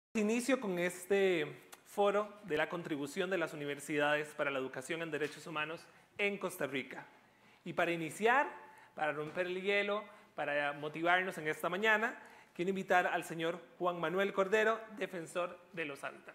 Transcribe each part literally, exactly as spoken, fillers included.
Inicio con este foro de la contribución de las universidades para la educación en derechos humanos en Costa Rica. Y para iniciar, para romper el hielo, para motivarnos en esta mañana, quiero invitar al señor Juan Manuel Cordero, defensor de los habitantes.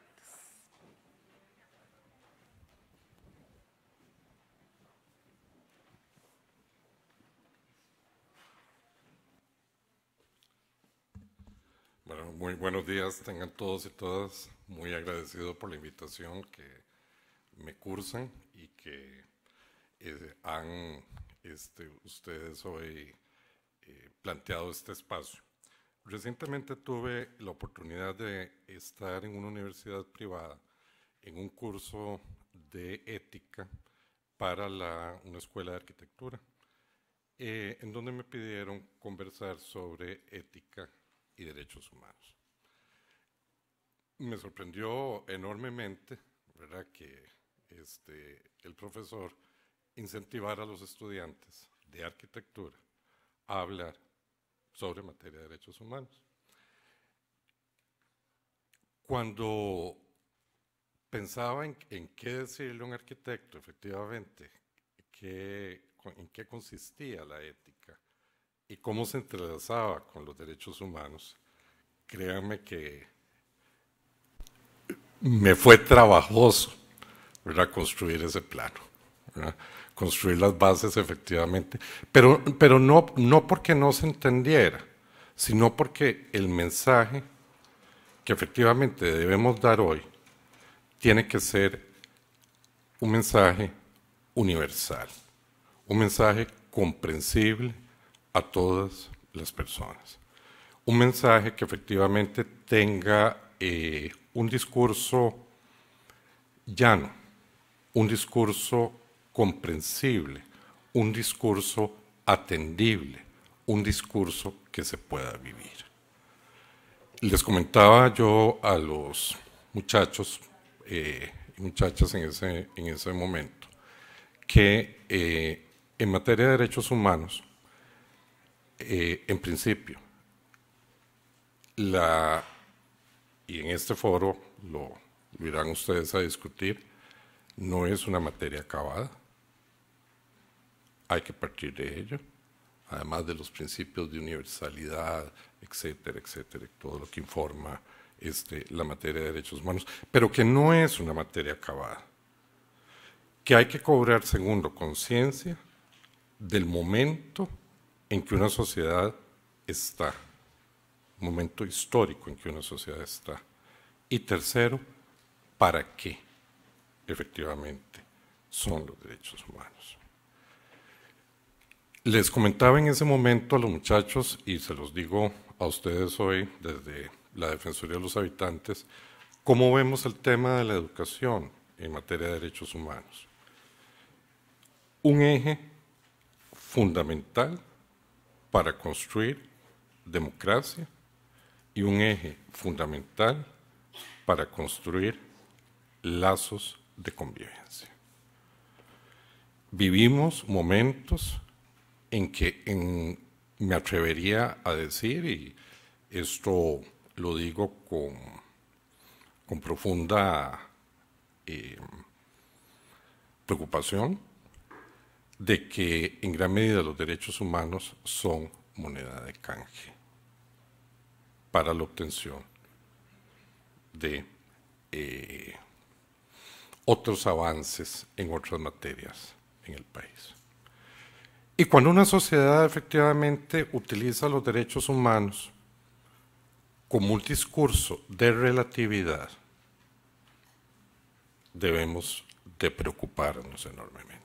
Bueno, muy buenos días tengan todos y todas. Muy agradecido por la invitación que me cursan y que eh, han este, ustedes hoy eh, planteado este espacio. Recientemente tuve la oportunidad de estar en una universidad privada en un curso de ética para la, una escuela de arquitectura, eh, en donde me pidieron conversar sobre ética y derechos humanos. Me sorprendió enormemente, ¿verdad?, que este, el profesor incentivara a los estudiantes de arquitectura a hablar sobre materia de derechos humanos. Cuando pensaba en, en qué decirle a un arquitecto, efectivamente, qué, en qué consistía la ética y cómo se entrelazaba con los derechos humanos, créanme que me fue trabajoso, ¿verdad?, construir ese plano, ¿verdad?, construir las bases efectivamente, pero, pero no, no porque no se entendiera, sino porque el mensaje que efectivamente debemos dar hoy tiene que ser un mensaje universal, un mensaje comprensible a todas las personas, un mensaje que efectivamente tenga eh, un discurso llano, un discurso comprensible, un discurso atendible, un discurso que se pueda vivir. Les comentaba yo a los muchachos eh, y muchachas en ese, en ese momento que eh, en materia de derechos humanos, eh, en principio, la, y en este foro lo, lo irán ustedes a discutir, no es una materia acabada. Hay que partir de ello, además de los principios de universalidad, etcétera, etcétera, todo lo que informa este, la materia de derechos humanos, pero que no es una materia acabada, que hay que cobrar, segundo, conciencia del momento en que una sociedad está, momento histórico en que una sociedad está, y tercero, ¿para qué efectivamente son los derechos humanos? Les comentaba en ese momento a los muchachos, y se los digo a ustedes hoy desde la Defensoría de los Habitantes, cómo vemos el tema de la educación en materia de derechos humanos. Un eje fundamental para construir democracia y un eje fundamental para construir lazos de convivencia. Vivimos momentos en que en, me atrevería a decir, y esto lo digo con, con profunda eh, preocupación, de que en gran medida los derechos humanos son moneda de canje para la obtención de eh, otros avances en otras materias en el país. Y cuando una sociedad efectivamente utiliza los derechos humanos como un discurso de relatividad, debemos de preocuparnos enormemente.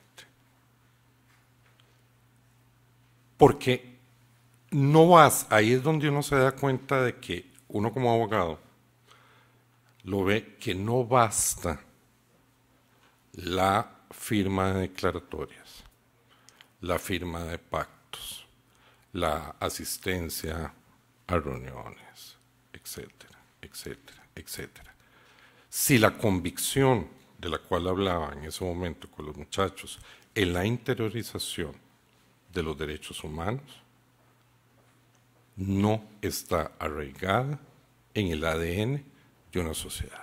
Porque no vas, ahí es donde uno se da cuenta de que uno como abogado lo ve que no basta la firma de declaratorias, la firma de pactos, la asistencia a reuniones, etcétera, etcétera, etcétera. Si la convicción de la cual hablaba en ese momento con los muchachos en la interiorización de los derechos humanos no está arraigada en el A D N de una sociedad.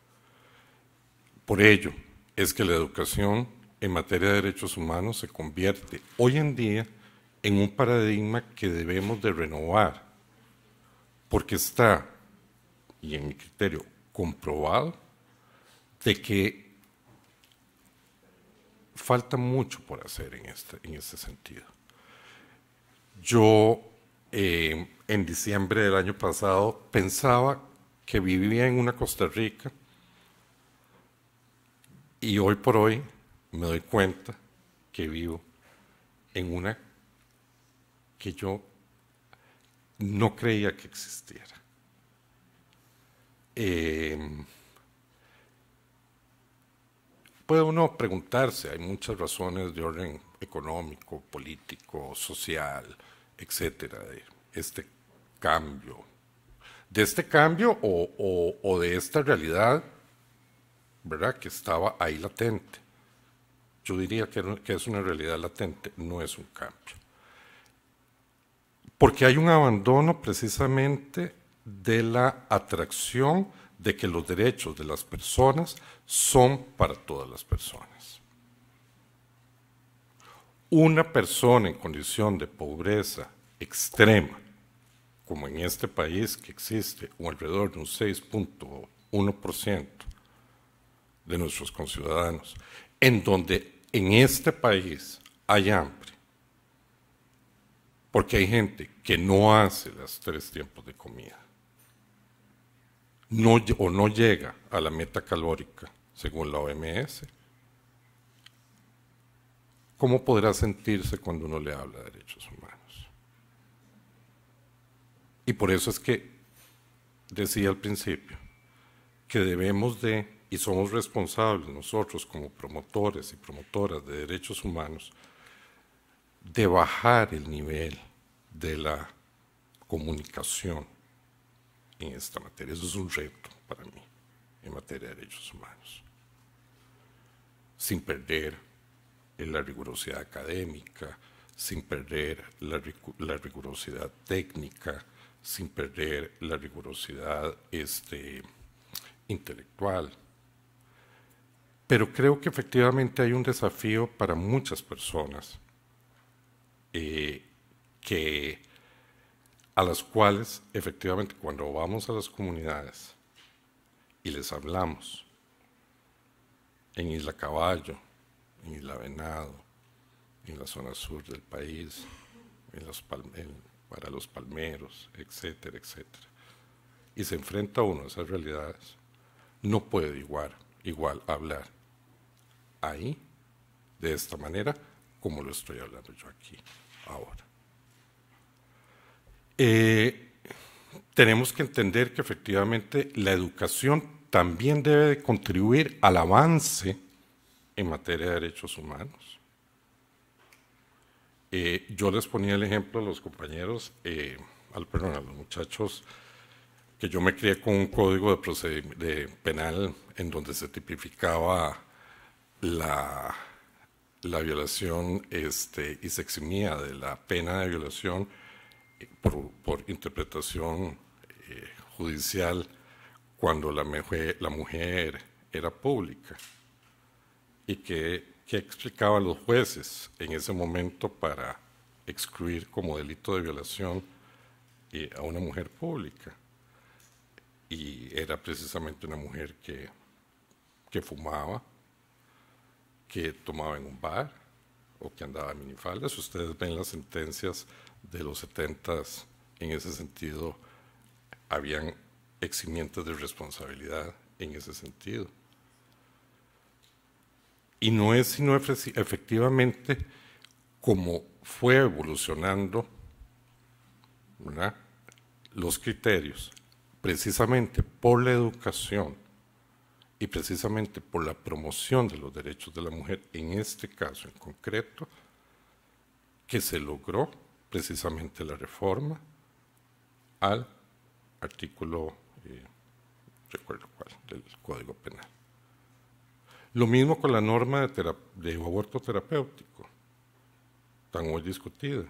Por ello es que la educación en materia de derechos humanos se convierte hoy en día en un paradigma que debemos de renovar, porque está, y en mi criterio, comprobado de que falta mucho por hacer en este, en este sentido. Yo, eh, en diciembre del año pasado, pensaba que vivía en una Costa Rica y hoy por hoy me doy cuenta que vivo en una que yo no creía que existiera. Eh, puede uno preguntarse, hay muchas razones de orden económico, político, social, etcétera, de este cambio, de este cambio o, o, o de esta realidad, ¿verdad?, que estaba ahí latente. Yo diría que, que es una realidad latente, no es un cambio. Porque hay un abandono precisamente de la atracción de que los derechos de las personas son para todas las personas. Una persona en condición de pobreza extrema, como en este país que existe alrededor de un seis punto uno por ciento de nuestros conciudadanos, en donde en este país hay hambre, porque hay gente que no hace los tres tiempos de comida, no, o no llega a la meta calórica, según la O M S, ¿cómo podrá sentirse cuando uno le habla de derechos humanos? Y por eso es que decía al principio que debemos de, y somos responsables nosotros como promotores y promotoras de derechos humanos, de bajar el nivel de la comunicación en esta materia. Eso es un reto para mí en materia de derechos humanos, sin perder la rigurosidad académica, sin perder la, la rigurosidad técnica, sin perder la rigurosidad este, intelectual. Pero creo que efectivamente hay un desafío para muchas personas eh, que, a las cuales efectivamente cuando vamos a las comunidades y les hablamos en Isla Caballo, en Isla Venado, en la zona sur del país, en los en, para los palmeros, etcétera, etcétera, y se enfrenta uno a esas realidades, no puede igual, igual hablar ahí de esta manera como lo estoy hablando yo aquí ahora. Eh, tenemos que entender que efectivamente la educación también debe de contribuir al avance en materia de derechos humanos. Eh, yo les ponía el ejemplo a los compañeros, eh, al, perdón, a los muchachos, que yo me crié con un código de, de penal en donde se tipificaba la, la violación este, y se eximía de la pena de violación por, por interpretación eh, judicial cuando la mujer, la mujer era pública. Y que, que explicaban los jueces en ese momento para excluir como delito de violación eh, a una mujer pública. Y era precisamente una mujer que, que fumaba, que tomaba en un bar o que andaba en minifaldas. Ustedes ven las sentencias de los setentas, en ese sentido, habían eximientes de responsabilidad en ese sentido. Y no es sino efectivamente como fue evolucionando, ¿verdad?, los criterios, precisamente por la educación y precisamente por la promoción de los derechos de la mujer, en este caso en concreto, que se logró precisamente la reforma al artículo, eh, recuerdo cuál, del Código Penal. Lo mismo con la norma de, de aborto terapéutico, tan hoy discutida.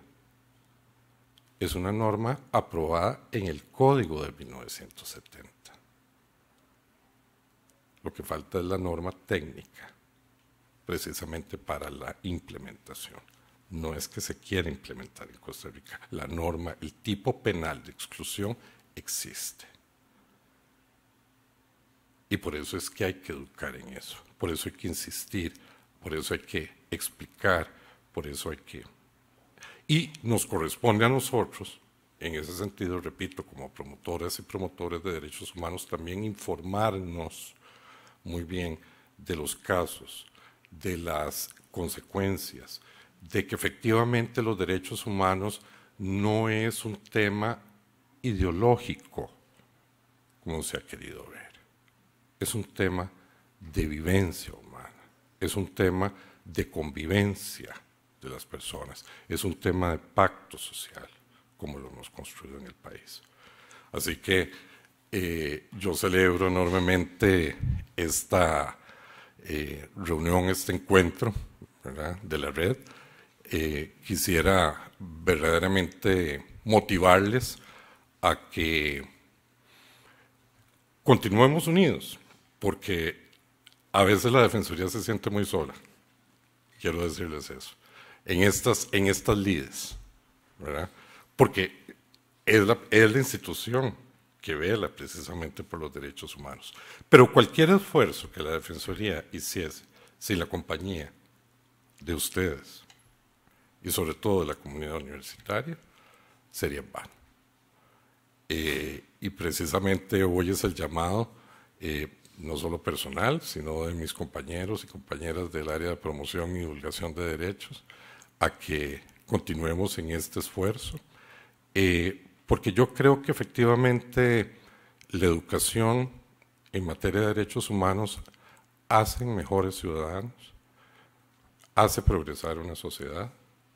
Es una norma aprobada en el Código de mil novecientos setenta. Lo que falta es la norma técnica, precisamente para la implementación. No es que se quiera implementar en Costa Rica. La norma, el tipo penal de exclusión existe. Y por eso es que hay que educar en eso. Por eso hay que insistir, por eso hay que explicar, por eso hay que... Y nos corresponde a nosotros, en ese sentido, repito, como promotoras y promotores de derechos humanos, también informarnos muy bien de los casos, de las consecuencias, de que efectivamente los derechos humanos no es un tema ideológico, como se ha querido ver. Es un tema de vivencia humana, es un tema de convivencia de las personas, es un tema de pacto social, como lo hemos construido en el país. Así que eh, yo celebro enormemente esta eh, reunión, este encuentro, ¿verdad?, de la red. Eh, quisiera verdaderamente motivarles a que continuemos unidos, porque a veces la Defensoría se siente muy sola, quiero decirles eso, en estas, en estas lides, ¿verdad?, porque es la, es la institución que vela precisamente por los derechos humanos. Pero cualquier esfuerzo que la Defensoría hiciese sin la compañía de ustedes, y sobre todo de la comunidad universitaria, sería vano. Eh, y precisamente hoy es el llamado, eh, no solo personal, sino de mis compañeros y compañeras del área de promoción y divulgación de derechos, a que continuemos en este esfuerzo, eh, porque yo creo que efectivamente la educación en materia de derechos humanos hace mejores ciudadanos, hace progresar una sociedad,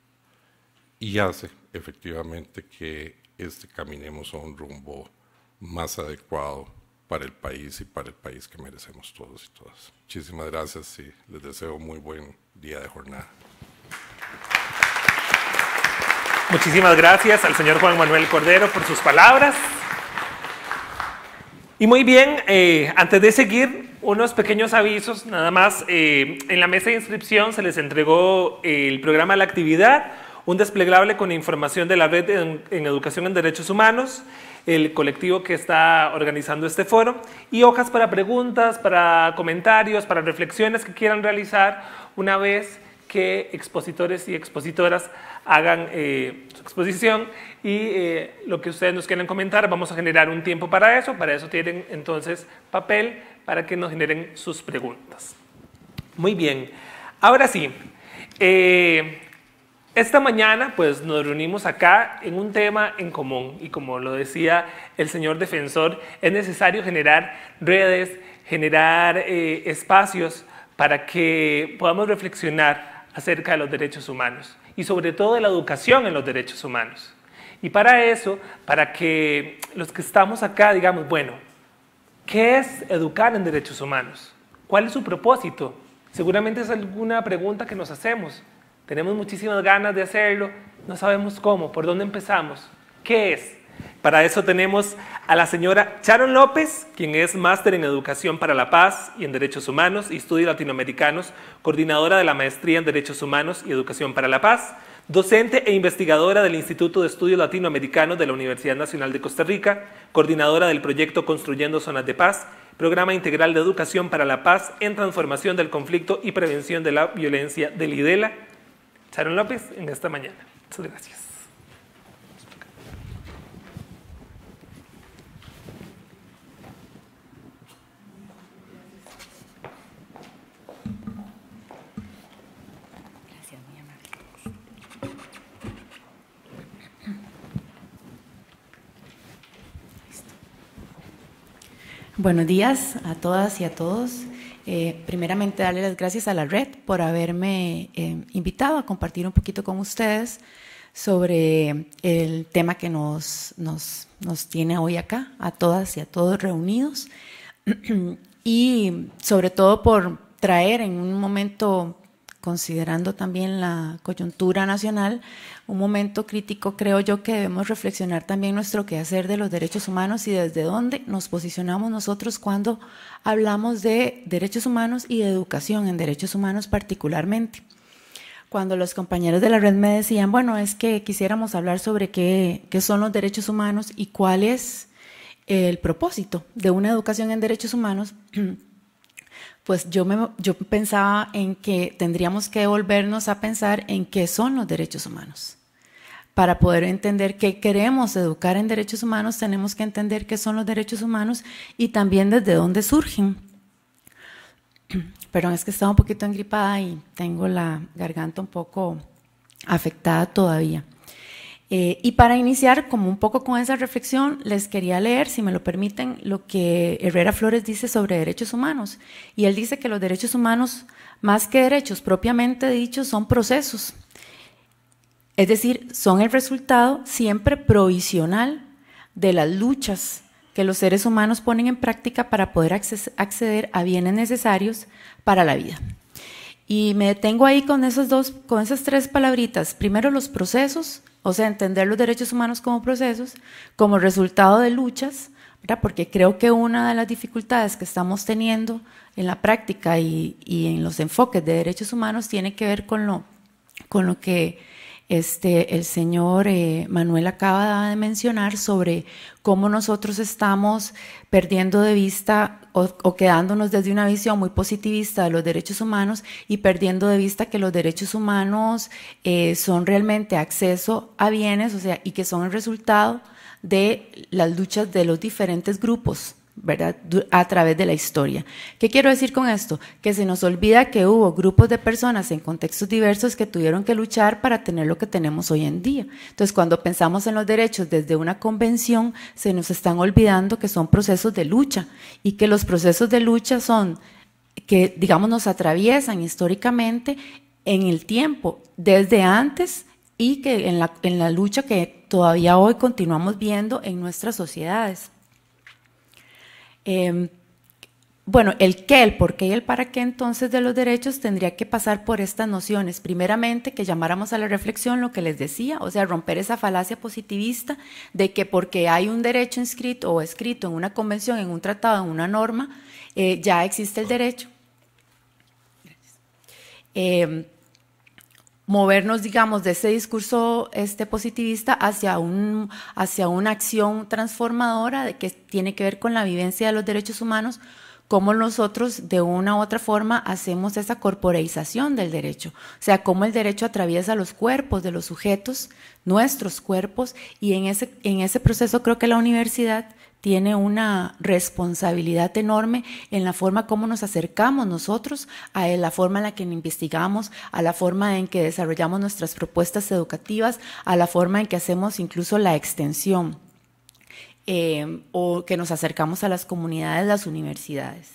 y hace efectivamente que este, caminemos a un rumbo más adecuado para el país y para el país que merecemos todos y todas. Muchísimas gracias y les deseo muy buen día de jornada. Muchísimas gracias al señor Juan Manuel Cordero por sus palabras. Y muy bien, eh, antes de seguir, unos pequeños avisos, nada más. Eh, en la mesa de inscripción se les entregó eh, el programa La Actividad, un desplegable con información de la red en, en educación en derechos humanos, el colectivo que está organizando este foro, y hojas para preguntas, para comentarios, para reflexiones que quieran realizar una vez que expositores y expositoras hagan eh, su exposición, y eh, lo que ustedes nos quieran comentar, vamos a generar un tiempo para eso. Para eso tienen entonces papel para que nos generen sus preguntas. Muy bien, ahora sí, eh, esta mañana pues nos reunimos acá en un tema en común, y como lo decía el señor defensor, es necesario generar redes, generar eh, espacios para que podamos reflexionar acerca de los derechos humanos y sobre todo de la educación en los derechos humanos. Y para eso, para que los que estamos acá digamos, bueno, ¿qué es educar en derechos humanos? ¿Cuál es su propósito? Seguramente es alguna pregunta que nos hacemos. Tenemos muchísimas ganas de hacerlo, no sabemos cómo, por dónde empezamos. ¿Qué es? Para eso tenemos a la señora Sharon López, quien es máster en Educación para la Paz y en Derechos Humanos y Estudios Latinoamericanos, coordinadora de la Maestría en Derechos Humanos y Educación para la Paz, docente e investigadora del Instituto de Estudios Latinoamericanos de la Universidad Nacional de Costa Rica, coordinadora del proyecto Construyendo Zonas de Paz, Programa Integral de Educación para la Paz en Transformación del Conflicto y Prevención de la Violencia del IDELA. Sharon López, en esta mañana. Muchas gracias. Gracias, muy amable. Buenos días a todas y a todos. Eh, primeramente, darle las gracias a la red por haberme eh, invitado a compartir un poquito con ustedes sobre el tema que nos, nos, nos tiene hoy acá, a todas y a todos reunidos, y sobre todo por traer en un momento considerando también la coyuntura nacional, un momento crítico creo yo que debemos reflexionar también nuestro quehacer de los derechos humanos y desde dónde nos posicionamos nosotros cuando hablamos de derechos humanos y de educación en derechos humanos particularmente. Cuando los compañeros de la red me decían, bueno, es que quisiéramos hablar sobre qué, qué son los derechos humanos y cuál es el propósito de una educación en derechos humanos, pues yo, me, yo pensaba en que tendríamos que volvernos a pensar en qué son los derechos humanos. Para poder entender qué queremos educar en derechos humanos, tenemos que entender qué son los derechos humanos y también desde dónde surgen. Perdón, es que estaba un poquito engripada y tengo la garganta un poco afectada todavía. Eh, y para iniciar como un poco con esa reflexión, les quería leer, si me lo permiten, lo que Herrera Flores dice sobre derechos humanos. Y él dice que los derechos humanos, más que derechos propiamente dichos, son procesos. Es decir, son el resultado siempre provisional de las luchas que los seres humanos ponen en práctica para poder acceder a bienes necesarios para la vida. Y me detengo ahí con esos dos, con esas tres palabritas. Primero, los procesos, o sea, entender los derechos humanos como procesos, como resultado de luchas, ¿verdad? Porque creo que una de las dificultades que estamos teniendo en la práctica y, y en los enfoques de derechos humanos tiene que ver con lo, con lo que este, el señor eh, Manuel acaba de mencionar sobre cómo nosotros estamos perdiendo de vista o, o quedándonos desde una visión muy positivista de los derechos humanos y perdiendo de vista que los derechos humanos eh, son realmente acceso a bienes, o sea, y que son el resultado de las luchas de los diferentes grupos, ¿verdad?, a través de la historia. ¿Qué quiero decir con esto? Que se nos olvida que hubo grupos de personas en contextos diversos que tuvieron que luchar para tener lo que tenemos hoy en día. Entonces, cuando pensamos en los derechos desde una convención, se nos están olvidando que son procesos de lucha y que los procesos de lucha son que, digamos, nos atraviesan históricamente en el tiempo, desde antes y que en la, en la lucha que todavía hoy continuamos viendo en nuestras sociedades. Eh, bueno, el qué, el por qué y el para qué entonces de los derechos tendría que pasar por estas nociones. Primeramente, que llamáramos a la reflexión lo que les decía, o sea, romper esa falacia positivista de que porque hay un derecho inscrito o escrito en una convención, en un tratado, en una norma, eh, ya existe el derecho. Eh, movernos, digamos, de ese discurso este, positivista hacia, un, hacia una acción transformadora de que tiene que ver con la vivencia de los derechos humanos, cómo nosotros de una u otra forma hacemos esa corporeización del derecho, o sea, cómo el derecho atraviesa los cuerpos de los sujetos, nuestros cuerpos, y en ese, en ese proceso creo que la universidad tiene una responsabilidad enorme en la forma como nos acercamos nosotros, a la forma en la que investigamos, a la forma en que desarrollamos nuestras propuestas educativas, a la forma en que hacemos incluso la extensión eh, o que nos acercamos a las comunidades, las universidades.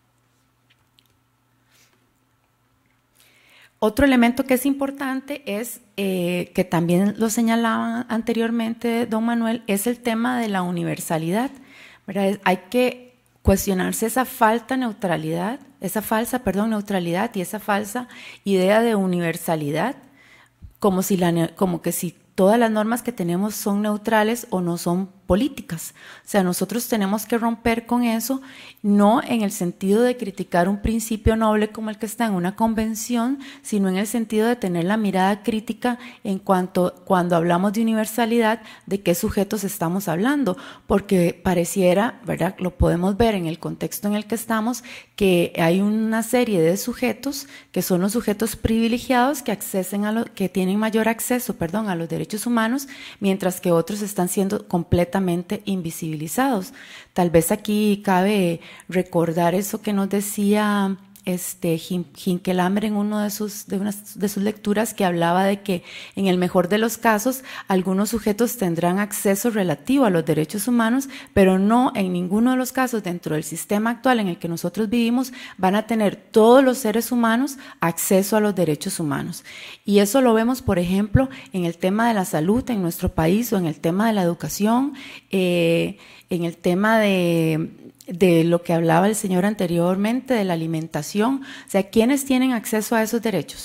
Otro elemento que es importante es, eh, que también lo señalaba anteriormente don Manuel, es el tema de la universalidad, ¿verdad? Hay que cuestionarse esa falta neutralidad, esa falsa, perdón, neutralidad y esa falsa idea de universalidad, como, si la, como que si todas las normas que tenemos son neutrales o no son políticas. O sea, nosotros tenemos que romper con eso, no en el sentido de criticar un principio noble como el que está en una convención, sino en el sentido de tener la mirada crítica en cuanto, cuando hablamos de universalidad, de qué sujetos estamos hablando, porque pareciera, ¿verdad?, lo podemos ver en el contexto en el que estamos, que hay una serie de sujetos que son los sujetos privilegiados que, accesen a lo, que tienen mayor acceso, perdón, a los derechos humanos, mientras que otros están siendo completamente invisibilizados. Tal vez aquí cabe recordar eso que nos decía este Hinckelammer en uno de sus, de, unas, de sus lecturas, que hablaba de que en el mejor de los casos algunos sujetos tendrán acceso relativo a los derechos humanos, pero no en ninguno de los casos dentro del sistema actual en el que nosotros vivimos van a tener todos los seres humanos acceso a los derechos humanos. Y eso lo vemos, por ejemplo, en el tema de la salud en nuestro país, o en el tema de la educación, eh, en el tema de de lo que hablaba el señor anteriormente, de la alimentación. O sea, ¿quiénes tienen acceso a esos derechos?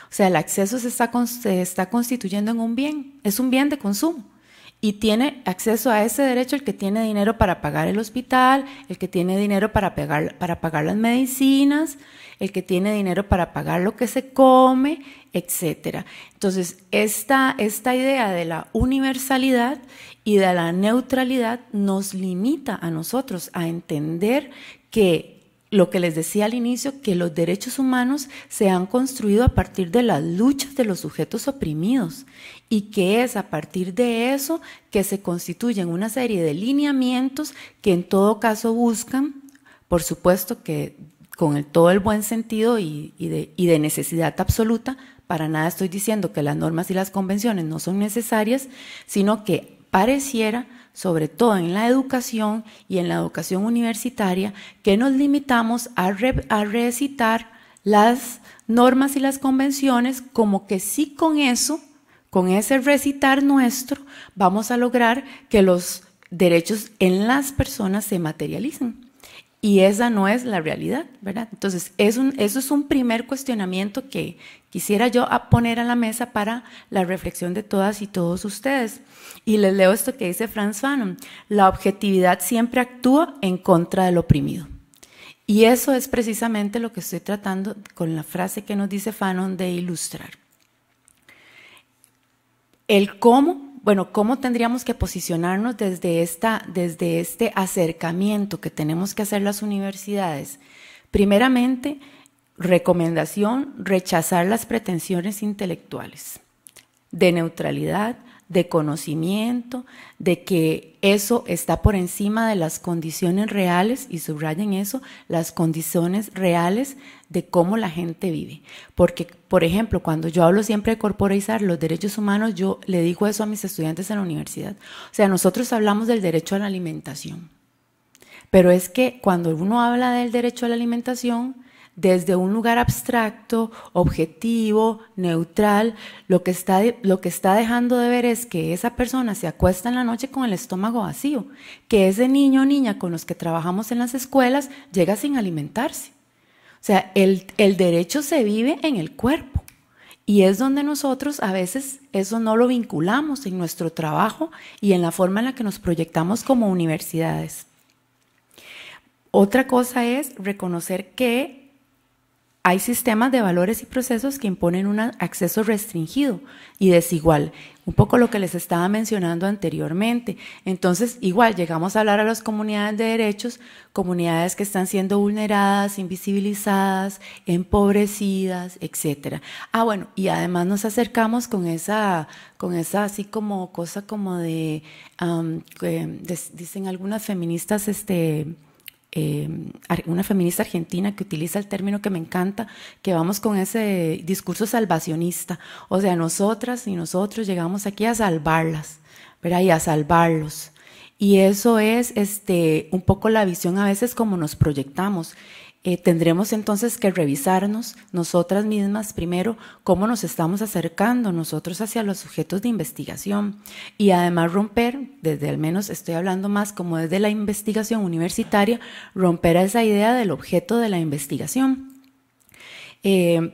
O sea, el acceso se está, se está constituyendo en un bien, es un bien de consumo. Y tiene acceso a ese derecho el que tiene dinero para pagar el hospital, el que tiene dinero para pagar, para pagar las medicinas, el que tiene dinero para pagar lo que se come, etcétera. Entonces, esta, esta idea de la universalidad y de la neutralidad nos limita a nosotros a entender que lo que les decía al inicio, que los derechos humanos se han construido a partir de las luchas de los sujetos oprimidos y que es a partir de eso que se constituyen una serie de lineamientos que en todo caso buscan, por supuesto que con el, todo el buen sentido y, y, de, y de necesidad absoluta, para nada estoy diciendo que las normas y las convenciones no son necesarias, sino que pareciera, sobre todo en la educación y en la educación universitaria, que nos limitamos a, re, a recitar las normas y las convenciones como que sí con eso, con ese recitar nuestro, vamos a lograr que los derechos en las personas se materialicen. Y esa no es la realidad, ¿verdad? Entonces, es un, eso es un primer cuestionamiento que quisiera yo poner a la mesa para la reflexión de todas y todos ustedes. Y les leo esto que dice Frantz Fanon: la objetividad siempre actúa en contra del oprimido. Y eso es precisamente lo que estoy tratando con la frase que nos dice Fanon de ilustrar. El cómo. Bueno, ¿cómo tendríamos que posicionarnos desde, esta, desde este acercamiento que tenemos que hacer las universidades? Primeramente, recomendación, rechazar las pretensiones intelectuales de neutralidad, de conocimiento, de que eso está por encima de las condiciones reales, y subrayen eso, las condiciones reales de cómo la gente vive. Porque, por ejemplo, cuando yo hablo siempre de corporizar los derechos humanos, yo le digo eso a mis estudiantes en la universidad. O sea, nosotros hablamos del derecho a la alimentación, pero es que cuando uno habla del derecho a la alimentación, desde un lugar abstracto, objetivo, neutral, lo que está, lo que está dejando de ver es que esa persona se acuesta en la noche con el estómago vacío, que ese niño o niña con los que trabajamos en las escuelas llega sin alimentarse. O sea, el, el derecho se vive en el cuerpo y es donde nosotros a veces eso no lo vinculamos en nuestro trabajo y en la forma en la que nos proyectamos como universidades. Otra cosa es reconocer que hay sistemas de valores y procesos que imponen un acceso restringido y desigual, un poco lo que les estaba mencionando anteriormente. Entonces, igual, llegamos a hablar a las comunidades de derechos, comunidades que están siendo vulneradas, invisibilizadas, empobrecidas, etcétera. Ah, bueno, y además nos acercamos con esa, con esa así como cosa como de, um, que dicen algunas feministas, este... Eh, una feminista argentina que utiliza el término que me encanta, que vamos con ese discurso salvacionista, o sea, nosotras y nosotros llegamos aquí a salvarlas, ¿verdad? Y a salvarlos, y eso es este, un poco la visión a veces como nos proyectamos. Eh, tendremos entonces que revisarnos nosotras mismas primero cómo nos estamos acercando nosotros hacia los sujetos de investigación y además romper, desde al menos estoy hablando más como desde la investigación universitaria, romper esa idea del objeto de la investigación. Eh,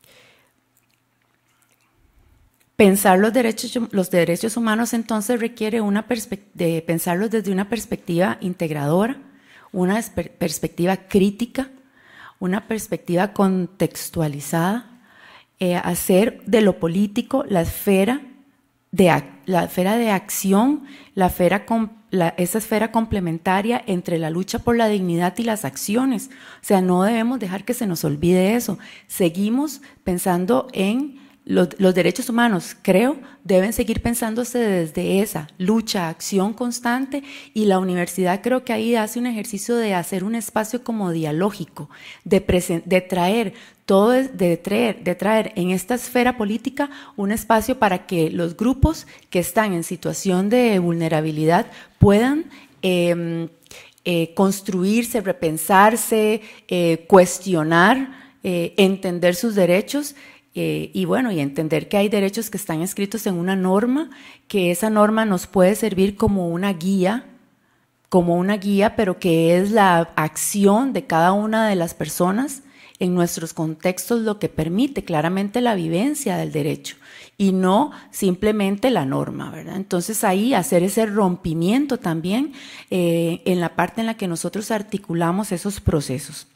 Pensar los derechos, los derechos humanos entonces requiere una de pensarlos desde una perspectiva integradora, una perspectiva crítica, una perspectiva contextualizada, eh, hacer de lo político la esfera de, la esfera de acción, la esfera, la, esa esfera complementaria entre la lucha por la dignidad y las acciones. O sea, no debemos dejar que se nos olvide eso. Seguimos pensando en Los, los derechos humanos, creo, deben seguir pensándose desde esa lucha, acción constante, y la universidad creo que ahí hace un ejercicio de hacer un espacio como dialógico, de, de traer todo, de traer, de traer en esta esfera política un espacio para que los grupos que están en situación de vulnerabilidad puedan eh, eh, construirse, repensarse, eh, cuestionar, eh, entender sus derechos. Eh, y bueno, y entender que hay derechos que están escritos en una norma, que esa norma nos puede servir como una guía, como una guía, pero que es la acción de cada una de las personas en nuestros contextos lo que permite claramente la vivencia del derecho y no simplemente la norma, ¿verdad? Entonces ahí hacer ese rompimiento también eh, en la parte en la que nosotros articulamos esos procesos.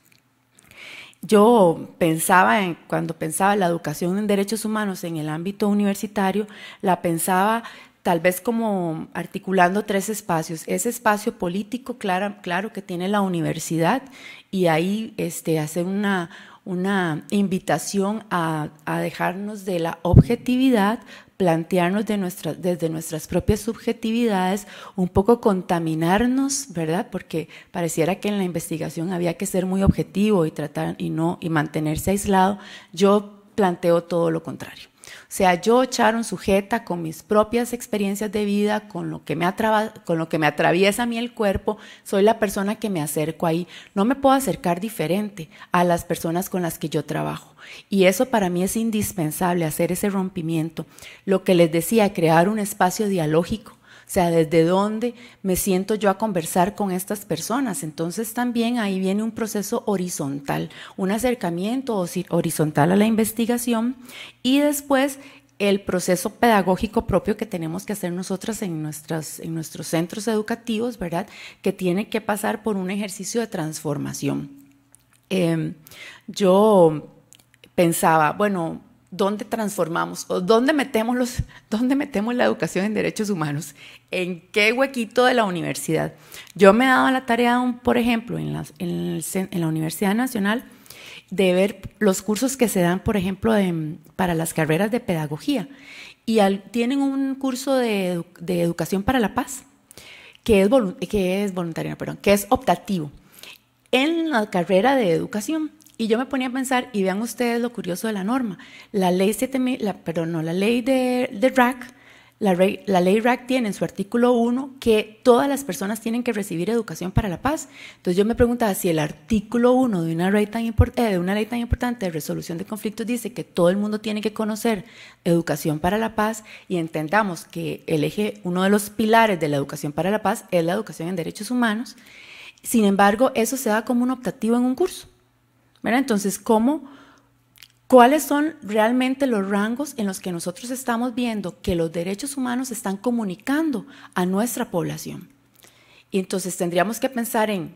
Yo pensaba, en, cuando pensaba en la educación en derechos humanos en el ámbito universitario, la pensaba tal vez como articulando tres espacios. Ese espacio político, claro, claro que tiene la universidad, y ahí este, hacer una, una invitación a, a dejarnos de la objetividad, plantearnos de nuestra, desde nuestras propias subjetividades, un poco contaminarnos, ¿verdad? Porque pareciera que en la investigación había que ser muy objetivo y tratar y no y mantenerse aislado. Yo planteo todo lo contrario. O sea, yo, Sharon, sujeta con mis propias experiencias de vida, con lo que me atrava, con lo que me atraviesa a mí el cuerpo, soy la persona que me acerco ahí. No me puedo acercar diferente a las personas con las que yo trabajo. Y eso para mí es indispensable, hacer ese rompimiento. Lo que les decía, crear un espacio dialógico. O sea, desde dónde me siento yo a conversar con estas personas. Entonces también ahí viene un proceso horizontal, un acercamiento horizontal a la investigación, y después el proceso pedagógico propio que tenemos que hacer nosotras en, nuestras, en nuestros centros educativos, ¿verdad? Que tiene que pasar por un ejercicio de transformación. Eh, yo pensaba, bueno, ¿dónde transformamos? ¿O dónde metemos, los, dónde metemos la educación en derechos humanos? ¿En qué huequito de la universidad? Yo me he dado la tarea, por ejemplo, en la, en, el, en la Universidad Nacional, de ver los cursos que se dan, por ejemplo, de, para las carreras de pedagogía. Y al, tienen un curso de, de educación para la paz, que es, que es voluntario, perdón, que es optativo, en la carrera de educación. Y yo me ponía a pensar, y vean ustedes lo curioso de la norma, la ley siete mil, la, perdón, no, la ley de, de R A C, la, rey, la ley R A C tiene en su artículo uno que todas las personas tienen que recibir educación para la paz. Entonces yo me preguntaba si el artículo uno de una ley tan, import, eh, de una ley tan importante de resolución de conflictos dice que todo el mundo tiene que conocer educación para la paz, y entendamos que el eje, uno de los pilares de la educación para la paz es la educación en derechos humanos. Sin embargo, eso se da como un optativo en un curso. ¿Verdad? Entonces, ¿cómo, ¿cuáles son realmente los rangos en los que nosotros estamos viendo que los derechos humanos se están comunicando a nuestra población? Y entonces tendríamos que pensar en,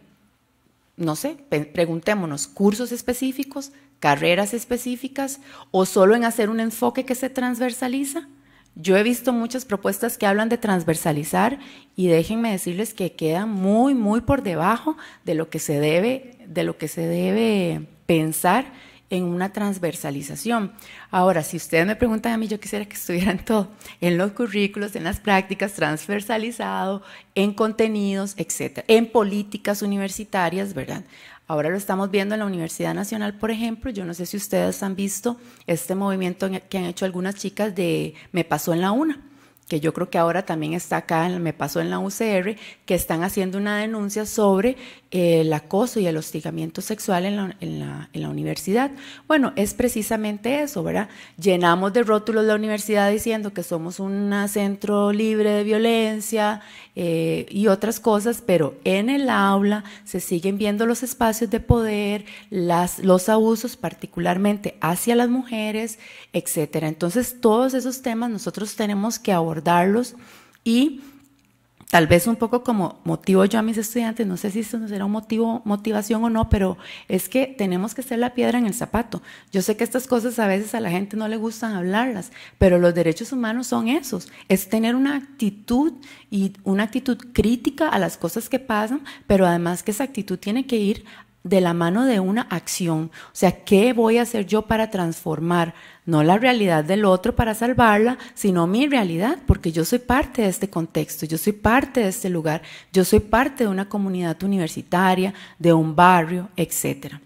no sé, preguntémonos, cursos específicos, carreras específicas, o solo en hacer un enfoque que se transversaliza. Yo he visto muchas propuestas que hablan de transversalizar, y déjenme decirles que quedan muy, muy por debajo de lo que se debe, de lo que se debe pensar en una transversalización. Ahora, si ustedes me preguntan a mí, yo quisiera que estuvieran todo, en los currículos, en las prácticas, transversalizado, en contenidos, etcétera, en políticas universitarias, ¿verdad? Ahora lo estamos viendo en la Universidad Nacional, por ejemplo. Yo no sé si ustedes han visto este movimiento que han hecho algunas chicas de Me Pasó en la UNA, que yo creo que ahora también está acá, en Me Pasó en la U C R, que están haciendo una denuncia sobre eh, el acoso y el hostigamiento sexual en la, en, la, en la universidad. Bueno, es precisamente eso, ¿verdad? Llenamos de rótulos la universidad diciendo que somos un centro libre de violencia eh, y otras cosas, pero en el aula se siguen viendo los espacios de poder, las, los abusos particularmente hacia las mujeres, etcétera. Entonces, todos esos temas nosotros tenemos que abordarlos, y tal vez un poco como motivo yo a mis estudiantes, no sé si eso será un motivo, motivación o no, pero es que tenemos que ser la piedra en el zapato. Yo sé que estas cosas a veces a la gente no le gustan hablarlas, pero los derechos humanos son esos, es tener una actitud y una actitud crítica a las cosas que pasan, pero además que esa actitud tiene que ir de la mano de una acción. O sea, ¿qué voy a hacer yo para transformar no la realidad del otro para salvarla, sino mi realidad? Porque yo soy parte de este contexto, yo soy parte de este lugar, yo soy parte de una comunidad universitaria, de un barrio, etcétera.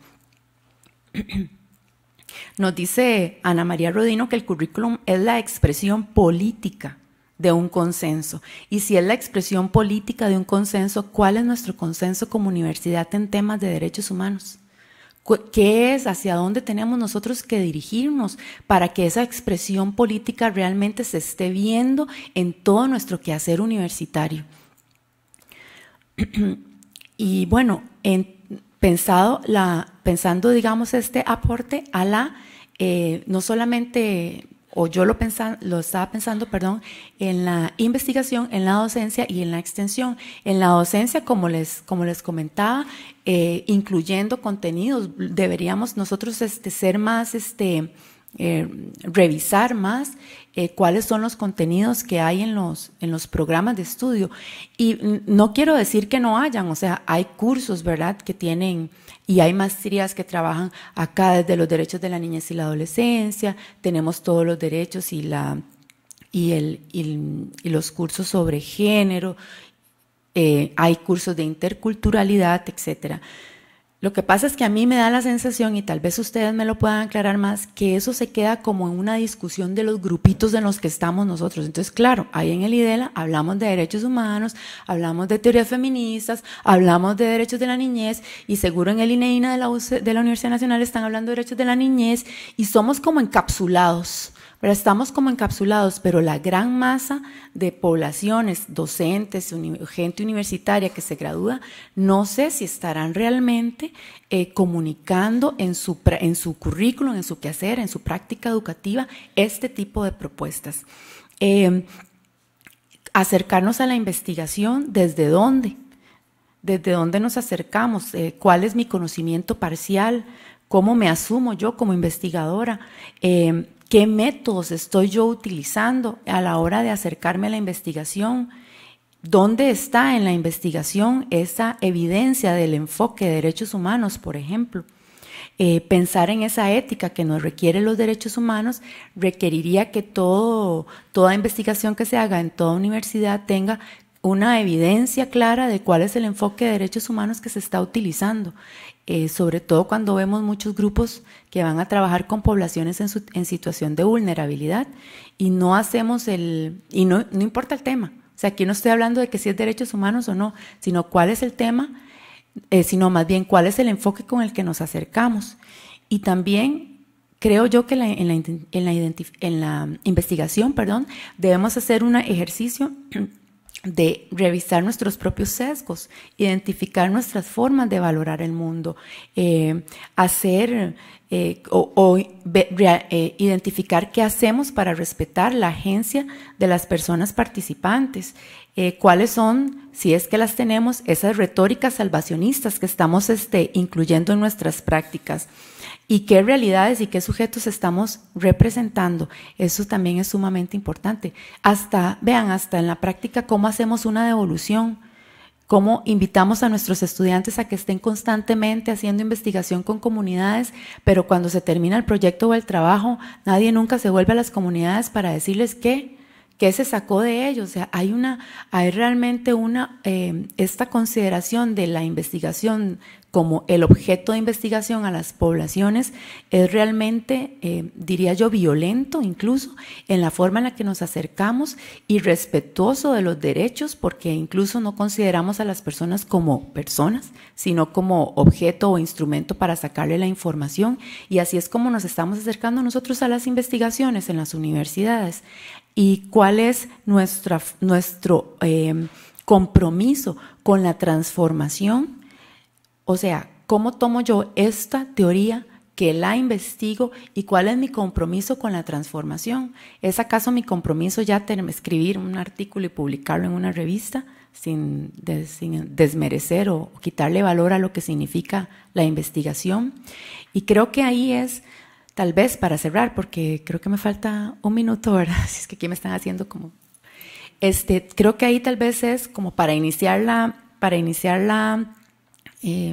Nos dice Ana María Rodino que el currículum es la expresión política de un consenso. Y si es la expresión política de un consenso, ¿cuál es nuestro consenso como universidad en temas de derechos humanos? ¿Qué es? ¿Hacia dónde tenemos nosotros que dirigirnos para que esa expresión política realmente se esté viendo en todo nuestro quehacer universitario? Y bueno, en, pensado la, pensando, digamos, este aporte a la, eh, no solamente, o yo lo, pensa, lo estaba pensando, perdón, en la investigación, en la docencia y en la extensión. En la docencia, como les, como les comentaba, eh, incluyendo contenidos, deberíamos nosotros este, ser más, este, eh, revisar más eh, cuáles son los contenidos que hay en los, en los programas de estudio. Y no quiero decir que no hayan, o sea, hay cursos, ¿verdad?, que tienen, y hay maestrías que trabajan acá desde los derechos de la niñez y la adolescencia, tenemos todos los derechos y, la, y, el, y, y los cursos sobre género, eh, hay cursos de interculturalidad, etcétera. Lo que pasa es que a mí me da la sensación, y tal vez ustedes me lo puedan aclarar más, que eso se queda como en una discusión de los grupitos en los que estamos nosotros. Entonces, claro, ahí en el IDELA hablamos de derechos humanos, hablamos de teorías feministas, hablamos de derechos de la niñez, y seguro en el INEINA de la, U C, de la Universidad Nacional están hablando de derechos de la niñez, y somos como encapsulados. Pero estamos como encapsulados, pero la gran masa de poblaciones, docentes, uni, gente universitaria que se gradúa, no sé si estarán realmente eh, comunicando en su, en su currículum, en su quehacer, en su práctica educativa, este tipo de propuestas. Eh, acercarnos a la investigación, ¿desde dónde? ¿Desde dónde nos acercamos? Eh, ¿Cuál es mi conocimiento parcial? ¿Cómo me asumo yo como investigadora? Eh, ¿Qué métodos estoy yo utilizando a la hora de acercarme a la investigación? ¿Dónde está en la investigación esa evidencia del enfoque de derechos humanos, por ejemplo? Eh, pensar en esa ética que nos requiere los derechos humanos requeriría que todo, toda investigación que se haga en toda universidad tenga una evidencia clara de cuál es el enfoque de derechos humanos que se está utilizando. Eh, sobre todo cuando vemos muchos grupos que van a trabajar con poblaciones en, su, en situación de vulnerabilidad y no hacemos el, y no, no importa el tema, o sea, aquí no estoy hablando de que si es derechos humanos o no, sino cuál es el tema, eh, sino más bien cuál es el enfoque con el que nos acercamos. Y también creo yo que la, en, la, en, la en la investigación, perdón, debemos hacer un ejercicio de revisar nuestros propios sesgos, identificar nuestras formas de valorar el mundo, eh, hacer eh, o, o eh, identificar qué hacemos para respetar la agencia de las personas participantes, eh, cuáles son, si es que las tenemos, esas retóricas salvacionistas que estamos este, incluyendo en nuestras prácticas. Y qué realidades y qué sujetos estamos representando. Eso también es sumamente importante. Hasta, vean, hasta en la práctica, cómo hacemos una devolución, cómo invitamos a nuestros estudiantes a que estén constantemente haciendo investigación con comunidades, pero cuando se termina el proyecto o el trabajo, nadie nunca se vuelve a las comunidades para decirles qué, qué se sacó de ellos. O sea, hay, una, hay realmente una, eh, esta consideración de la investigación como el objeto de investigación a las poblaciones es realmente, eh, diría yo, violento incluso en la forma en la que nos acercamos y respetuoso de los derechos, porque incluso no consideramos a las personas como personas, sino como objeto o instrumento para sacarle la información, y así es como nos estamos acercando nosotros a las investigaciones en las universidades. ¿Y cuál es nuestra, nuestro eh, compromiso con la transformación? O sea, ¿cómo tomo yo esta teoría que la investigo y cuál es mi compromiso con la transformación? ¿Es acaso mi compromiso ya escribir un artículo y publicarlo en una revista sin, des, sin desmerecer o quitarle valor a lo que significa la investigación? Y creo que ahí es, tal vez para cerrar, porque creo que me falta un minuto, ¿verdad? Si es que aquí me están haciendo como... Este, creo que ahí tal vez es como para iniciar la... Para iniciar la Eh,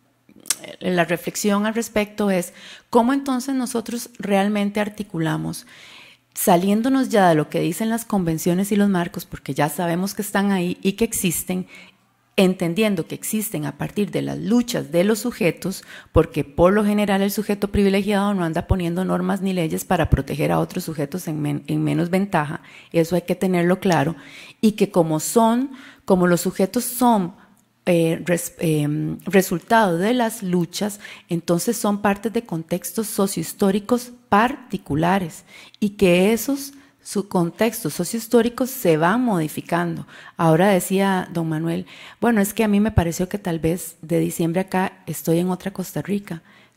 la reflexión al respecto es cómo entonces nosotros realmente articulamos, saliéndonos ya de lo que dicen las convenciones y los marcos, porque ya sabemos que están ahí y que existen, entendiendo que existen a partir de las luchas de los sujetos, porque por lo general el sujeto privilegiado no anda poniendo normas ni leyes para proteger a otros sujetos en, men en menos ventaja, eso hay que tenerlo claro, y que como son, como los sujetos son Eh, res, eh, resultado de las luchas, entonces son partes de contextos sociohistóricos particulares y que esos sus contextos sociohistóricos se van modificando. Ahora decía don Manuel, bueno, es que a mí me pareció que tal vez de diciembre acá estoy en otra Costa Rica.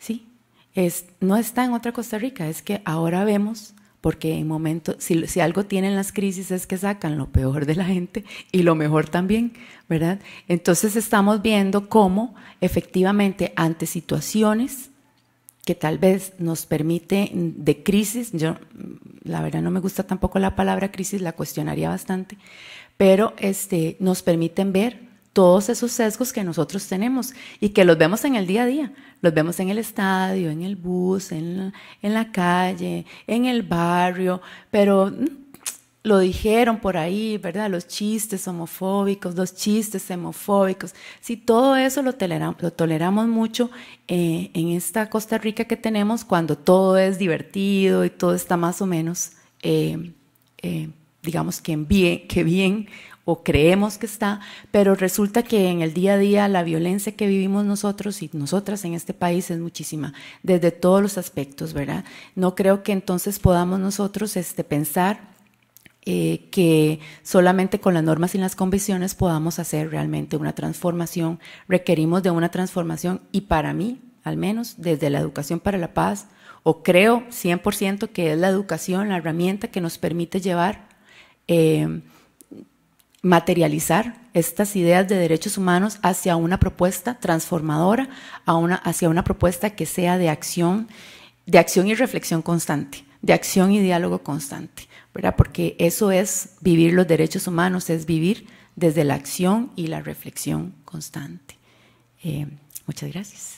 ¿sí? Es, no está en otra Costa Rica, es que ahora vemos, porque en momentos, si, si algo tienen las crisis es que sacan lo peor de la gente y lo mejor también, ¿verdad? Entonces estamos viendo cómo efectivamente ante situaciones que tal vez nos permite de crisis, yo la verdad no me gusta tampoco la palabra crisis, la cuestionaría bastante, pero este, nos permiten ver todos esos sesgos que nosotros tenemos y que los vemos en el día a día, los vemos en el estadio, en el bus, en la, en la calle, en el barrio, pero lo dijeron por ahí, ¿verdad? Los chistes homofóbicos, los chistes xenofóbicos, si todo eso lo, toleramos, lo toleramos mucho eh, en esta Costa Rica que tenemos cuando todo es divertido y todo está más o menos, eh, eh, digamos que bien, que bien, o creemos que está, pero resulta que en el día a día la violencia que vivimos nosotros y nosotras en este país es muchísima, desde todos los aspectos, ¿verdad? No creo que entonces podamos nosotros este, pensar eh, que solamente con las normas y las convicciones podamos hacer realmente una transformación. Requerimos de una transformación y para mí, al menos desde la educación para la paz, o creo cien por ciento que es la educación la herramienta que nos permite llevar eh, materializar estas ideas de derechos humanos hacia una propuesta transformadora, a una, hacia una propuesta que sea de acción, de acción y reflexión constante, de acción y diálogo constante, ¿verdad? Porque eso es vivir los derechos humanos, es vivir desde la acción y la reflexión constante. Eh, muchas gracias.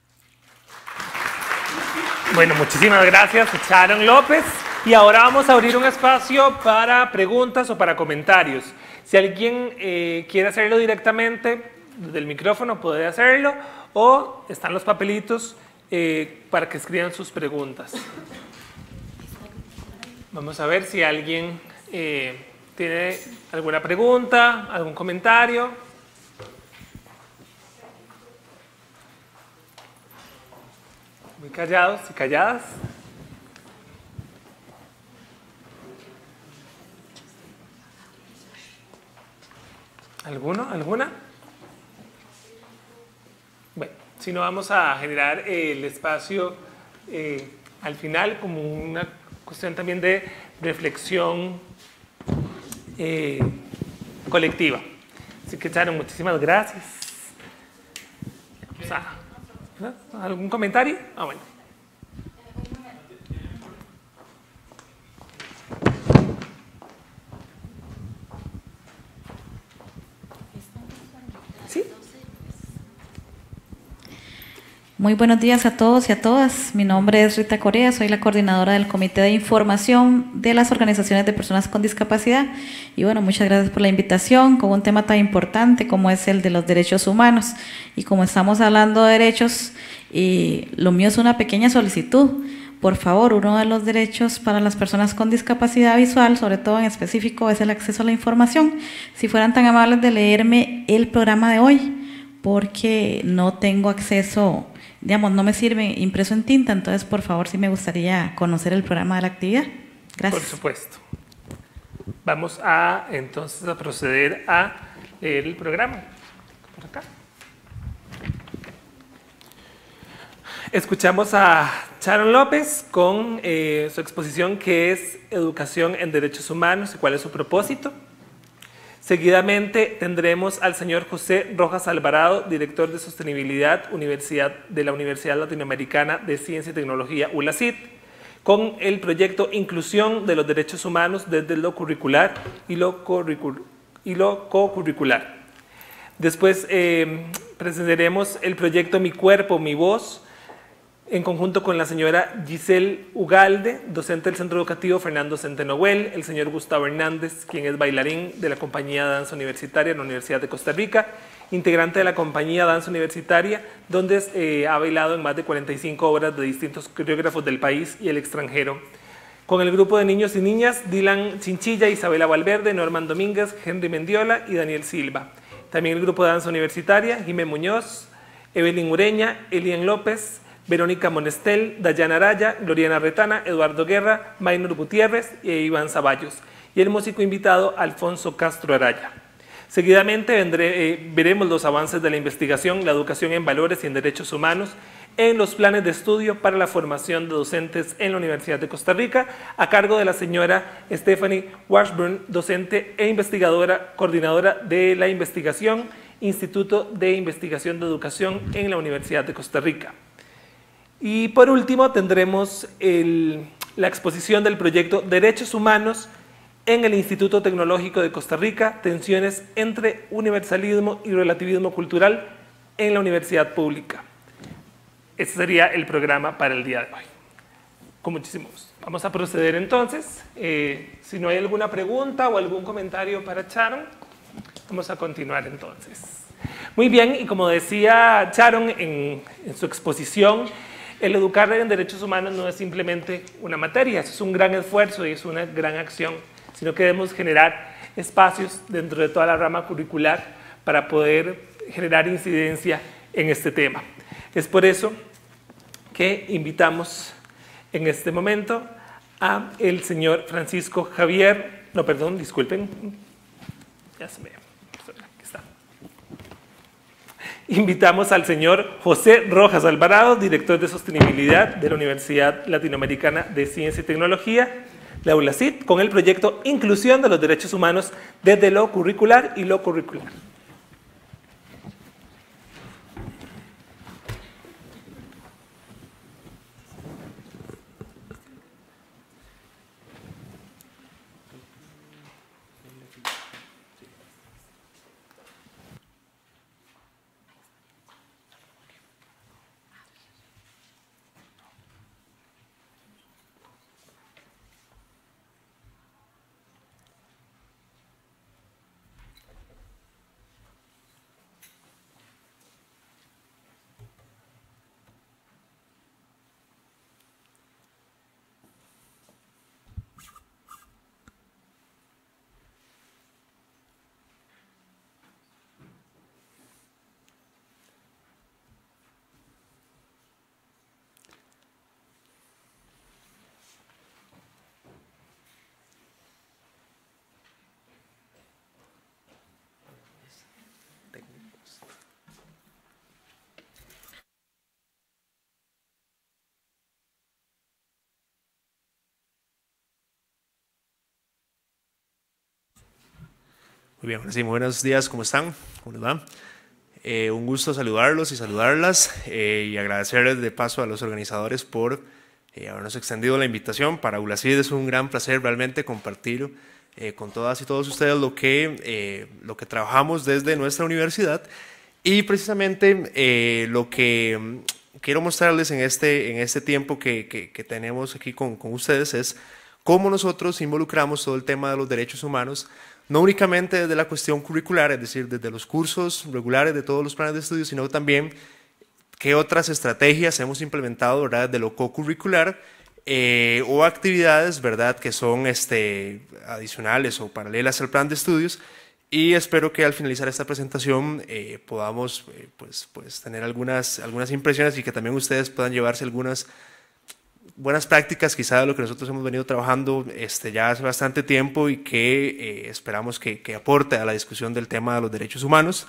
Bueno, muchísimas gracias, Sharon López. Y ahora vamos a abrir un espacio para preguntas o para comentarios. Si alguien eh, quiere hacerlo directamente desde el micrófono, puede hacerlo, o están los papelitos eh, para que escriban sus preguntas. Vamos a ver si alguien eh, tiene alguna pregunta, algún comentario. Muy callados y calladas. ¿Alguno? ¿Alguna? Bueno, si no, vamos a generar el espacio eh, al final como una cuestión también de reflexión eh, colectiva. Así que, Sharon, muchísimas gracias. O sea, ¿algún comentario? Ah, bueno. Muy buenos días a todos y a todas. Mi nombre es Rita Corea, soy la coordinadora del Comité de Información de las Organizaciones de Personas con Discapacidad. Y bueno, muchas gracias por la invitación con un tema tan importante como es el de los derechos humanos. Y como estamos hablando de derechos, y lo mío es una pequeña solicitud. Por favor, uno de los derechos para las personas con discapacidad visual, sobre todo en específico, es el acceso a la información. Si fueran tan amables de leerme el programa de hoy, porque no tengo acceso, digamos, no me sirve impreso en tinta, entonces por favor sí me gustaría conocer el programa de la actividad. Gracias. Por supuesto. Vamos a entonces a proceder a leer el programa. Por acá. Escuchamos a Sharon López con eh, su exposición que es Educación en Derechos Humanos y cuál es su propósito. Seguidamente tendremos al señor José Rojas Alvarado, director de Sostenibilidad Universidad de la Universidad Latinoamericana de Ciencia y Tecnología, U L A C I T, con el proyecto Inclusión de los Derechos Humanos desde lo curricular y lo, curricul y lo co-curricular. Después eh, presentaremos el proyecto Mi Cuerpo, Mi Voz, en conjunto con la señora Giselle Ugalde, docente del Centro Educativo Fernando Centenohuel, el señor Gustavo Hernández, quien es bailarín de la compañía de danza universitaria en la Universidad de Costa Rica, integrante de la compañía Danza Universitaria, donde eh, ha bailado en más de cuarenta y cinco obras de distintos coreógrafos del país y el extranjero. Con el grupo de niños y niñas, Dylan Chinchilla, Isabela Valverde, Norman Domínguez, Henry Mendiola y Daniel Silva. También el grupo de danza universitaria, Jimé Muñoz, Evelyn Ureña, Elian López, Verónica Monestel, Dayana Araya, Gloriana Retana, Eduardo Guerra, Maynor Gutiérrez e Iván Zavallos. Y el músico invitado, Alfonso Castro Araya. Seguidamente vendré, eh, veremos los avances de la investigación, la educación en valores y en derechos humanos en los planes de estudio para la formación de docentes en la Universidad de Costa Rica, a cargo de la señora Stephanie Washburn, docente e investigadora, coordinadora de la investigación, Instituto de Investigación de Educación en la Universidad de Costa Rica. Y por último tendremos el, la exposición del proyecto Derechos Humanos en el Instituto Tecnológico de Costa Rica, tensiones entre universalismo y relativismo cultural en la universidad pública. Este sería el programa para el día de hoy. Con muchísimo gusto. Vamos a proceder entonces. Eh, si no hay alguna pregunta o algún comentario para Sharon, vamos a continuar entonces. Muy bien, y como decía Sharon en, en su exposición, el educar en derechos humanos no es simplemente una materia, es un gran esfuerzo y es una gran acción, sino que debemos generar espacios dentro de toda la rama curricular para poder generar incidencia en este tema. Es por eso que invitamos en este momento a el señor Francisco Javier, no, perdón, disculpen, ya se me, aquí está. Invitamos al señor José Rojas Alvarado, director de sostenibilidad de la Universidad Latinoamericana de Ciencia y Tecnología, la ULACIT, con el proyecto Inclusión de los Derechos Humanos desde lo curricular y lo curricular. Muy bien, sí, muy buenos días, ¿cómo están? ¿Cómo les va? Eh, un gusto saludarlos y saludarlas eh, y agradecerles de paso a los organizadores por eh, habernos extendido la invitación. Para ULACID es un gran placer realmente compartir eh, con todas y todos ustedes lo que, eh, lo que trabajamos desde nuestra universidad y precisamente eh, lo que quiero mostrarles en este, en este tiempo que, que, que tenemos aquí con, con ustedes es cómo nosotros involucramos todo el tema de los derechos humanos, no únicamente desde la cuestión curricular, es decir, desde los cursos regulares de todos los planes de estudio, sino también qué otras estrategias hemos implementado, ¿verdad?, de lo co-curricular eh, o actividades, ¿verdad?, que son este, adicionales o paralelas al plan de estudios. Y espero que al finalizar esta presentación eh, podamos eh, pues, pues tener algunas, algunas impresiones y que también ustedes puedan llevarse algunas buenas prácticas, quizá de lo que nosotros hemos venido trabajando este, ya hace bastante tiempo y que eh, esperamos que, que aporte a la discusión del tema de los derechos humanos.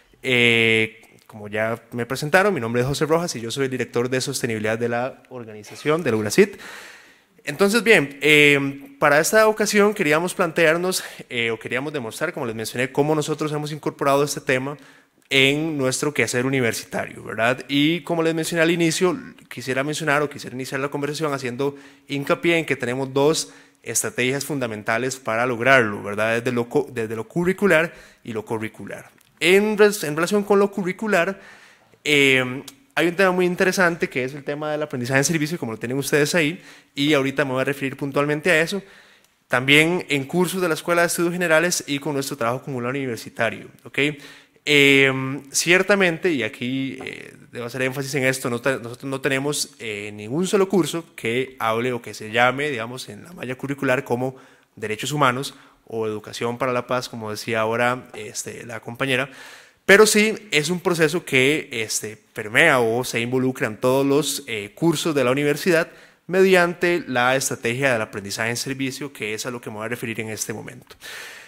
Eh, como ya me presentaron, mi nombre es José Rojas y yo soy el director de sostenibilidad de la organización, de la ULACIT. Entonces, bien, eh, para esta ocasión queríamos plantearnos eh, o queríamos demostrar, como les mencioné, cómo nosotros hemos incorporado este tema en nuestro quehacer universitario, ¿verdad? Y como les mencioné al inicio, quisiera mencionar o quisiera iniciar la conversación haciendo hincapié en que tenemos dos estrategias fundamentales para lograrlo, ¿verdad? Desde lo, desde lo curricular y lo curricular. En, en relación con lo curricular, eh, hay un tema muy interesante que es el tema del aprendizaje en servicio, como lo tienen ustedes ahí, y ahorita me voy a referir puntualmente a eso. También en cursos de la Escuela de Estudios Generales y con nuestro trabajo acumulado universitario, ¿ok? Eh, ciertamente, y aquí eh, debo hacer énfasis en esto, no nosotros no tenemos eh, ningún solo curso que hable o que se llame, digamos, en la malla curricular como derechos humanos o educación para la paz, como decía ahora este, la compañera, pero sí es un proceso que este, permea o se involucra en todos los eh, cursos de la universidad mediante la estrategia del aprendizaje en servicio, que es a lo que me voy a referir en este momento.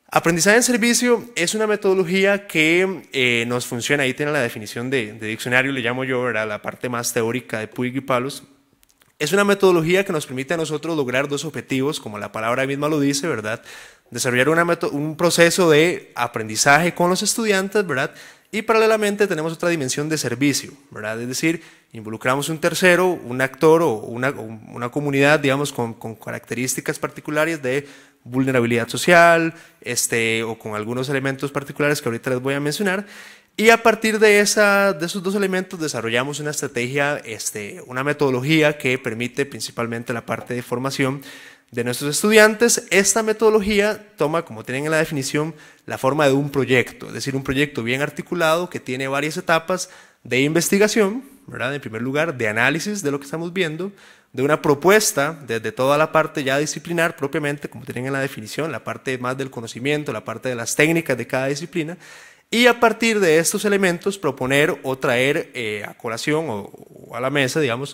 Aprendizaje en servicio es una metodología que eh, nos funciona, ahí tiene la definición de, de diccionario, le llamo yo, ¿verdad? La parte más teórica de Puig y Palos. Es una metodología que nos permite a nosotros lograr dos objetivos, como la palabra misma lo dice, ¿verdad? Desarrollar una un proceso de aprendizaje con los estudiantes, ¿verdad? Y paralelamente tenemos otra dimensión de servicio, ¿verdad? Es decir, involucramos un tercero, un actor o una, una comunidad, digamos, con, con características particulares de vulnerabilidad social, este, o con algunos elementos particulares que ahorita les voy a mencionar. Y a partir de, esa, de esos dos elementos desarrollamos una estrategia, este, una metodología que permite principalmente la parte de formación de nuestros estudiantes. Esta metodología toma, como tienen en la definición, la forma de un proyecto, es decir, un proyecto bien articulado que tiene varias etapas de investigación, ¿verdad? En primer lugar, de análisis de lo que estamos viendo, de una propuesta desde toda la parte ya disciplinar propiamente, como tienen en la definición, la parte más del conocimiento, la parte de las técnicas de cada disciplina, y a partir de estos elementos proponer o traer eh, a colación o, o a la mesa, digamos,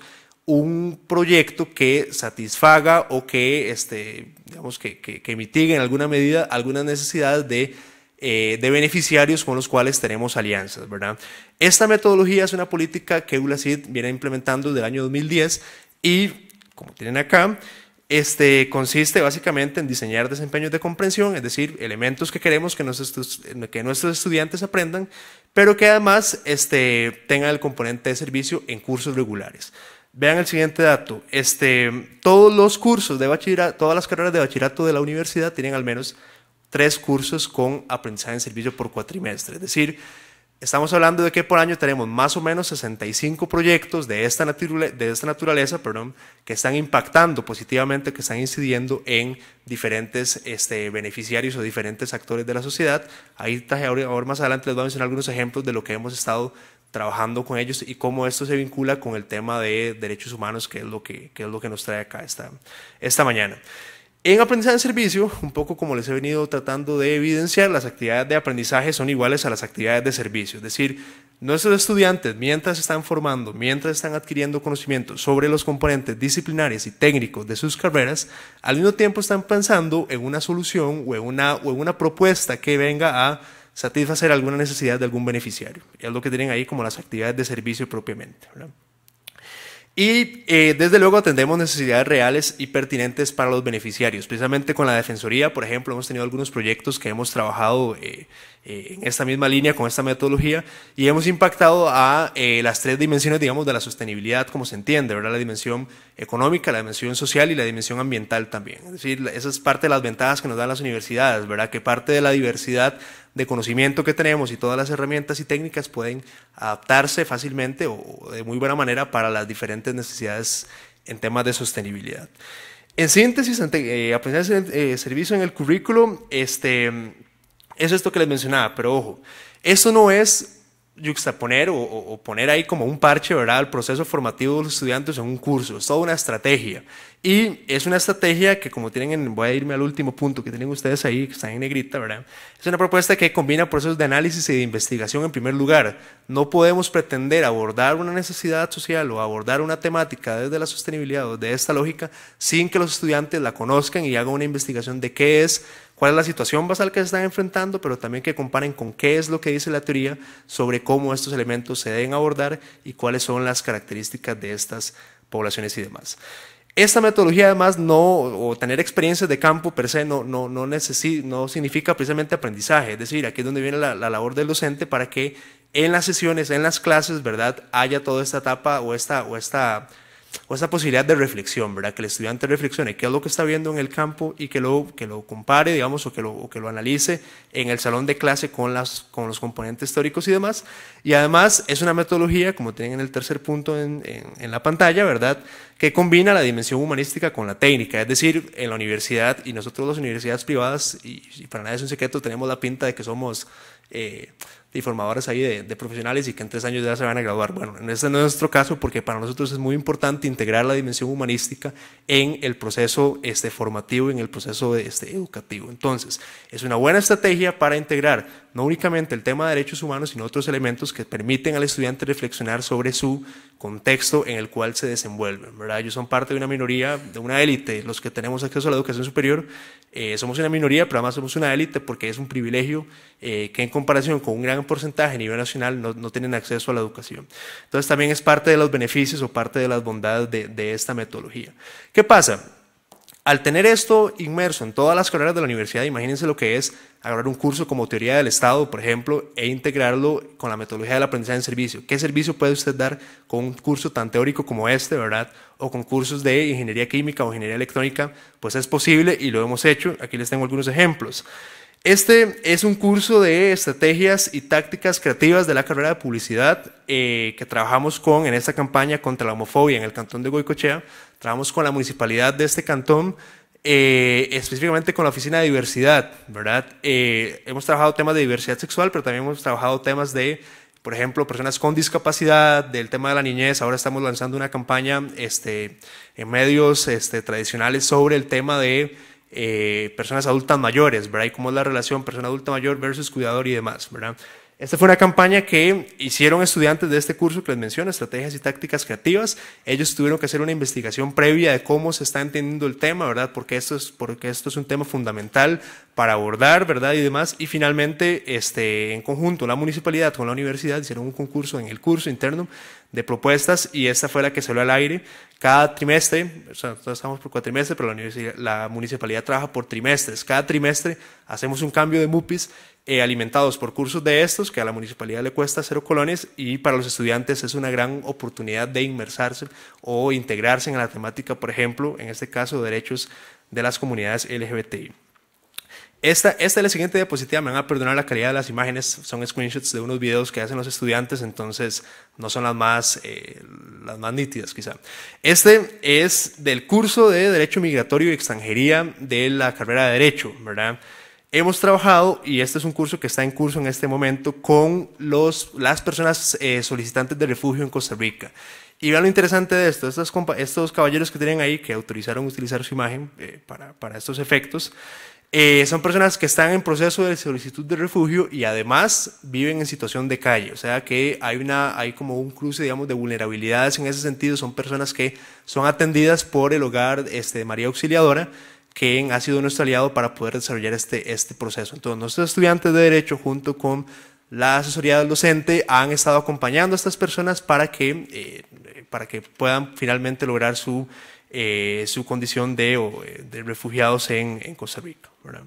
un proyecto que satisfaga o que, este, digamos, que, que, que mitigue en alguna medida algunas necesidades de, eh, de beneficiarios con los cuales tenemos alianzas, ¿verdad? Esta metodología es una política que U L A C I D viene implementando desde el año dos mil diez y, como tienen acá, este, consiste básicamente en diseñar desempeños de comprensión, es decir, elementos que queremos que nuestros, que nuestros estudiantes aprendan, pero que además este, tengan el componente de servicio en cursos regulares. Vean el siguiente dato, este, todos los cursos de bachillerato, todas las carreras de bachillerato de la universidad tienen al menos tres cursos con aprendizaje en servicio por cuatrimestre, es decir, estamos hablando de que por año tenemos más o menos sesenta y cinco proyectos de esta, de esta naturaleza perdón, que están impactando positivamente, que están incidiendo en diferentes este, beneficiarios o diferentes actores de la sociedad. Ahí ahora, ahora más adelante les voy a mencionar algunos ejemplos de lo que hemos estado trabajando con ellos y cómo esto se vincula con el tema de derechos humanos, que es lo que, que, es lo que nos trae acá esta, esta mañana. En aprendizaje en servicio, un poco como les he venido tratando de evidenciar, las actividades de aprendizaje son iguales a las actividades de servicio, es decir, nuestros estudiantes, mientras están formando, mientras están adquiriendo conocimiento sobre los componentes disciplinarios y técnicos de sus carreras, al mismo tiempo están pensando en una solución o en una, o en una propuesta que venga a satisfacer alguna necesidad de algún beneficiario. Y es lo que tienen ahí como las actividades de servicio propiamente, ¿verdad? Y eh, desde luego atendemos necesidades reales y pertinentes para los beneficiarios. Precisamente con la Defensoría, por ejemplo, hemos tenido algunos proyectos que hemos trabajado eh, eh, en esta misma línea, con esta metodología, y hemos impactado a eh, las tres dimensiones, digamos, de la sostenibilidad, como se entiende, ¿verdad? La dimensión económica, la dimensión social y la dimensión ambiental también. Es decir, esa es parte de las ventajas que nos dan las universidades, ¿verdad? Que parte de la diversidad de conocimiento que tenemos y todas las herramientas y técnicas pueden adaptarse fácilmente o de muy buena manera para las diferentes necesidades en temas de sostenibilidad. En síntesis, eh, aprendizaje de eh, servicio en el currículo, este, eso es esto que les mencionaba, pero ojo, esto no es yuxtaponer o, o, o poner ahí como un parche, ¿verdad?, al proceso formativo de los estudiantes en un curso, es toda una estrategia. Y es una estrategia que, como tienen, en, voy a irme al último punto que tienen ustedes ahí, que están en negrita, ¿verdad? Es una propuesta que combina procesos de análisis y de investigación en primer lugar. No podemos pretender abordar una necesidad social o abordar una temática desde la sostenibilidad o de esta lógica sin que los estudiantes la conozcan y hagan una investigación de qué es, cuál es la situación basal que se están enfrentando, pero también que comparen con qué es lo que dice la teoría sobre cómo estos elementos se deben abordar y cuáles son las características de estas poblaciones y demás. Esta metodología además no, o tener experiencias de campo per se no, no, no, necesi, no significa precisamente aprendizaje, es decir, aquí es donde viene la, la labor del docente para que en las sesiones, en las clases, ¿verdad?, haya toda esta etapa o esta, o esta, o esta posibilidad de reflexión, ¿verdad?, que el estudiante reflexione qué es lo que está viendo en el campo y que lo, que lo compare, digamos, o que lo, o que lo analice en el salón de clase con, las, con los componentes teóricos y demás. Y además es una metodología, como tienen en el tercer punto en, en, en la pantalla, ¿verdad?, que combina la dimensión humanística con la técnica, es decir, en la universidad, y nosotros las universidades privadas, y, y para nadie es un secreto, tenemos la pinta de que somos, eh, y formadoras ahí de, de profesionales y que en tres años ya se van a graduar. Bueno, en este no es nuestro caso porque para nosotros es muy importante integrar la dimensión humanística en el proceso este, formativo, en el proceso este, educativo. Entonces, es una buena estrategia para integrar no únicamente el tema de derechos humanos, sino otros elementos que permiten al estudiante reflexionar sobre su contexto en el cual se desenvuelven, ¿verdad? Ellos son parte de una minoría, de una élite, los que tenemos acceso a la educación superior, eh, somos una minoría, pero además somos una élite porque es un privilegio eh, que en comparación con un gran porcentaje a nivel nacional no, no tienen acceso a la educación. Entonces también es parte de los beneficios o parte de las bondades de, de esta metodología. ¿Qué pasa? Al tener esto inmerso en todas las carreras de la universidad, imagínense lo que es agarrar un curso como teoría del Estado, por ejemplo, e integrarlo con la metodología del aprendizaje en servicio. ¿Qué servicio puede usted dar con un curso tan teórico como este, verdad? O con cursos de ingeniería química o ingeniería electrónica, pues es posible y lo hemos hecho. Aquí les tengo algunos ejemplos. Este es un curso de estrategias y tácticas creativas de la carrera de publicidad eh, que trabajamos con en esta campaña contra la homofobia en el cantón de Goicoechea. Trabajamos con la municipalidad de este cantón, eh, específicamente con la oficina de diversidad, ¿verdad? Eh, hemos trabajado temas de diversidad sexual, pero también hemos trabajado temas de, por ejemplo, personas con discapacidad, del tema de la niñez. Ahora estamos lanzando una campaña este, en medios este, tradicionales sobre el tema de Eh, personas adultas mayores, ¿verdad? Y cómo es la relación persona adulta mayor versus cuidador y demás, ¿verdad? Esta fue una campaña que hicieron estudiantes de este curso que les menciono, Estrategias y Tácticas Creativas. Ellos tuvieron que hacer una investigación previa de cómo se está entendiendo el tema, ¿verdad? Porque esto es, porque esto es un tema fundamental para abordar, ¿verdad? Y demás. Y finalmente, este, en conjunto, la municipalidad con la universidad hicieron un concurso en el curso interno de propuestas y esta fue la que salió al aire. Cada trimestre, o sea, nosotros estamos por cuatrimestre, pero la, la municipalidad trabaja por trimestres. Cada trimestre hacemos un cambio de MUPIs eh, alimentados por cursos de estos, que a la municipalidad le cuesta cero colones y para los estudiantes es una gran oportunidad de inmersarse o integrarse en la temática, por ejemplo, en este caso, derechos de las comunidades L G B T I. Esta, esta es la siguiente diapositiva, me van a perdonar la calidad de las imágenes, son screenshots de unos videos que hacen los estudiantes, entonces no son las más, eh, las más nítidas quizá. Este es del curso de Derecho Migratorio y Extranjería de la carrera de Derecho, ¿verdad? Hemos trabajado, y este es un curso que está en curso en este momento, con los, las personas eh, solicitantes de refugio en Costa Rica. Y vean lo interesante de esto, estos, estos caballeros que tienen ahí, que autorizaron utilizar su imagen eh, para, para estos efectos, Eh, son personas que están en proceso de solicitud de refugio y además viven en situación de calle, o sea que hay, una, hay como un cruce, digamos, de vulnerabilidades en ese sentido. Son personas que son atendidas por el hogar este, de María Auxiliadora, que ha sido nuestro aliado para poder desarrollar este, este proceso. Entonces, nuestros estudiantes de Derecho, junto con la asesoría del docente, han estado acompañando a estas personas para que, eh, para que puedan finalmente lograr su Eh, su condición de, o, de refugiados en, en Costa Rica, ¿verdad?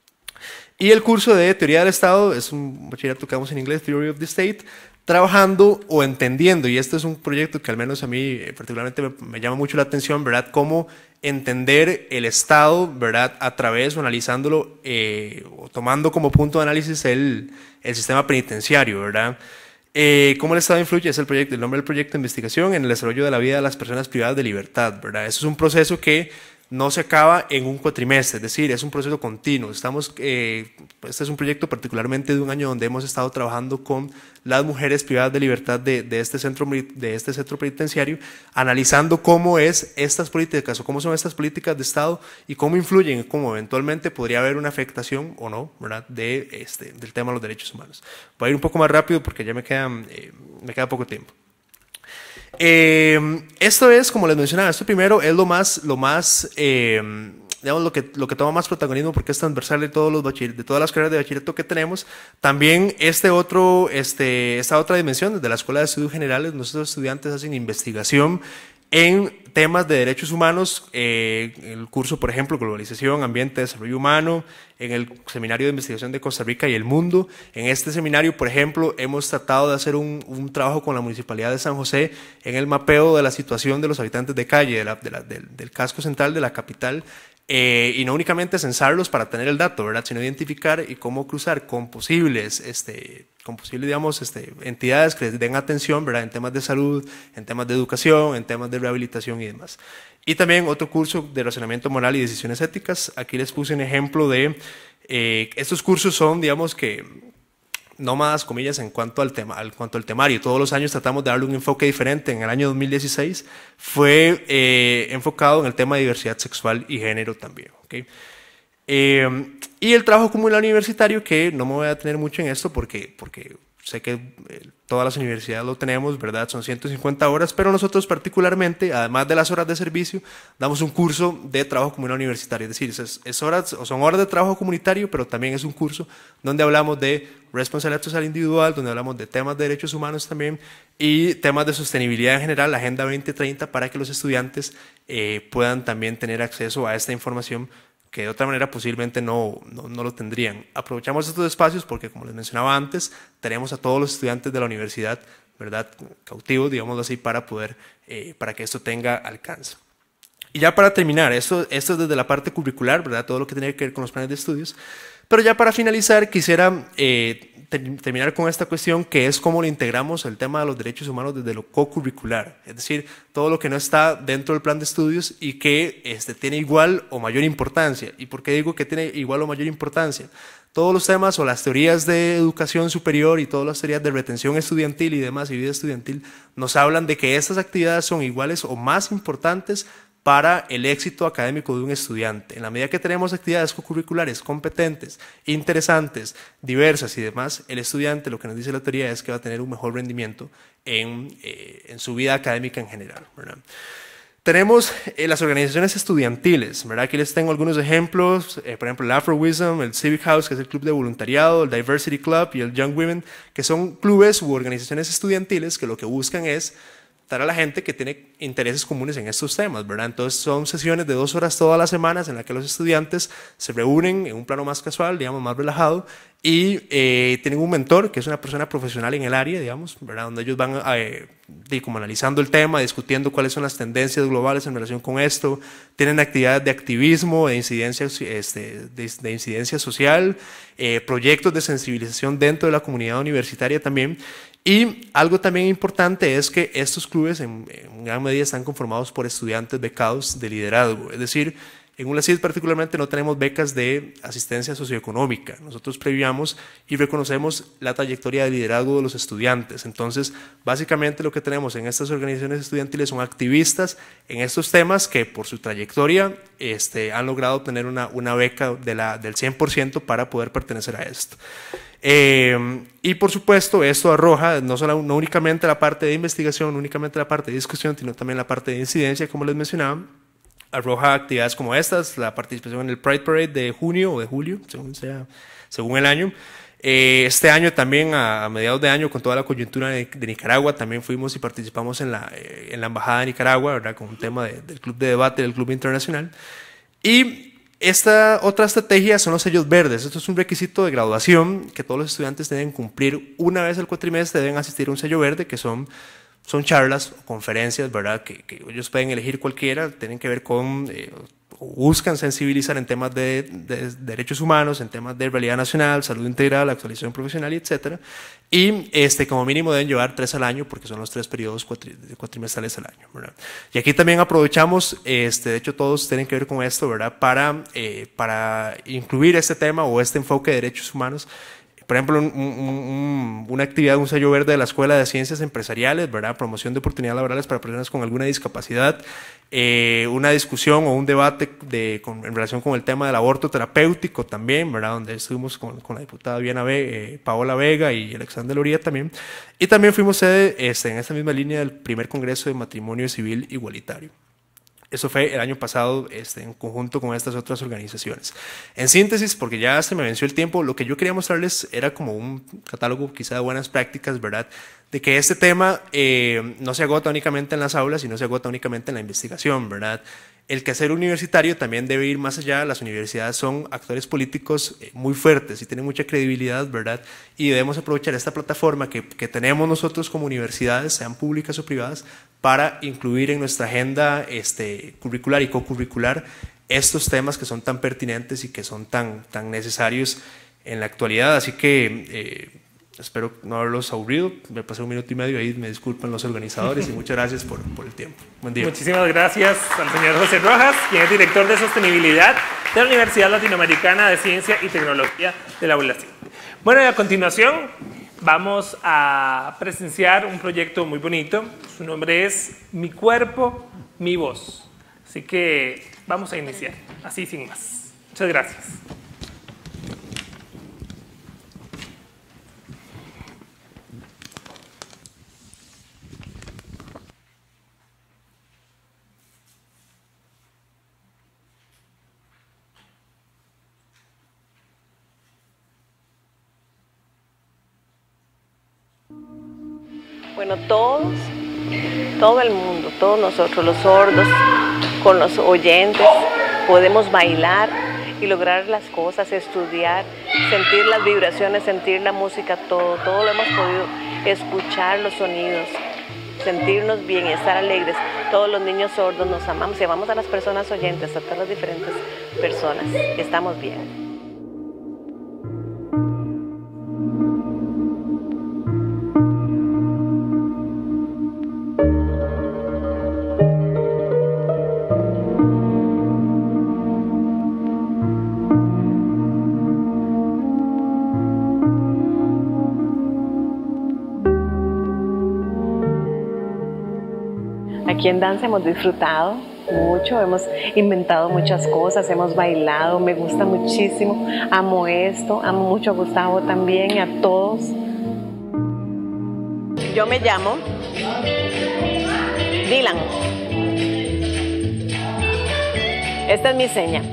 Y el curso de Teoría del Estado es un bachillerato que damos en inglés, Theory of the State, trabajando o entendiendo, y este es un proyecto que al menos a mí particularmente me, me llama mucho la atención, ¿verdad? Cómo entender el Estado, ¿verdad? A través o analizándolo eh, o tomando como punto de análisis el, el sistema penitenciario, ¿verdad? Eh, ¿Cómo el Estado influye? Es el, proyecto, el nombre del proyecto de investigación en el desarrollo de la vida de las personas privadas de libertad, ¿verdad? Eso es un proceso que no se acaba en un cuatrimestre, es decir, es un proceso continuo. Estamos, eh, este es un proyecto particularmente de un año donde hemos estado trabajando con las mujeres privadas de libertad de, de, este, centro, de este centro penitenciario, analizando cómo es estas políticas o cómo son estas políticas de Estado y cómo influyen, cómo eventualmente podría haber una afectación o no, ¿verdad? De este, del tema de los derechos humanos. Voy a ir un poco más rápido porque ya me queda, eh, me queda poco tiempo. Eh, esto es, como les mencionaba, esto primero es lo más, lo más eh, digamos, lo que, lo que toma más protagonismo porque es transversal de, todos los bachiller, de todas las carreras de bachillerato que tenemos. También este otro, este, esta otra dimensión, desde la Escuela de Estudios Generales, nuestros estudiantes hacen investigación en temas de derechos humanos, eh, el curso, por ejemplo, Globalización, Ambiente, Desarrollo Humano, en el Seminario de Investigación de Costa Rica y el Mundo. En este seminario, por ejemplo, hemos tratado de hacer un, un trabajo con la Municipalidad de San José en el mapeo de la situación de los habitantes de calle, de la, de la, del, del casco central de la capital, eh, y no únicamente censarlos para tener el dato, ¿verdad? Sino identificar y cómo cruzar con posibles, este, con posibles, digamos, este, entidades que les den atención, ¿verdad? En temas de salud, en temas de educación, en temas de rehabilitación y demás. Y también otro curso de razonamiento moral y decisiones éticas. Aquí les puse un ejemplo de, eh, estos cursos son, digamos que, nómadas, comillas, en cuanto al tema, en cuanto al temario. Todos los años tratamos de darle un enfoque diferente. En el año dos mil dieciséis fue eh, enfocado en el tema de diversidad sexual y género también. ¿Okay? Eh, y el trabajo comunal universitario, que no me voy a detener mucho en esto porque, porque sé que eh, todas las universidades lo tenemos, ¿verdad? Son ciento cincuenta horas, pero nosotros particularmente, además de las horas de servicio, damos un curso de trabajo comunal universitario. Es decir, es, es horas, o son horas de trabajo comunitario, pero también es un curso donde hablamos de responsabilidad social individual, donde hablamos de temas de derechos humanos también y temas de sostenibilidad en general, la Agenda veinte treinta, para que los estudiantes eh, puedan también tener acceso a esta información que de otra manera posiblemente no, no, no lo tendrían. Aprovechamos estos espacios porque, como les mencionaba antes, tenemos a todos los estudiantes de la universidad, ¿verdad?, cautivos, digámoslo así, para, poder, eh, para que esto tenga alcance. Y ya para terminar, esto, esto es desde la parte curricular, ¿verdad?, todo lo que tiene que ver con los planes de estudios, pero ya para finalizar quisiera eh, ter terminar con esta cuestión, que es cómo le integramos el tema de los derechos humanos desde lo co-curricular, es decir, todo lo que no está dentro del plan de estudios y que este, tiene igual o mayor importancia. ¿Y por qué digo que tiene igual o mayor importancia? Todos los temas o las teorías de educación superior y todas las teorías de retención estudiantil y demás y vida estudiantil nos hablan de que estas actividades son iguales o más importantes para el éxito académico de un estudiante. En la medida que tenemos actividades co-curriculares competentes, interesantes, diversas y demás, el estudiante, lo que nos dice la teoría, es que va a tener un mejor rendimiento en, eh, en su vida académica en general, ¿verdad? Tenemos eh, las organizaciones estudiantiles, ¿verdad? Aquí les tengo algunos ejemplos, eh, por ejemplo el Afro Wisdom, el Civic House, que es el club de voluntariado, el Diversity Club y el Young Women, que son clubes u organizaciones estudiantiles que lo que buscan es dar a la gente que tiene intereses comunes en estos temas, ¿verdad? Entonces son sesiones de dos horas todas las semanas en las que los estudiantes se reúnen en un plano más casual, digamos, más relajado, y eh, tienen un mentor que es una persona profesional en el área, digamos, ¿verdad?, donde ellos van eh, de, como analizando el tema, discutiendo cuáles son las tendencias globales en relación con esto. Tienen actividades de activismo, de incidencia, este, de, de incidencia social, eh, proyectos de sensibilización dentro de la comunidad universitaria también. Y algo también importante es que estos clubes en, en gran medida están conformados por estudiantes becados de liderazgo, es decir, en U L A C I D particularmente no tenemos becas de asistencia socioeconómica. Nosotros premiamos y reconocemos la trayectoria de liderazgo de los estudiantes. Entonces, básicamente lo que tenemos en estas organizaciones estudiantiles son activistas en estos temas que por su trayectoria este, han logrado obtener una, una beca de la, del cien por ciento para poder pertenecer a esto. Eh, y por supuesto esto arroja no, solo, no únicamente la parte de investigación, no únicamente la parte de discusión, sino también la parte de incidencia, como les mencionaba. Arroja actividades como estas, la participación en el Pride Parade de junio o de julio, según, sea, según el año. Eh, este año también, a, a mediados de año, con toda la coyuntura de, de Nicaragua, también fuimos y participamos en la, eh, en la Embajada de Nicaragua, ¿verdad?, con un tema de, del Club de Debate del Club Internacional. Y esta otra estrategia son los sellos verdes. Esto es un requisito de graduación que todos los estudiantes deben cumplir. Una vez al cuatrimestre deben asistir a un sello verde, que son... Son charlas o conferencias, ¿verdad?, que, que ellos pueden elegir cualquiera, tienen que ver con, eh, buscan sensibilizar en temas de, de, de derechos humanos, en temas de realidad nacional, salud integral, actualización profesional, etcétera. Y este, como mínimo deben llevar tres al año, porque son los tres periodos cuatri, cuatrimestrales al año, ¿verdad? Y aquí también aprovechamos, este, de hecho todos tienen que ver con esto, ¿verdad?, para, eh, para incluir este tema o este enfoque de derechos humanos. Por ejemplo, un, un, una actividad, un sello verde de la Escuela de Ciencias Empresariales, ¿verdad?, promoción de oportunidades laborales para personas con alguna discapacidad, eh, una discusión o un debate de, con, en relación con el tema del aborto terapéutico también, ¿verdad?, donde estuvimos con, con la diputada Diana Ve, eh, Paola Vega y Alexander Loría también, y también fuimos sede este, en esta misma línea del primer Congreso de Matrimonio Civil Igualitario. Eso fue el año pasado este, en conjunto con estas otras organizaciones. En síntesis, porque ya se me venció el tiempo, lo que yo quería mostrarles era como un catálogo quizá de buenas prácticas, ¿verdad?, de que este tema eh, no se agota únicamente en las aulas, sino se agota únicamente en la investigación, ¿verdad? El quehacer universitario también debe ir más allá. Las universidades son actores políticos muy fuertes y tienen mucha credibilidad, ¿verdad? Y debemos aprovechar esta plataforma que, que tenemos nosotros como universidades, sean públicas o privadas, para incluir en nuestra agenda este, curricular y co-curricular estos temas que son tan pertinentes y que son tan, tan necesarios en la actualidad. Así que eh, espero no haberlos aburrido. Me pasé un minuto y medio ahí, me disculpan los organizadores y muchas gracias por, por el tiempo. Buen día. Muchísimas gracias al señor José Rojas, quien es director de sostenibilidad de la Universidad Latinoamericana de Ciencia y Tecnología de la U L A C I D. Bueno, y a continuación vamos a presenciar un proyecto muy bonito. Su nombre es Mi Cuerpo, Mi Voz. Así que vamos a iniciar, así sin más. Muchas gracias. Bueno, todos, todo el mundo, todos nosotros, los sordos, con los oyentes, podemos bailar y lograr las cosas, estudiar, sentir las vibraciones, sentir la música, todo, todo lo hemos podido escuchar los sonidos, sentirnos bien, estar alegres. Todos los niños sordos nos amamos y amamos a las personas oyentes, a todas las diferentes personas. Estamos bien. Aquí en danza hemos disfrutado mucho, hemos inventado muchas cosas, hemos bailado, me gusta muchísimo, amo esto, amo mucho a Gustavo también y a todos. Yo me llamo Dylan. Esta es mi seña.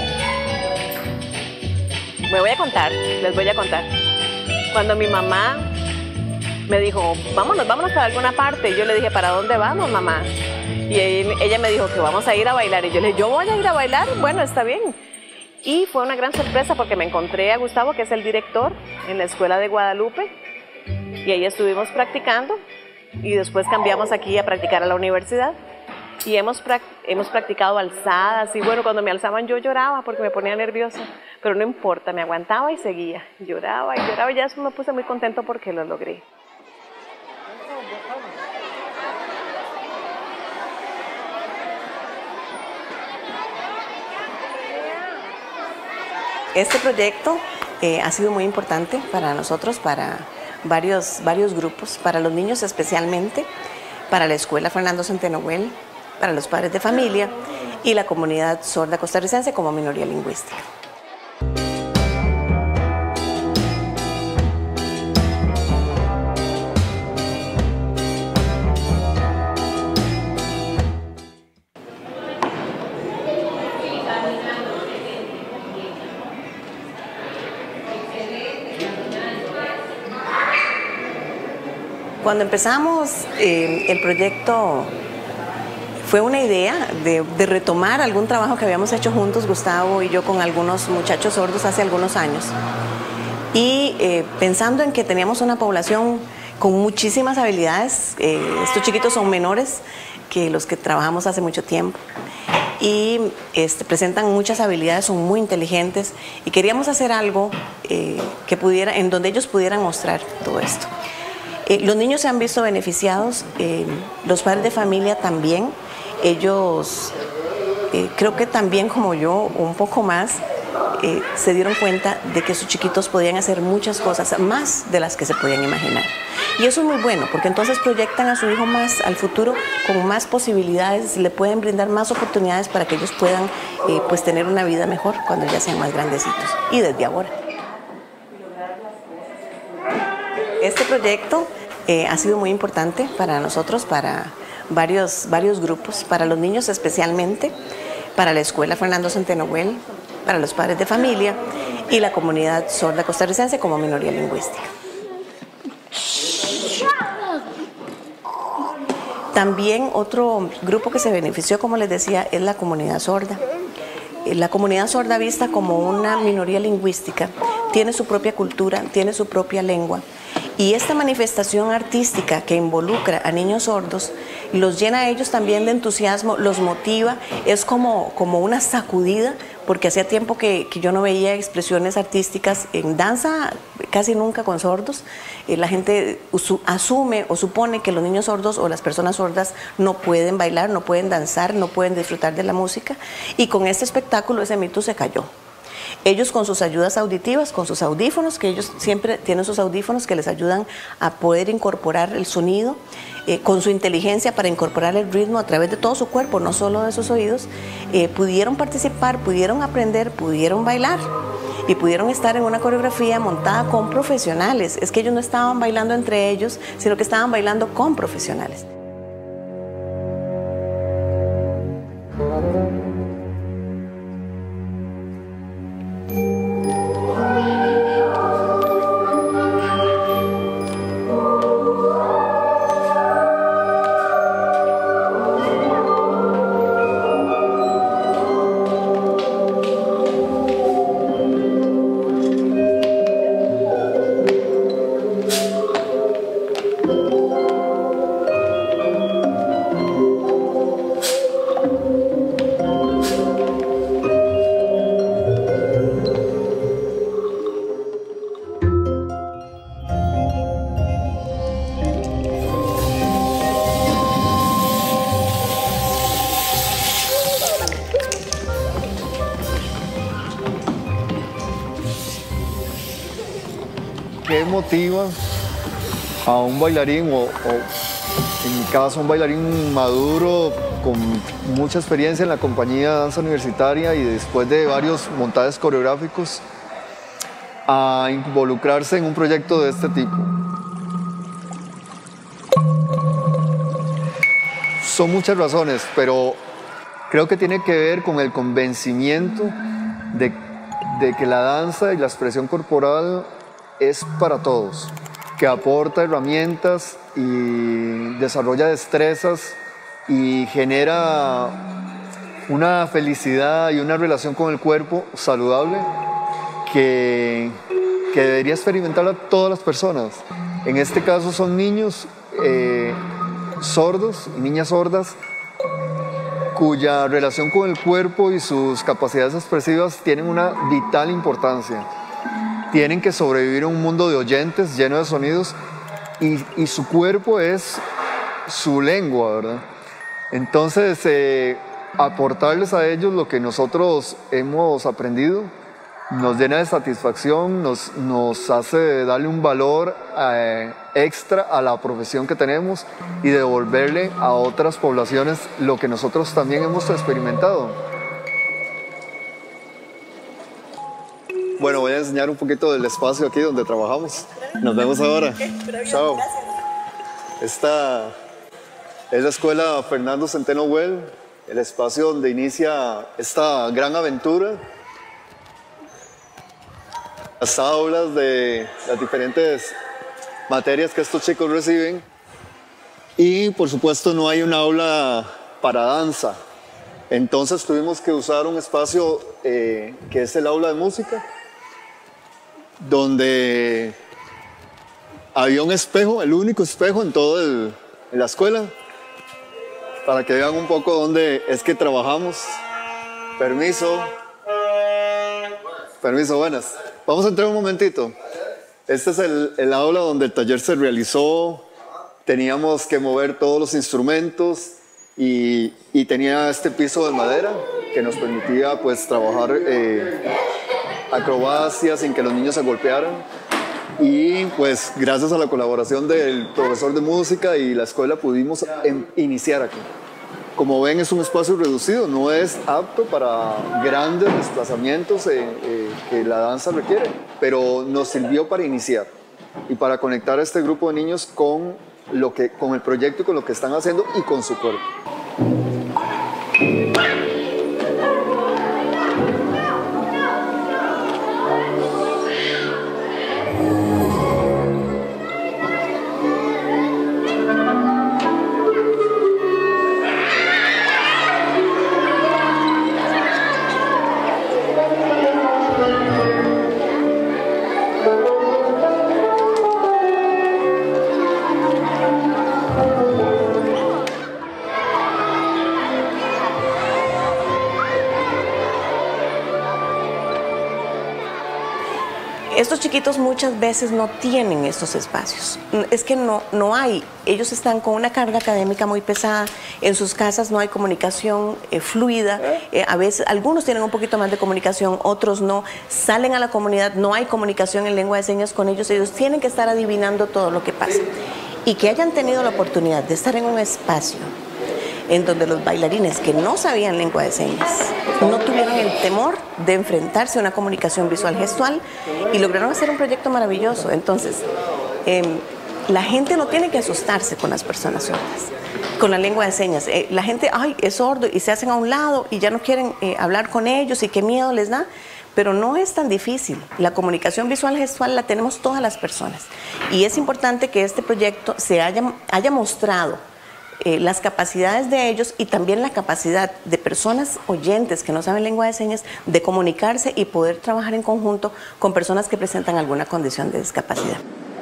Me voy a contar, les voy a contar. Cuando mi mamá me dijo, vámonos, vámonos para alguna parte. Y yo le dije, ¿para dónde vamos, mamá? Y ella me dijo que vamos a ir a bailar. Y yo le dije, ¿yo voy a ir a bailar? Bueno, está bien. Y fue una gran sorpresa porque me encontré a Gustavo, que es el director, en la escuela de Guadalupe. Y ahí estuvimos practicando. Y después cambiamos aquí a practicar a la universidad. Y hemos, hemos practicado alzadas. Y bueno, cuando me alzaban yo lloraba porque me ponía nerviosa. Pero no importa, me aguantaba y seguía. Lloraba y lloraba. Y ya eso me puse muy contento porque lo logré. Este proyecto eh, ha sido muy importante para nosotros, para varios, varios grupos, para los niños especialmente, para la Escuela Fernando Centenohuel, para los padres de familia y la comunidad sorda costarricense como minoría lingüística. Cuando empezamos eh, el proyecto fue una idea de, de retomar algún trabajo que habíamos hecho juntos, Gustavo y yo, con algunos muchachos sordos hace algunos años. Y eh, pensando en que teníamos una población con muchísimas habilidades, eh, estos chiquitos son menores que los que trabajamos hace mucho tiempo. Y este, presentan muchas habilidades, son muy inteligentes y queríamos hacer algo eh, que pudiera, en donde ellos pudieran mostrar todo esto. Eh, los niños se han visto beneficiados, eh, los padres de familia también. Ellos, eh, creo que también como yo, un poco más, eh, se dieron cuenta de que sus chiquitos podían hacer muchas cosas, más de las que se podían imaginar. Y eso es muy bueno, porque entonces proyectan a su hijo más al futuro, con más posibilidades, le pueden brindar más oportunidades para que ellos puedan eh, pues tener una vida mejor cuando ya sean más grandecitos, y desde ahora. Este proyecto eh, ha sido muy importante para nosotros, para varios, varios grupos, para los niños especialmente, para la Escuela Fernando Centenohuel, para los padres de familia y la comunidad sorda costarricense como minoría lingüística. También otro grupo que se benefició, como les decía, es la comunidad sorda. La comunidad sorda, vista como una minoría lingüística, tiene su propia cultura, tiene su propia lengua. Y esta manifestación artística que involucra a niños sordos los llena a ellos también de entusiasmo, los motiva, es como, como una sacudida, porque hacía tiempo que, que yo no veía expresiones artísticas en danza, casi nunca con sordos. Eh, la gente asume o supone que los niños sordos o las personas sordas no pueden bailar, no pueden danzar, no pueden disfrutar de la música, y con este espectáculo ese mito se cayó. Ellos con sus ayudas auditivas, con sus audífonos, que ellos siempre tienen sus audífonos que les ayudan a poder incorporar el sonido, eh, con su inteligencia para incorporar el ritmo a través de todo su cuerpo, no solo de sus oídos, eh, pudieron participar, pudieron aprender, pudieron bailar y pudieron estar en una coreografía montada con profesionales. Es que ellos no estaban bailando entre ellos, sino que estaban bailando con profesionales. ¿Qué motiva a un bailarín, o, o en mi caso un bailarín maduro con mucha experiencia en la compañía de danza universitaria y después de varios montajes coreográficos, a involucrarse en un proyecto de este tipo? Son muchas razones, pero creo que tiene que ver con el convencimiento de, de que la danza y la expresión corporal es para todos, que aporta herramientas y desarrolla destrezas y genera una felicidad y una relación con el cuerpo saludable que, que debería experimentar a todas las personas. En este caso son niños eh, sordos y niñas sordas cuya relación con el cuerpo y sus capacidades expresivas tienen una vital importancia. Tienen que sobrevivir en un mundo de oyentes lleno de sonidos y, y su cuerpo es su lengua, ¿verdad? Entonces, eh, aportarles a ellos lo que nosotros hemos aprendido nos llena de satisfacción, nos, nos hace darle un valor eh, extra a la profesión que tenemos y devolverle a otras poblaciones lo que nosotros también hemos experimentado. Bueno, voy a enseñar un poquito del espacio aquí donde trabajamos. Nos vemos ahora. Chao. Esta es la escuela Fernando Centeno Well, el espacio donde inicia esta gran aventura. Las aulas de las diferentes materias que estos chicos reciben. Y por supuesto no hay un aula para danza. Entonces tuvimos que usar un espacio eh, que es el aula de música, donde había un espejo, el único espejo en toda en la escuela, para que vean un poco dónde es que trabajamos. Permiso. Permiso, buenas. Vamos a entrar un momentito. Este es el, el aula donde el taller se realizó. Teníamos que mover todos los instrumentos y, y tenía este piso de madera que nos permitía pues trabajar eh, acrobacias sin que los niños se golpearan. Y pues gracias a la colaboración del profesor de música y la escuela pudimos en, iniciar aquí. Como ven, es un espacio reducido, no es apto para grandes desplazamientos eh, eh, que la danza requiere, pero nos sirvió para iniciar y para conectar a este grupo de niños con, lo que, con el proyecto, con lo que están haciendo y con su cuerpo. Estos chiquitos muchas veces no tienen estos espacios, es que no, no hay, ellos están con una carga académica muy pesada, en sus casas no hay comunicación eh, fluida, eh, a veces algunos tienen un poquito más de comunicación, otros no, salen a la comunidad, no hay comunicación en lengua de señas con ellos, ellos tienen que estar adivinando todo lo que pasa. Y que hayan tenido la oportunidad de estar en un espacio en donde los bailarines que no sabían lengua de señas no tuvieron el temor de enfrentarse a una comunicación visual gestual y lograron hacer un proyecto maravilloso. Entonces, eh, la gente no tiene que asustarse con las personas sordas, con la lengua de señas. Eh, la gente, ay, es sordo y se hacen a un lado y ya no quieren eh, hablar con ellos y qué miedo les da. Pero no es tan difícil. La comunicación visual gestual la tenemos todas las personas. Y es importante que este proyecto se haya, haya mostrado Eh, las capacidades de ellos y también la capacidad de personas oyentes que no saben lengua de señas de comunicarse y poder trabajar en conjunto con personas que presentan alguna condición de discapacidad.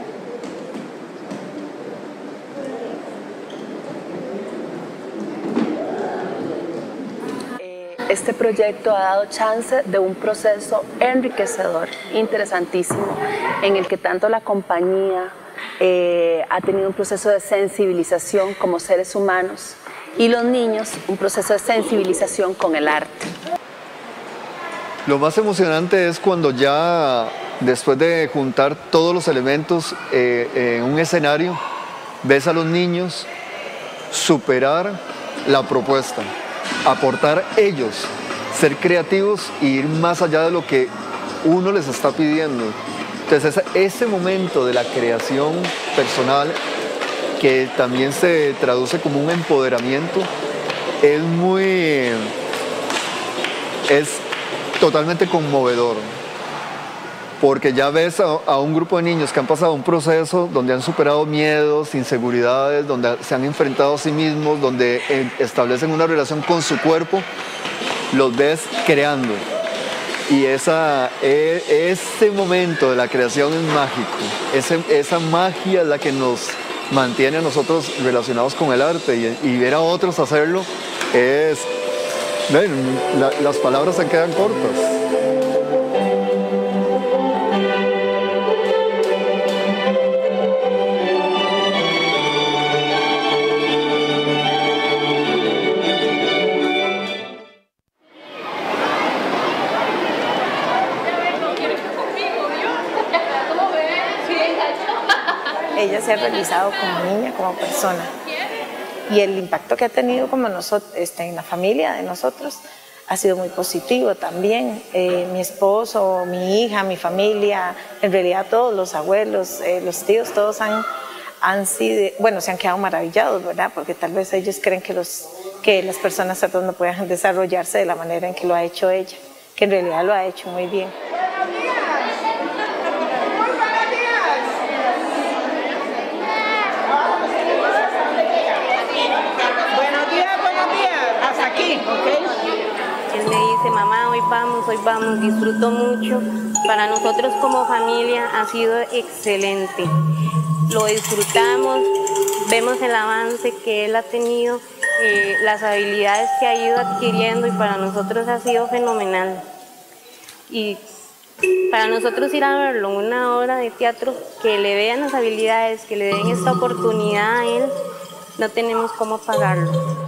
Este proyecto ha dado chance de un proceso enriquecedor, interesantísimo, en el que tanto la compañía Eh, ha tenido un proceso de sensibilización como seres humanos y los niños un proceso de sensibilización con el arte. Lo más emocionante es cuando ya después de juntar todos los elementos eh, en un escenario, ves a los niños superar la propuesta, aportar ellos, ser creativos e ir más allá de lo que uno les está pidiendo. Entonces, ese momento de la creación personal, que también se traduce como un empoderamiento, es muy, es totalmente conmovedor, porque ya ves a, a un grupo de niños que han pasado un proceso donde han superado miedos, inseguridades, donde se han enfrentado a sí mismos, donde establecen una relación con su cuerpo, los ves creando. Y esa, ese momento de la creación es mágico, ese, esa magia es la que nos mantiene a nosotros relacionados con el arte y, y ver a otros hacerlo es, ven, la, las palabras se quedan cortas. Ella se ha realizado como niña, como persona, y el impacto que ha tenido como nosotros, este, en la familia de nosotros ha sido muy positivo también. Eh, mi esposo, mi hija, mi familia, en realidad todos los abuelos, eh, los tíos, todos han, han sido, bueno, se han quedado maravillados, ¿verdad? Porque tal vez ellos creen que, los, que las personas sordas no puedan desarrollarse de la manera en que lo ha hecho ella, que en realidad lo ha hecho muy bien. Él me dice, mamá, hoy vamos, hoy vamos, disfruto mucho. Para nosotros como familia ha sido excelente. Lo disfrutamos, vemos el avance que él ha tenido, eh, las habilidades que ha ido adquiriendo y para nosotros ha sido fenomenal. Y para nosotros ir a verlo, una obra de teatro, que le vean las habilidades, que le den esta oportunidad a él, no tenemos cómo pagarlo.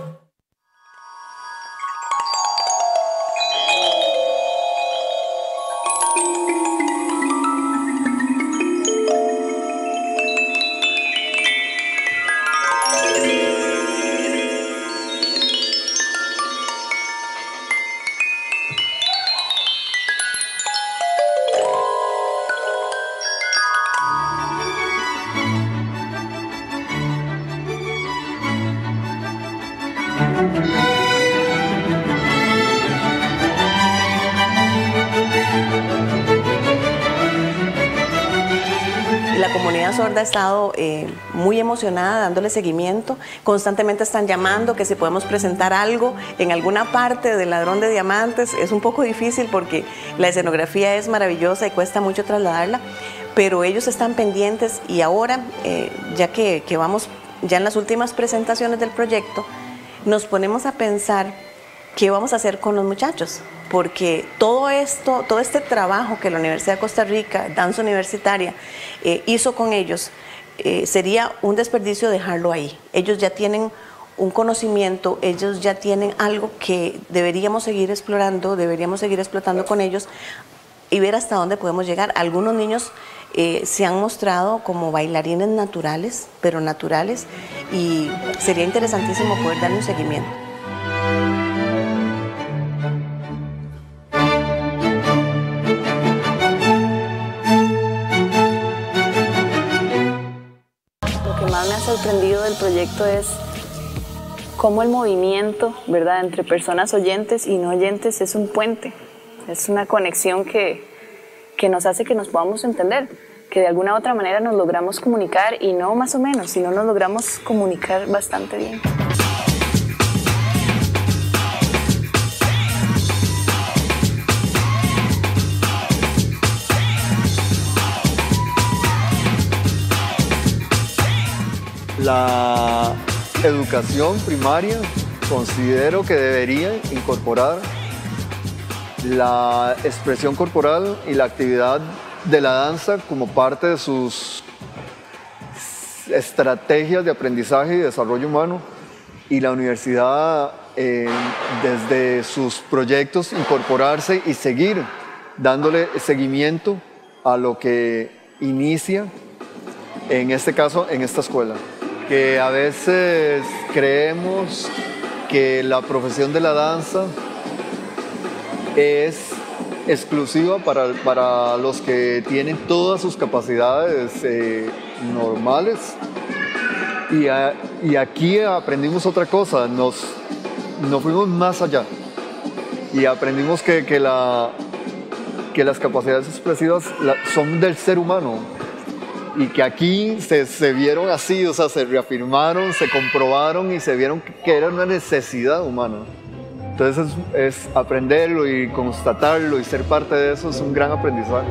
La comunidad sorda ha estado eh, muy emocionada dándole seguimiento, constantemente están llamando que si podemos presentar algo en alguna parte del Ladrón de Diamantes. Es un poco difícil porque la escenografía es maravillosa y cuesta mucho trasladarla, pero ellos están pendientes y ahora, eh, ya que, que vamos ya en las últimas presentaciones del proyecto, nos ponemos a pensar ¿qué vamos a hacer con los muchachos? Porque todo esto, todo este trabajo que la Universidad de Costa Rica, Danza Universitaria, eh, hizo con ellos, eh, sería un desperdicio dejarlo ahí. Ellos ya tienen un conocimiento, ellos ya tienen algo que deberíamos seguir explorando, deberíamos seguir explotando con ellos y ver hasta dónde podemos llegar. Algunos niños eh, se han mostrado como bailarines naturales, pero naturales, y sería interesantísimo poder darle un seguimiento. Lo que más me ha sorprendido del proyecto es cómo el movimiento, ¿verdad?, entre personas oyentes y no oyentes es un puente, es una conexión que, que nos hace que nos podamos entender, que de alguna u otra manera nos logramos comunicar, y no más o menos, sino nos logramos comunicar bastante bien. La educación primaria considero que debería incorporar la expresión corporal y la actividad de la danza como parte de sus estrategias de aprendizaje y desarrollo humano, y la universidad eh, desde sus proyectos incorporarse y seguir dándole seguimiento a lo que inicia, en este caso, en esta escuela. Que a veces creemos que la profesión de la danza es exclusiva para, para los que tienen todas sus capacidades eh, normales, y, a, y aquí aprendimos otra cosa, nos, nos fuimos más allá y aprendimos que, que, la, que las capacidades expresivas la, son del ser humano. Y que aquí se, se vieron así, o sea, se reafirmaron, se comprobaron y se vieron que, que era una necesidad humana. Entonces es, es aprenderlo y constatarlo y ser parte de eso es un gran aprendizaje.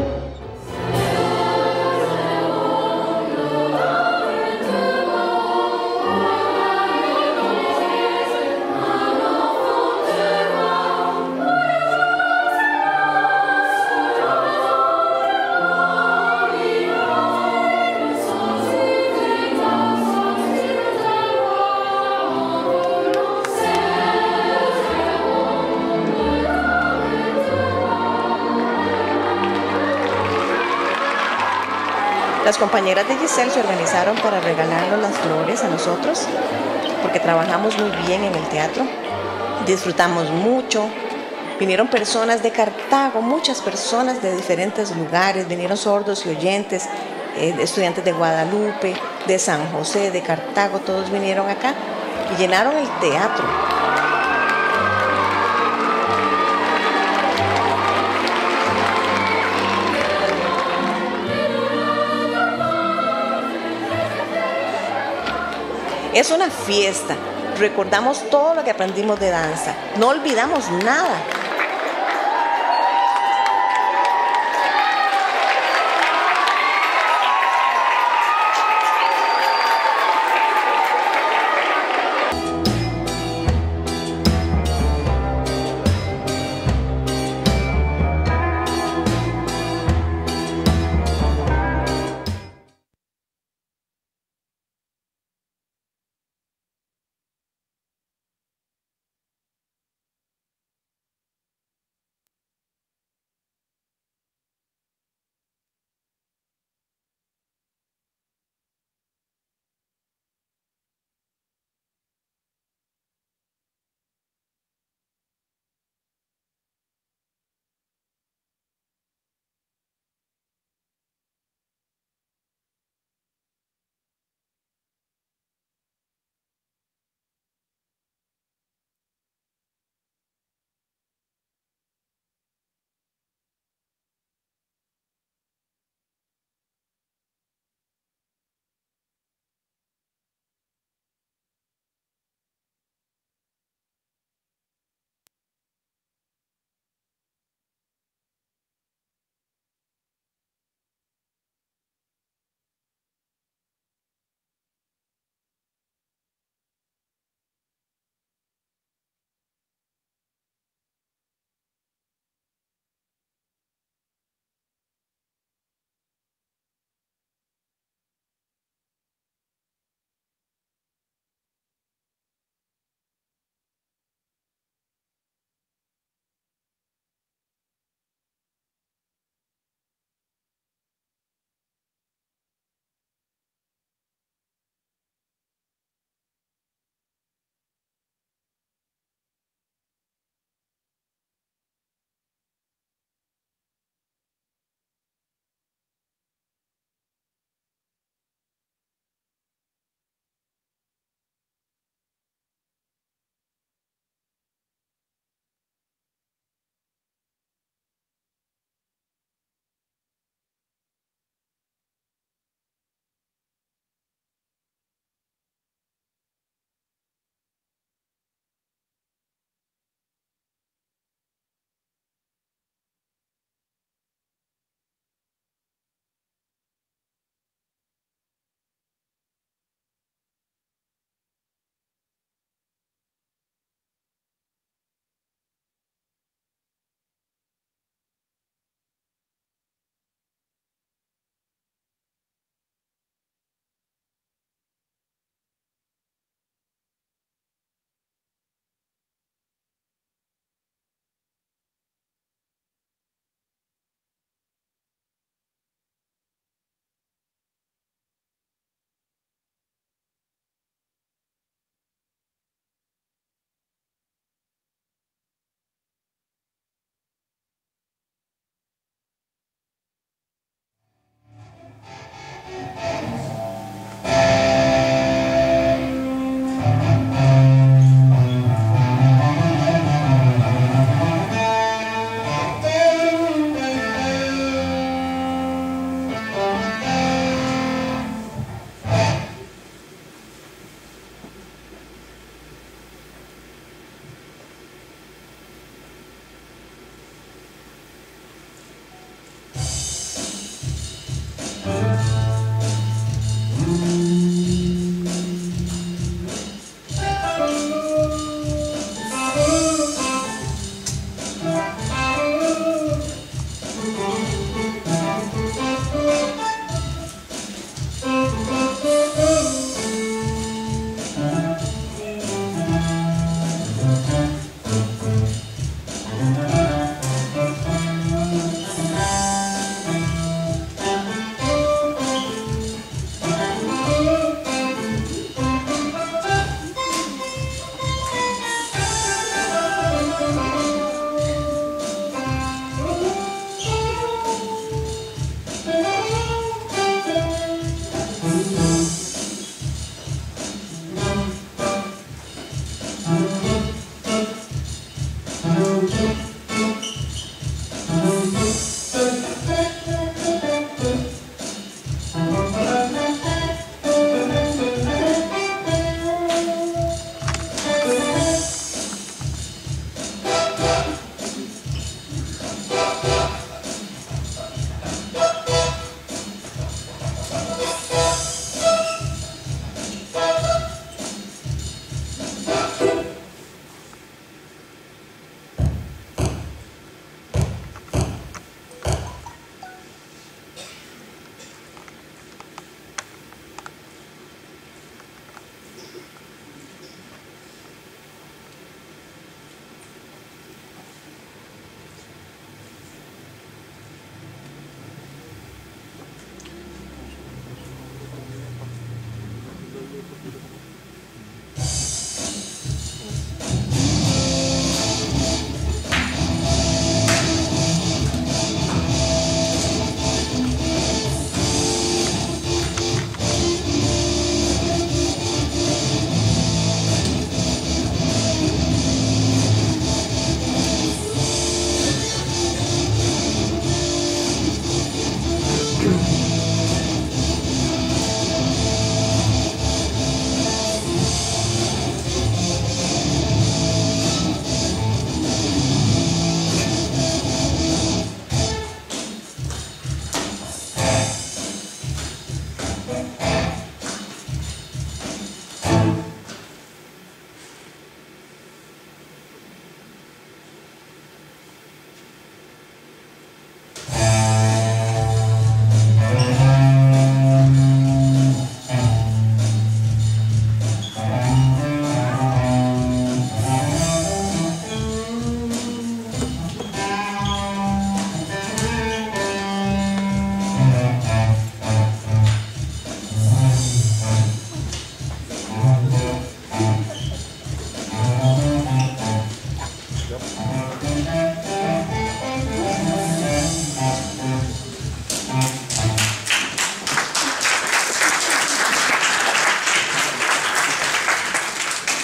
Las compañeras de Giselle se organizaron para regalarnos las flores a nosotros, porque trabajamos muy bien en el teatro, disfrutamos mucho. Vinieron personas de Cartago, muchas personas de diferentes lugares, vinieron sordos y oyentes, eh, estudiantes de Guadalupe, de San José, de Cartago, todos vinieron acá y llenaron el teatro. Es una fiesta, recordamos todo lo que aprendimos de danza, no olvidamos nada.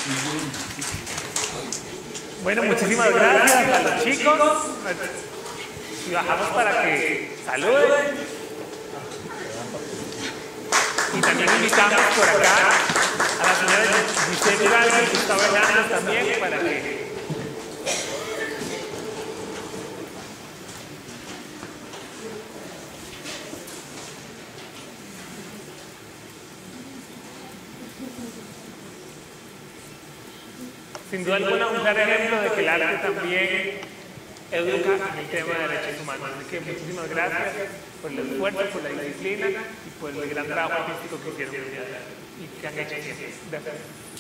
Bueno, muchísimas gracias a los chicos. Y bajamos para que saluden. Y también invitamos por acá a la señora Giselle Hidalgo y Gustavo Hernández también para que... Sin duda alguna, un claro ejemplo de que el arte también educa en el tema de derechos humanos. Así que muchísimas gracias por el esfuerzo, por la disciplina y por el gran trabajo artístico que hicieron el día de hoy y que han hecho siempre. Gracias.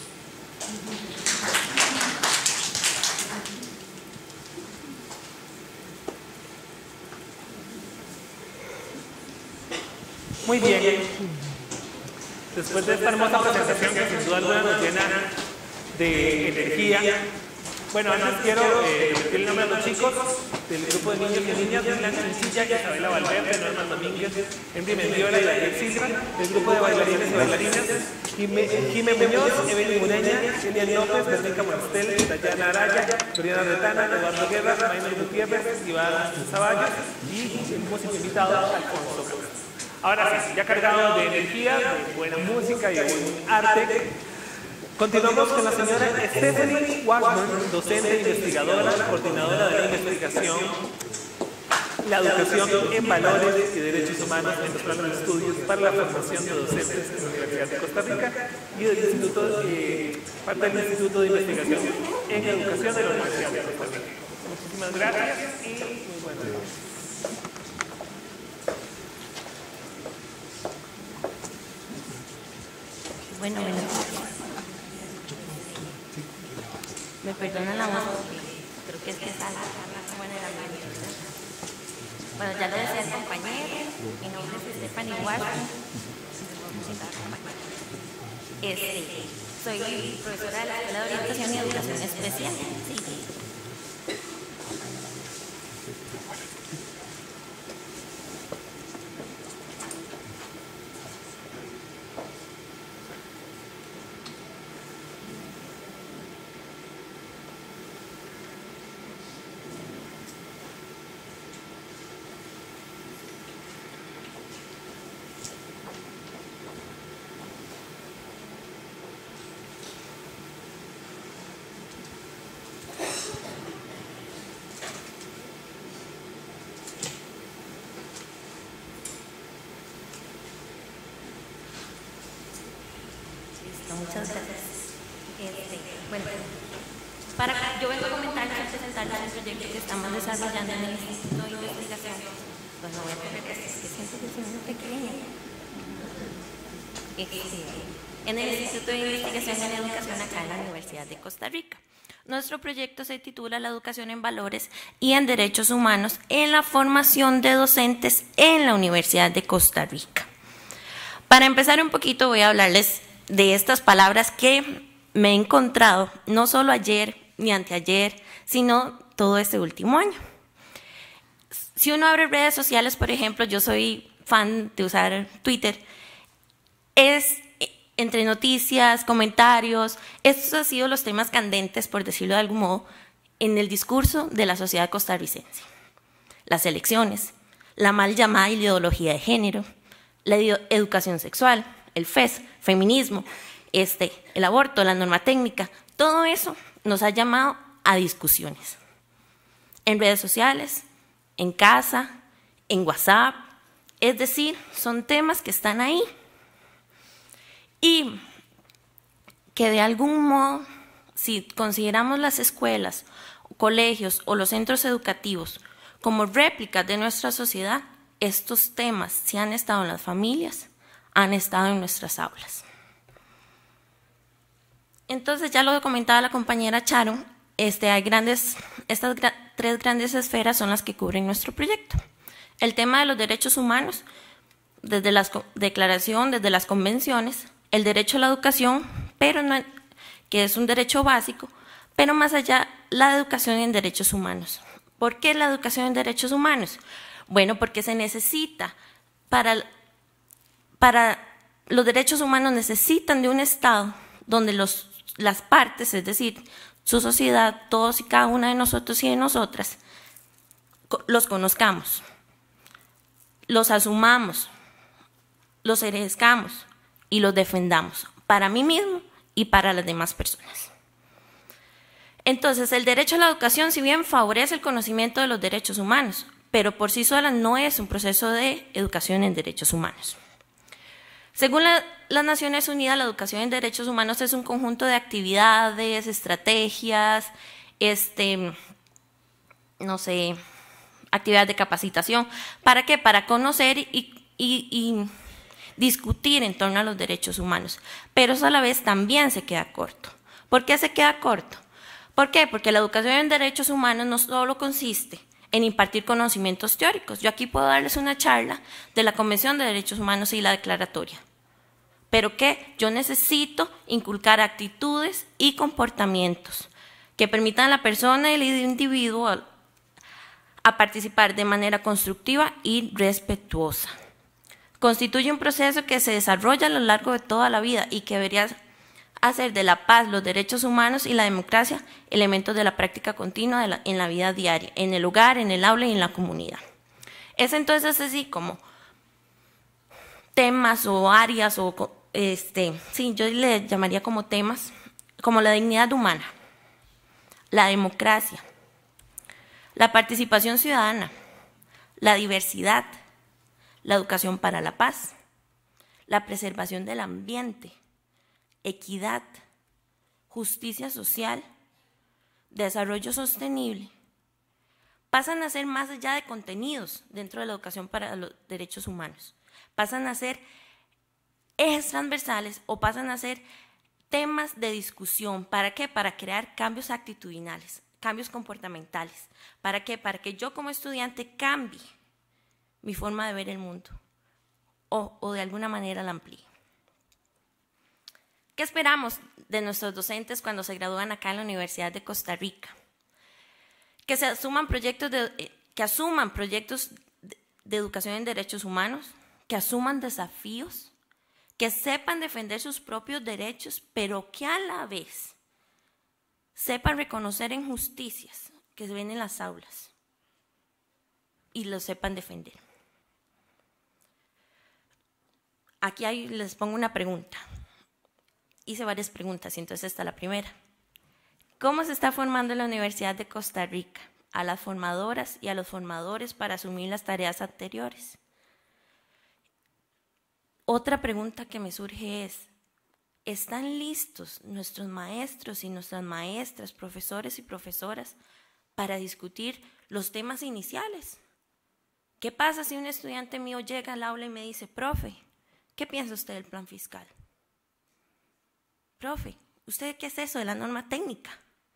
Muy bien. Después de esta hermosa presentación que sin duda alguna nos llena de energía. Bueno, antes quiero eh, repetir el nombre de los chicos del grupo de niños y niñas, Dylan Sencilla, Isabela Valverde, Norman Domínguez, Henry Mendiola y Daniel Silva, del grupo de bailarines y bailarinas, Jimé Muñoz, Evelyn Mureña, Elian López, Verónica Morstel, Dayana Araya, Floriana Retana, Eduardo Guerra, Maynor Gutiérrez, Iván Zavallos y el músico invitado Alfonso Cabral. Ahora sí, ya cargado de energía, de buena música y de buen arte, continuamos con la señora Stephanie Washburn, docente e investigadora, coordinadora de la investigación, la educación en valores y derechos humanos en los planos de estudios para la formación de docentes en la Universidad de Costa Rica y del Instituto, eh, parte del Instituto de Investigación en Educación de la Universidad de Costa Rica. Muchísimas gracias y muy buenas noches. Bueno, bueno. Me perdonan la voz, creo que es que está la charla como en el ambiente. Bueno, ya lo decía el compañero, mi nombre es Stephanie Washburn. Este, soy profesora de la Escuela de Orientación y Educación Especial. Sí. Muchas gracias. Este, bueno, para, yo vengo a comentarles, a presentarles el proyecto que estamos desarrollando en el Instituto de Investigación. Pues no voy a poner que siento que soy muy pequeña. Este, en el Instituto de Investigación en Educación acá en la Universidad de Costa Rica. Nuestro proyecto se titula La educación en valores y en derechos humanos en la formación de docentes en la Universidad de Costa Rica. Para empezar un poquito voy a hablarles de estas palabras que me he encontrado no solo ayer ni anteayer, sino todo este último año. Si uno abre redes sociales, por ejemplo, yo soy fan de usar Twitter, es entre noticias, comentarios, estos han sido los temas candentes, por decirlo de algún modo, en el discurso de la sociedad costarricense. Las elecciones, la mal llamada ideología de género, la educación sexual, el F E S, feminismo, este, el aborto, la norma técnica, todo eso nos ha llamado a discusiones. En redes sociales, en casa, en WhatsApp, es decir, son temas que están ahí y que de algún modo, si consideramos las escuelas, colegios o los centros educativos como réplicas de nuestra sociedad, estos temas, si han estado en las familias, han estado en nuestras aulas. Entonces, ya lo comentaba la compañera Charo, este, hay grandes, estas gra tres grandes esferas son las que cubren nuestro proyecto. El tema de los derechos humanos, desde la declaración, desde las convenciones, el derecho a la educación, pero no, que es un derecho básico, pero más allá, la educación en derechos humanos. ¿Por qué la educación en derechos humanos? Bueno, porque se necesita para... Para los derechos humanos necesitan de un Estado donde los las partes, es decir, su sociedad, todos y cada una de nosotros y de nosotras, los conozcamos, los asumamos, los enriquezcamos y los defendamos para mí mismo y para las demás personas. Entonces, el derecho a la educación, si bien favorece el conocimiento de los derechos humanos, pero por sí sola no es un proceso de educación en derechos humanos. Según la, las Naciones Unidas, la educación en derechos humanos es un conjunto de actividades, estrategias, este, no sé, actividades de capacitación. ¿Para qué? Para conocer y, y, y discutir en torno a los derechos humanos. Pero eso a la vez también se queda corto. ¿Por qué se queda corto? ¿Por qué? Porque la educación en derechos humanos no solo consiste en impartir conocimientos teóricos. Yo aquí puedo darles una charla de la Convención de Derechos Humanos y la declaratoria. ¿Pero qué? Yo necesito inculcar actitudes y comportamientos que permitan a la persona y al individuo a, a participar de manera constructiva y respetuosa. Constituye un proceso que se desarrolla a lo largo de toda la vida y que debería hacer de la paz, los derechos humanos y la democracia elementos de la práctica continua de la, en la vida diaria, en el hogar, en el aula y en la comunidad. Es entonces así como temas o áreas, o este, sí, yo le llamaría como temas, como la dignidad humana, la democracia, la participación ciudadana, la diversidad, la educación para la paz, la preservación del ambiente, equidad, justicia social, desarrollo sostenible, pasan a ser más allá de contenidos dentro de la educación para los derechos humanos. Pasan a ser ejes transversales o pasan a ser temas de discusión. ¿Para qué? Para crear cambios actitudinales, cambios comportamentales. ¿Para qué? Para que yo como estudiante cambie mi forma de ver el mundo o, o de alguna manera la amplíe. ¿Qué esperamos de nuestros docentes cuando se gradúan acá en la Universidad de Costa Rica? Que se asuman proyectos de, que asuman proyectos de, de educación en derechos humanos, que asuman desafíos, que sepan defender sus propios derechos, pero que a la vez sepan reconocer injusticias que se ven en las aulas y los sepan defender. Aquí hay, les pongo una pregunta. Hice varias preguntas y entonces esta es la primera. ¿Cómo se está formando la Universidad de Costa Rica a las formadoras y a los formadores para asumir las tareas anteriores? Otra pregunta que me surge es, ¿están listos nuestros maestros y nuestras maestras, profesores y profesoras para discutir los temas iniciales? ¿Qué pasa si un estudiante mío llega al aula y me dice, profe, ¿qué piensa usted del plan fiscal? Profe, ¿usted qué es eso de la norma técnica?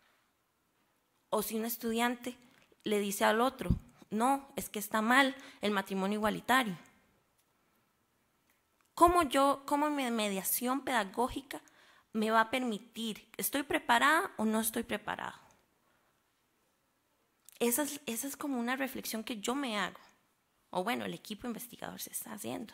O si un estudiante le dice al otro, no, es que está mal el matrimonio igualitario. ¿Cómo yo, cómo mi mediación pedagógica me va a permitir? ¿Estoy preparada o no estoy preparado? Esa es, esa es como una reflexión que yo me hago. O bueno, el equipo investigador se está haciendo.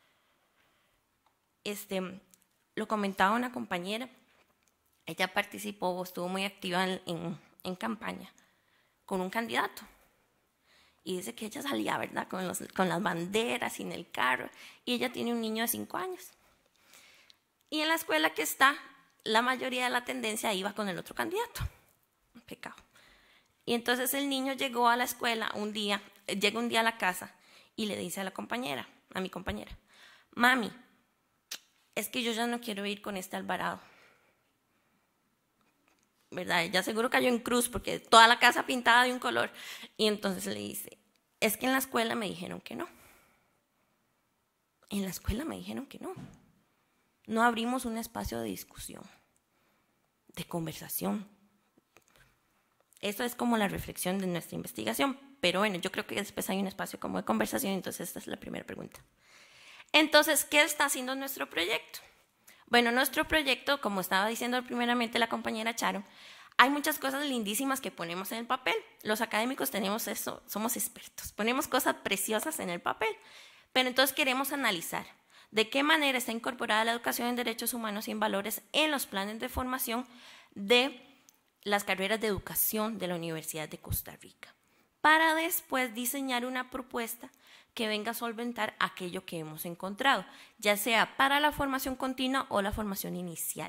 Este... Lo comentaba una compañera, ella participó, estuvo muy activa en, en, en campaña con un candidato. Y dice que ella salía, ¿verdad?, con, los, con las banderas y en el carro. Y ella tiene un niño de cinco años. Y en la escuela que está, la mayoría de la tendencia iba con el otro candidato. Un pecado. Y entonces el niño llegó a la escuela un día, llega un día a la casa y le dice a la compañera, a mi compañera, mami, es que yo ya no quiero ir con este Alvarado. ¿Verdad? Ella seguro cayó en cruz porque toda la casa pintada de un color. Y entonces le dice, es que en la escuela me dijeron que no. En la escuela me dijeron que no. No abrimos un espacio de discusión, de conversación. Eso es como la reflexión de nuestra investigación. Pero bueno, yo creo que después hay un espacio como de conversación, entonces esta es la primera pregunta. Entonces, ¿qué está haciendo nuestro proyecto? Bueno, nuestro proyecto, como estaba diciendo primeramente la compañera Charo, hay muchas cosas lindísimas que ponemos en el papel. Los académicos tenemos eso, somos expertos. Ponemos cosas preciosas en el papel, pero entonces queremos analizar. de qué manera está incorporada la educación en derechos humanos y en valores en los planes de formación de las carreras de educación de la Universidad de Costa Rica, para después diseñar una propuesta que venga a solventar aquello que hemos encontrado, ya sea para la formación continua o la formación inicial.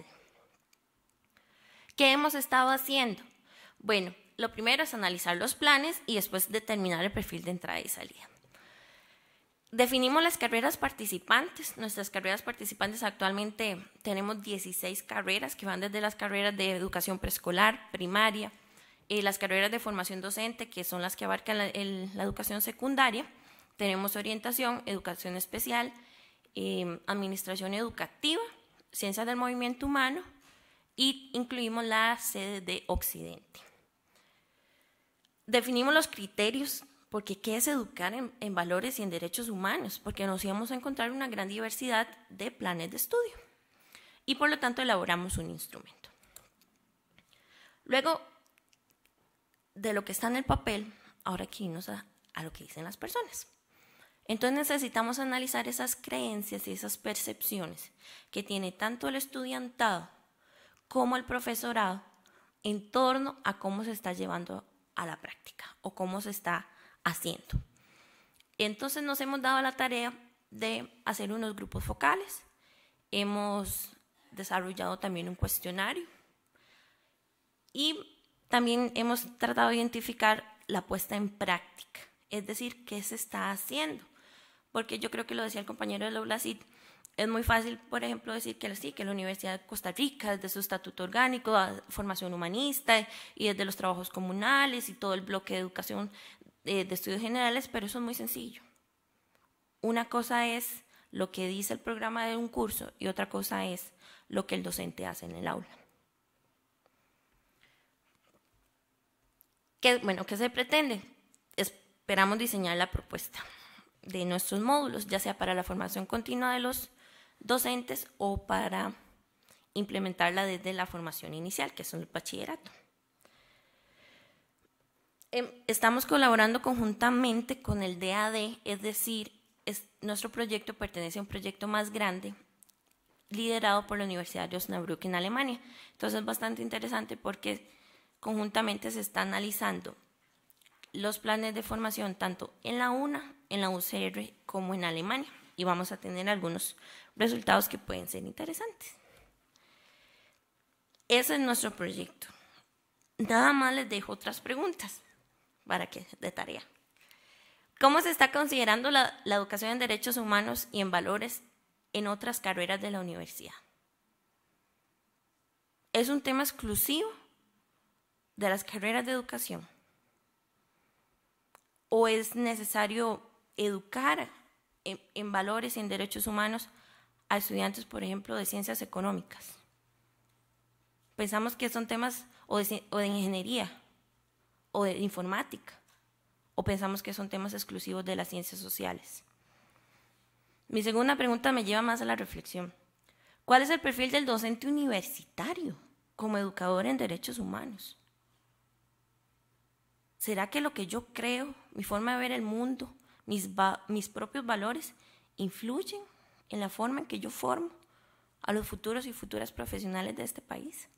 ¿Qué hemos estado haciendo? Bueno, lo primero es analizar los planes y después determinar el perfil de entrada y salida. Definimos las carreras participantes. Nuestras carreras participantes actualmente tenemos dieciséis carreras que van desde las carreras de educación preescolar, primaria, eh, las carreras de formación docente, que son las que abarcan la, el, la educación secundaria. Tenemos orientación, educación especial, eh, administración educativa, ciencias del movimiento humano y incluimos la sede de Occidente. Definimos los criterios, porque ¿qué es educar en, en valores y en derechos humanos? Porque nos íbamos a encontrar una gran diversidad de planes de estudio y por lo tanto elaboramos un instrumento. Luego, de lo que está en el papel, ahora aquí irnos a, a lo que dicen las personas. Entonces necesitamos analizar esas creencias y esas percepciones que tiene tanto el estudiantado como el profesorado en torno a cómo se está llevando a la práctica o cómo se está haciendo. Entonces nos hemos dado la tarea de hacer unos grupos focales, hemos desarrollado también un cuestionario y también hemos tratado de identificar la puesta en práctica, es decir, qué se está haciendo, porque yo creo que lo decía el compañero de la ULACID, es muy fácil, por ejemplo, decir que sí, que la Universidad de Costa Rica, desde su estatuto orgánico, formación humanista y desde los trabajos comunales y todo el bloque de educación de estudios generales, pero eso es muy sencillo. Una cosa es lo que dice el programa de un curso y otra cosa es lo que el docente hace en el aula. ¿Qué, bueno, ¿qué se pretende? Esperamos diseñar la propuesta de nuestros módulos, ya sea para la formación continua de los docentes o para implementarla desde la formación inicial, que es el bachillerato. Estamos colaborando conjuntamente con el D A D, es decir, es, nuestro proyecto pertenece a un proyecto más grande liderado por la Universidad de Osnabrück en Alemania. Entonces es bastante interesante porque conjuntamente se está analizando los planes de formación tanto en la UNA, en la U C R como en Alemania y vamos a tener algunos resultados que pueden ser interesantes. Ese es nuestro proyecto. Nada más les dejo otras preguntas para que de tarea. ¿Cómo se está considerando la, la educación en derechos humanos y en valores en otras carreras de la universidad? ¿Es un tema exclusivo de las carreras de educación? ¿O es necesario educar en, en valores y en derechos humanos a estudiantes, por ejemplo, de ciencias económicas? Pensamos que son temas o de, o de ingeniería o de informática, o pensamos que son temas exclusivos de las ciencias sociales. Mi segunda pregunta me lleva más a la reflexión. ¿Cuál es el perfil del docente universitario como educador en derechos humanos? ¿Será que lo que yo creo, mi forma de ver el mundo, mis, mis propios valores, influyen en la forma en que yo formo a los futuros y futuras profesionales de este país?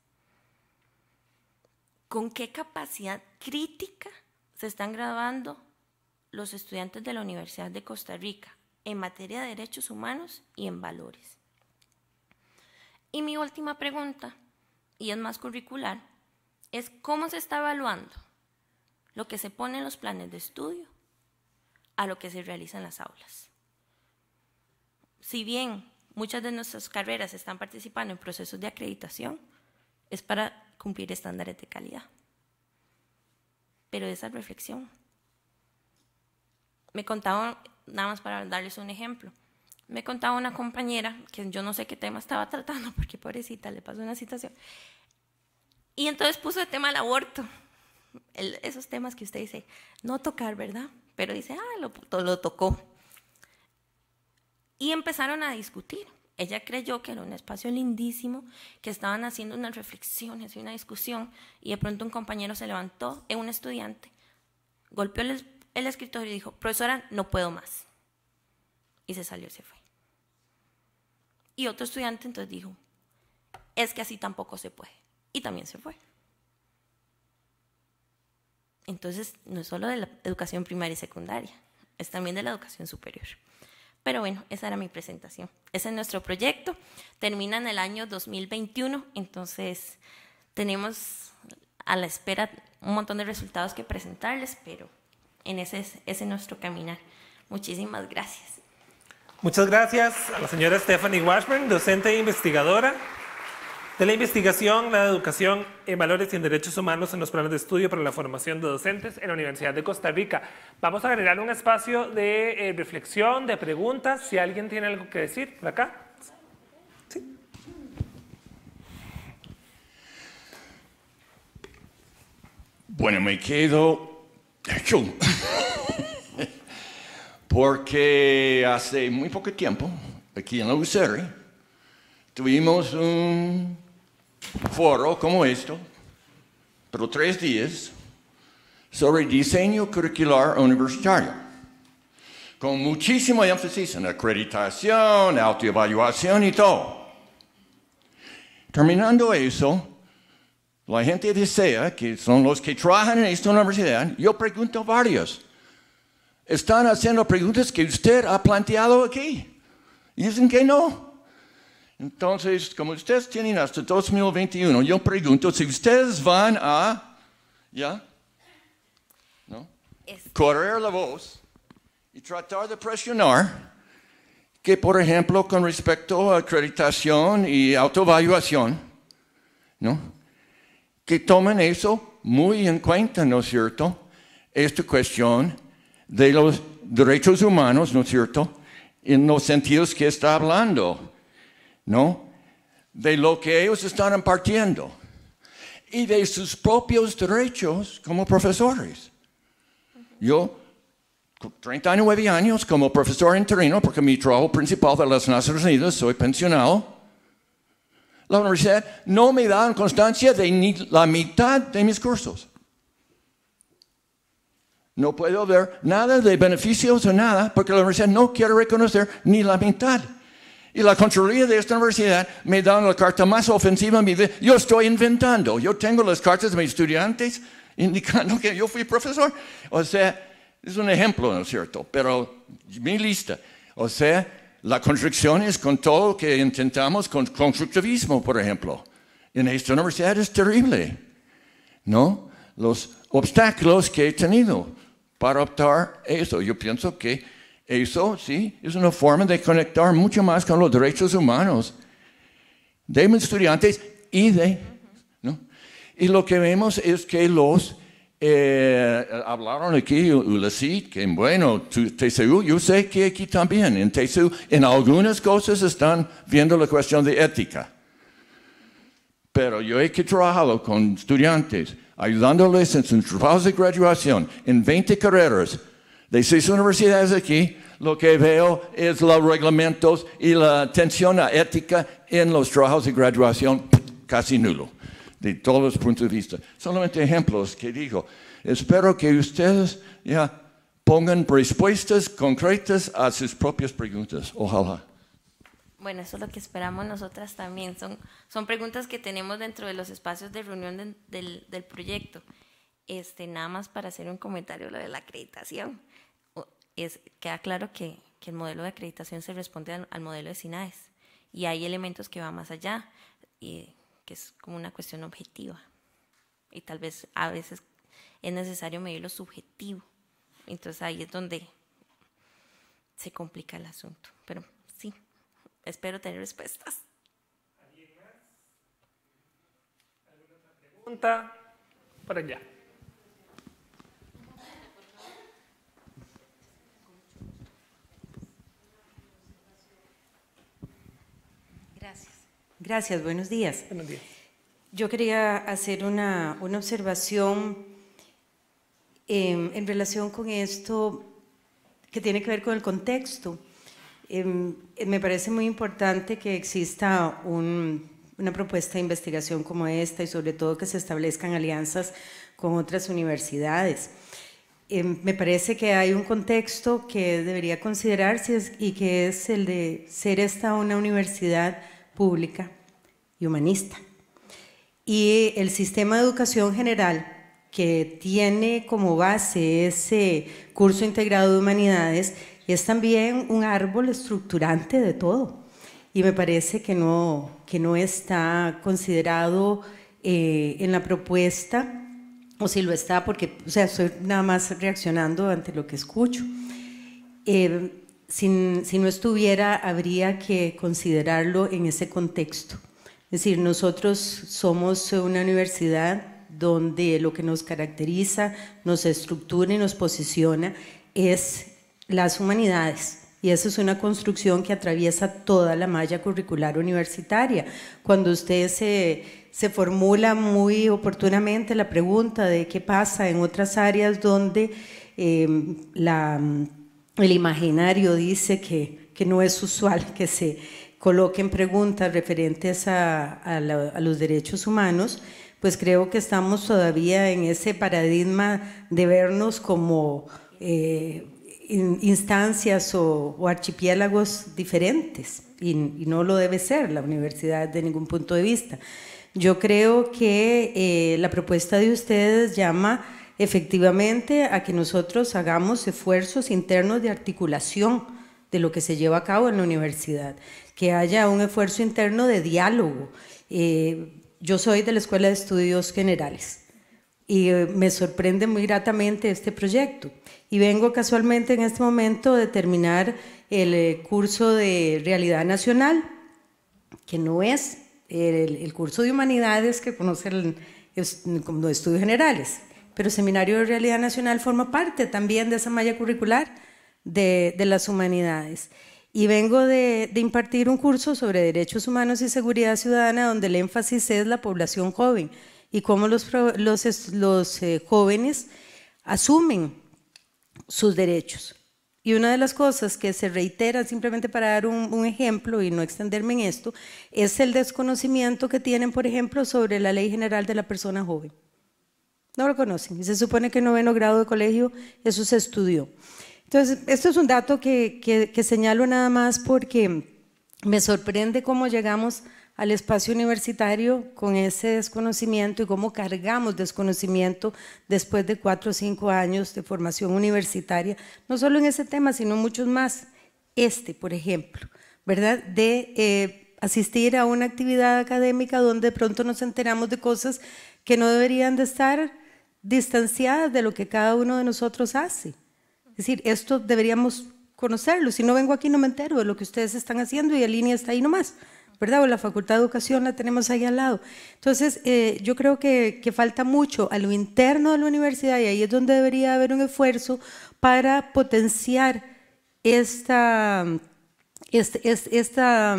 ¿Con qué capacidad crítica se están graduando los estudiantes de la Universidad de Costa Rica en materia de derechos humanos y en valores? Y mi última pregunta, y es más curricular, es ¿cómo se está evaluando lo que se pone en los planes de estudio a lo que se realiza en las aulas? Si bien muchas de nuestras carreras están participando en procesos de acreditación, es para cumplir estándares de calidad. Pero esa reflexión. Me contaba, nada más para darles un ejemplo, me contaba una compañera que yo no sé qué tema estaba tratando, porque pobrecita, le pasó una situación. Y entonces puso el tema del aborto. El, esos temas que usted dice, no tocar, ¿verdad? Pero dice, ah, lo, lo tocó. Y empezaron a discutir. Ella creyó que era un espacio lindísimo, que estaban haciendo unas reflexiones y una discusión, y de pronto un compañero se levantó, un estudiante, golpeó el, el escritorio y dijo, profesora, no puedo más. Y se salió y se fue. Y otro estudiante entonces dijo, es que así tampoco se puede. Y también se fue. Entonces, no es solo de la educación primaria y secundaria, es también de la educación superior. Pero bueno, esa era mi presentación. Ese es nuestro proyecto. Termina en el año dos mil veintiuno, entonces tenemos a la espera un montón de resultados que presentarles, pero en ese es, ese es nuestro caminar. Muchísimas gracias. Muchas gracias a la señora Stephanie Washburn, docente e investigadora de la investigación, la educación en valores y en derechos humanos en los planes de estudio para la formación de docentes en la Universidad de Costa Rica. Vamos a agregar un espacio de eh, reflexión, de preguntas, si alguien tiene algo que decir por acá. Sí. Bueno, me quedo yo, porque hace muy poco tiempo, aquí en la U C R, tuvimos un foro como esto, pero tres días, sobre diseño curricular universitario, con muchísimo énfasis en acreditación, autoevaluación y todo. Terminando eso, la gente desea, que son los que trabajan en esta universidad, yo pregunto varios. Están haciendo preguntas que usted ha planteado aquí. Y dicen que no. Entonces, como ustedes tienen hasta dos mil veintiuno, yo pregunto si ustedes van a, ¿ya? ¿No? Correr la voz y tratar de presionar que, por ejemplo, con respecto a acreditación y autoevaluación, ¿no? Que tomen eso muy en cuenta, ¿no es cierto? Esta cuestión de los derechos humanos, ¿no es cierto? En los sentidos que está hablando, ¿no? De lo que ellos están impartiendo y de sus propios derechos como profesores. Yo, treinta y nueve años como profesor interino, porque mi trabajo principal de las Naciones Unidas, soy pensionado. La universidad no me da constancia de ni la mitad de mis cursos. No puedo ver nada de beneficios o nada porque la universidad no quiere reconocer ni la mitad. Y la Contraloría de esta universidad me da la carta más ofensiva en mi vida. Yo estoy inventando. Yo tengo las cartas de mis estudiantes indicando que yo fui profesor. O sea, es un ejemplo, ¿no es cierto? Pero mi lista. O sea, la construcción es con todo lo que intentamos con constructivismo, por ejemplo. En esta universidad es terrible, ¿no? Los obstáculos que he tenido para optar eso. Yo pienso que eso, sí, es una forma de conectar mucho más con los derechos humanos de mis estudiantes y de, ¿no? Y lo que vemos es que los Eh, hablaron aquí U L A C I, que bueno, T C U, yo sé que aquí también, en T C U, en algunas cosas están viendo la cuestión de ética. Pero yo he que trabajado con estudiantes, ayudándoles en sus trabajos de graduación, en veinte carreras, de seis universidades aquí, lo que veo es los reglamentos y la atención a ética en los trabajos de graduación casi nulo. De todos los puntos de vista. Solamente ejemplos que digo. Espero que ustedes ya pongan respuestas concretas a sus propias preguntas. Ojalá. Bueno, eso es lo que esperamos nosotras también. Son, son preguntas que tenemos dentro de los espacios de reunión de, del, del proyecto. Este, nada más para hacer un comentario lo de la acreditación. Es, queda claro que, que el modelo de acreditación se responde al, al modelo de SINAES. Y hay elementos que van más allá. Y, que es como una cuestión objetiva y tal vez a veces es necesario medir lo subjetivo, entonces ahí es donde se complica el asunto, pero sí, espero tener respuestas. ¿Alguien más? ¿Alguna otra pregunta? Por allá. Gracias. Gracias, buenos días. Buenos días. Yo quería hacer una, una observación eh, en relación con esto que tiene que ver con el contexto. Eh, me parece muy importante que exista un, una propuesta de investigación como esta y sobre todo que se establezcan alianzas con otras universidades. eh, me parece que hay un contexto que debería considerarse y que es el de ser esta una universidad pública y humanista. Y el sistema de educación general, que tiene como base ese curso integrado de humanidades, es también un árbol estructurante de todo. Y me parece que no, que no está considerado eh, en la propuesta, o si lo está, porque, o sea, estoy nada más reaccionando ante lo que escucho. Eh, si, si no estuviera, habría que considerarlo en ese contexto. Es decir, nosotros somos una universidad donde lo que nos caracteriza, nos estructura y nos posiciona es las humanidades. Y esa es una construcción que atraviesa toda la malla curricular universitaria. Cuando usted se, se formula muy oportunamente la pregunta de qué pasa en otras áreas donde eh, la, el imaginario dice que, que no es usual que se coloquen preguntas referentes a, a, la, a los derechos humanos, pues creo que estamos todavía en ese paradigma de vernos como eh, instancias o, o archipiélagos diferentes, y, y no lo debe ser la universidad de ningún punto de vista. Yo creo que eh, la propuesta de ustedes llama efectivamente a que nosotros hagamos esfuerzos internos de articulación de lo que se lleva a cabo en la universidad, que haya un esfuerzo interno de diálogo. Eh, yo soy de la Escuela de Estudios Generales y eh, me sorprende muy gratamente este proyecto. Y vengo casualmente en este momento de terminar el eh, curso de Realidad Nacional, que no es el, el curso de Humanidades que conocen como Estudios Generales, pero Seminario de Realidad Nacional forma parte también de esa malla curricular de, de las humanidades. Y vengo de, de impartir un curso sobre derechos humanos y seguridad ciudadana, donde el énfasis es la población joven y cómo los, los, los eh, jóvenes asumen sus derechos. Y una de las cosas que se reiteran, simplemente para dar un, un ejemplo y no extenderme en esto, es el desconocimiento que tienen, por ejemplo, sobre la Ley General de la Persona Joven. No lo conocen, y se supone que en noveno grado de colegio eso se estudió. Entonces, esto es un dato que, que, que señalo nada más porque me sorprende cómo llegamos al espacio universitario con ese desconocimiento y cómo cargamos desconocimiento después de cuatro o cinco años de formación universitaria, no solo en ese tema, sino muchos más. Este, por ejemplo, ¿verdad? De eh, asistir a una actividad académica donde de pronto nos enteramos de cosas que no deberían de estar distanciadas de lo que cada uno de nosotros hace. Es decir, esto deberíamos conocerlo. Si no vengo aquí no me entero de lo que ustedes están haciendo y la línea está ahí nomás, ¿verdad? O la Facultad de Educación la tenemos ahí al lado. Entonces, eh, yo creo que, que falta mucho a lo interno de la universidad, y ahí es donde debería haber un esfuerzo para potenciar esta, esta, esta,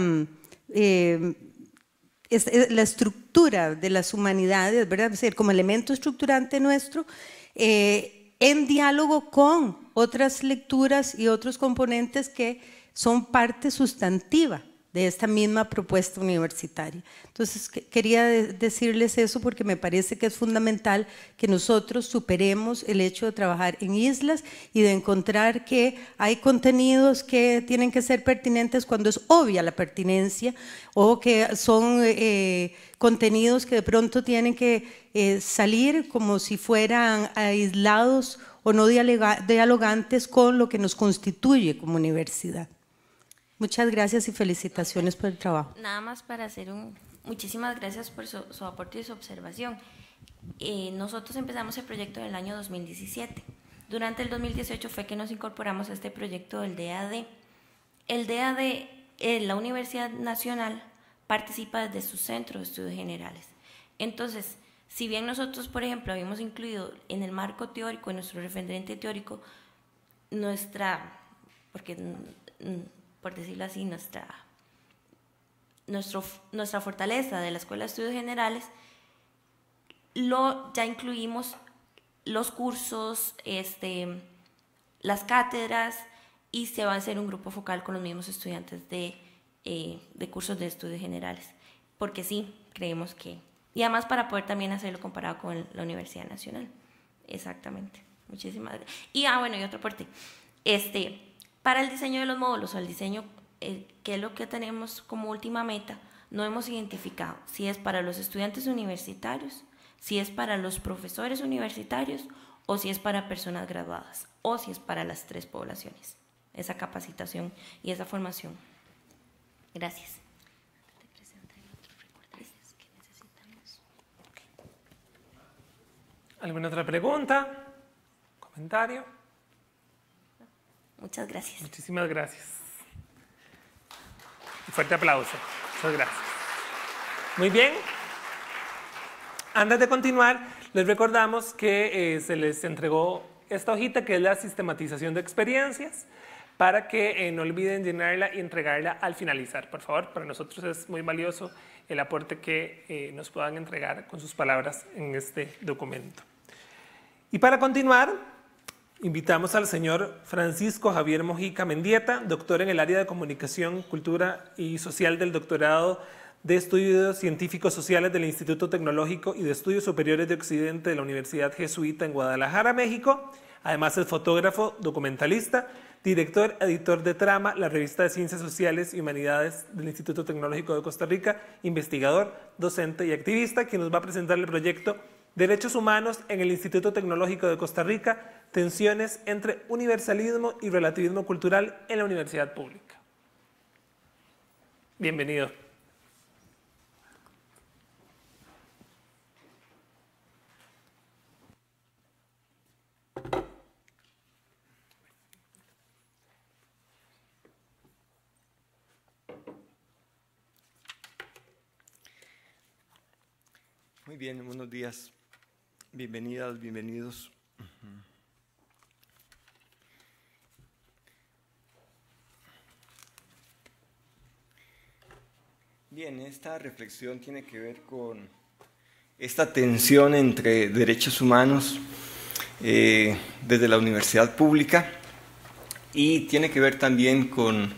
eh, esta la estructura de las humanidades, ¿verdad? Es decir, como elemento estructurante nuestro, eh, en diálogo con otras lecturas y otros componentes que son parte sustantiva de esta misma propuesta universitaria. Entonces, que, quería de, decirles eso porque me parece que es fundamental que nosotros superemos el hecho de trabajar en islas y de encontrar que hay contenidos que tienen que ser pertinentes cuando es obvia la pertinencia, o que son eh, contenidos que de pronto tienen que eh, salir como si fueran aislados o no dialogantes con lo que nos constituye como universidad. Muchas gracias y felicitaciones por el trabajo. Nada más para hacer un... Muchísimas gracias por su, su aporte y su observación. Eh, nosotros empezamos el proyecto en el año dos mil diecisiete. Durante el dos mil dieciocho fue que nos incorporamos a este proyecto del D A D. El D A D, eh, la Universidad Nacional, participa desde su centro de estudios generales. Entonces, si bien nosotros, por ejemplo, habíamos incluido en el marco teórico, en nuestro referente teórico, nuestra... porque... por decirlo así, nuestra, nuestro, nuestra fortaleza de la Escuela de Estudios Generales, lo, ya incluimos los cursos, este, las cátedras, y se va a hacer un grupo focal con los mismos estudiantes de, eh, de cursos de estudios generales, porque sí, creemos que... Y además para poder también hacerlo comparado con la Universidad Nacional. Exactamente. Muchísimas gracias. Y, ah, bueno, y otro aporte. Este, para el diseño de los módulos o el diseño, eh, que es lo que tenemos como última meta, no hemos identificado si es para los estudiantes universitarios, si es para los profesores universitarios o si es para personas graduadas o si es para las tres poblaciones, esa capacitación y esa formación. Gracias. ¿Alguna otra pregunta? ¿Comentario? Muchas gracias. Muchísimas gracias. Un fuerte aplauso. Muchas gracias. Muy bien. Antes de continuar, les recordamos que eh, se les entregó esta hojita que es la sistematización de experiencias para que eh, no olviden llenarla y entregarla al finalizar. Por favor, para nosotros es muy valioso el aporte que eh, nos puedan entregar con sus palabras en este documento. Y para continuar, invitamos al señor Francisco Javier Mojica Mendieta, doctor en el área de Comunicación, Cultura y Social del Doctorado de Estudios Científicos Sociales del Instituto Tecnológico y de Estudios Superiores de Occidente de la Universidad Jesuita en Guadalajara, México. Además es fotógrafo, documentalista, director, editor de Trama, la revista de Ciencias Sociales y Humanidades del Instituto Tecnológico de Costa Rica, investigador, docente y activista, quien nos va a presentar el proyecto Derechos Humanos en el Instituto Tecnológico de Costa Rica, tensiones entre universalismo y relativismo cultural en la universidad pública. Bienvenido. Muy bien, buenos días. Bienvenidas, bienvenidos. Bien, esta reflexión tiene que ver con esta tensión entre derechos humanos eh, desde la universidad pública y tiene que ver también con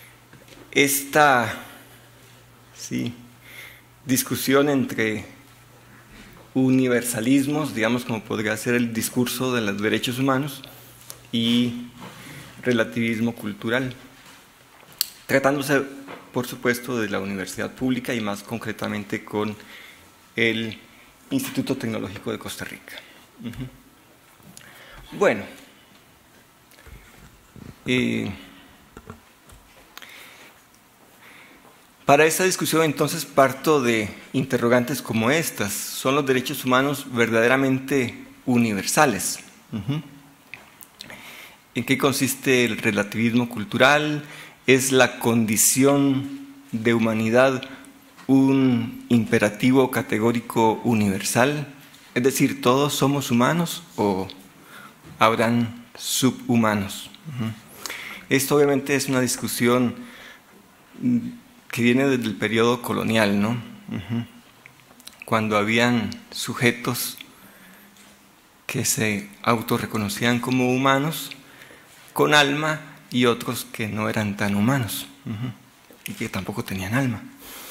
esta sí, discusión entre universalismos, digamos como podría ser el discurso de los derechos humanos, y relativismo cultural, tratándose por supuesto de la universidad pública y más concretamente con el Instituto Tecnológico de Costa Rica. Uh-huh. Bueno, eh, para esta discusión entonces parto de interrogantes como estas. ¿Son los derechos humanos verdaderamente universales? Uh-huh. ¿En qué consiste el relativismo cultural? ¿Es la condición de humanidad un imperativo categórico universal? Es decir, ¿todos somos humanos o habrán subhumanos? Uh-huh. Esto obviamente es una discusión que viene desde el periodo colonial, ¿no? Uh-huh. Cuando habían sujetos que se autorreconocían como humanos con alma y otros que no eran tan humanos, uh-huh, y que tampoco tenían alma.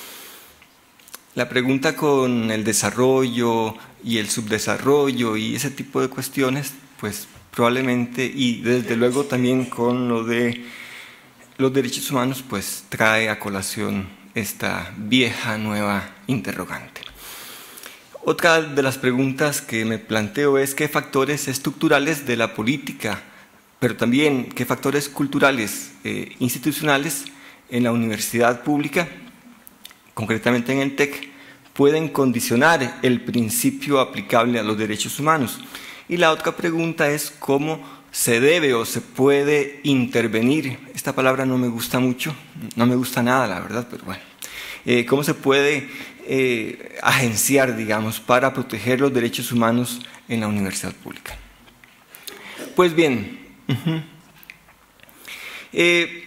La pregunta con el desarrollo y el subdesarrollo y ese tipo de cuestiones, pues probablemente, y desde luego también con lo de los derechos humanos, pues trae a colación esta vieja nueva interrogante. Otra de las preguntas que me planteo es qué factores estructurales de la política, pero también qué factores culturales eh, institucionales en la universidad pública, concretamente en el TEC, pueden condicionar el principio aplicable a los derechos humanos. Y la otra pregunta es cómo se debe o se puede intervenir. Esta palabra no me gusta mucho, no me gusta nada, la verdad, pero bueno. Eh, ¿Cómo se puede eh, agenciar, digamos, para proteger los derechos humanos en la universidad pública? Pues bien, uh-huh. eh,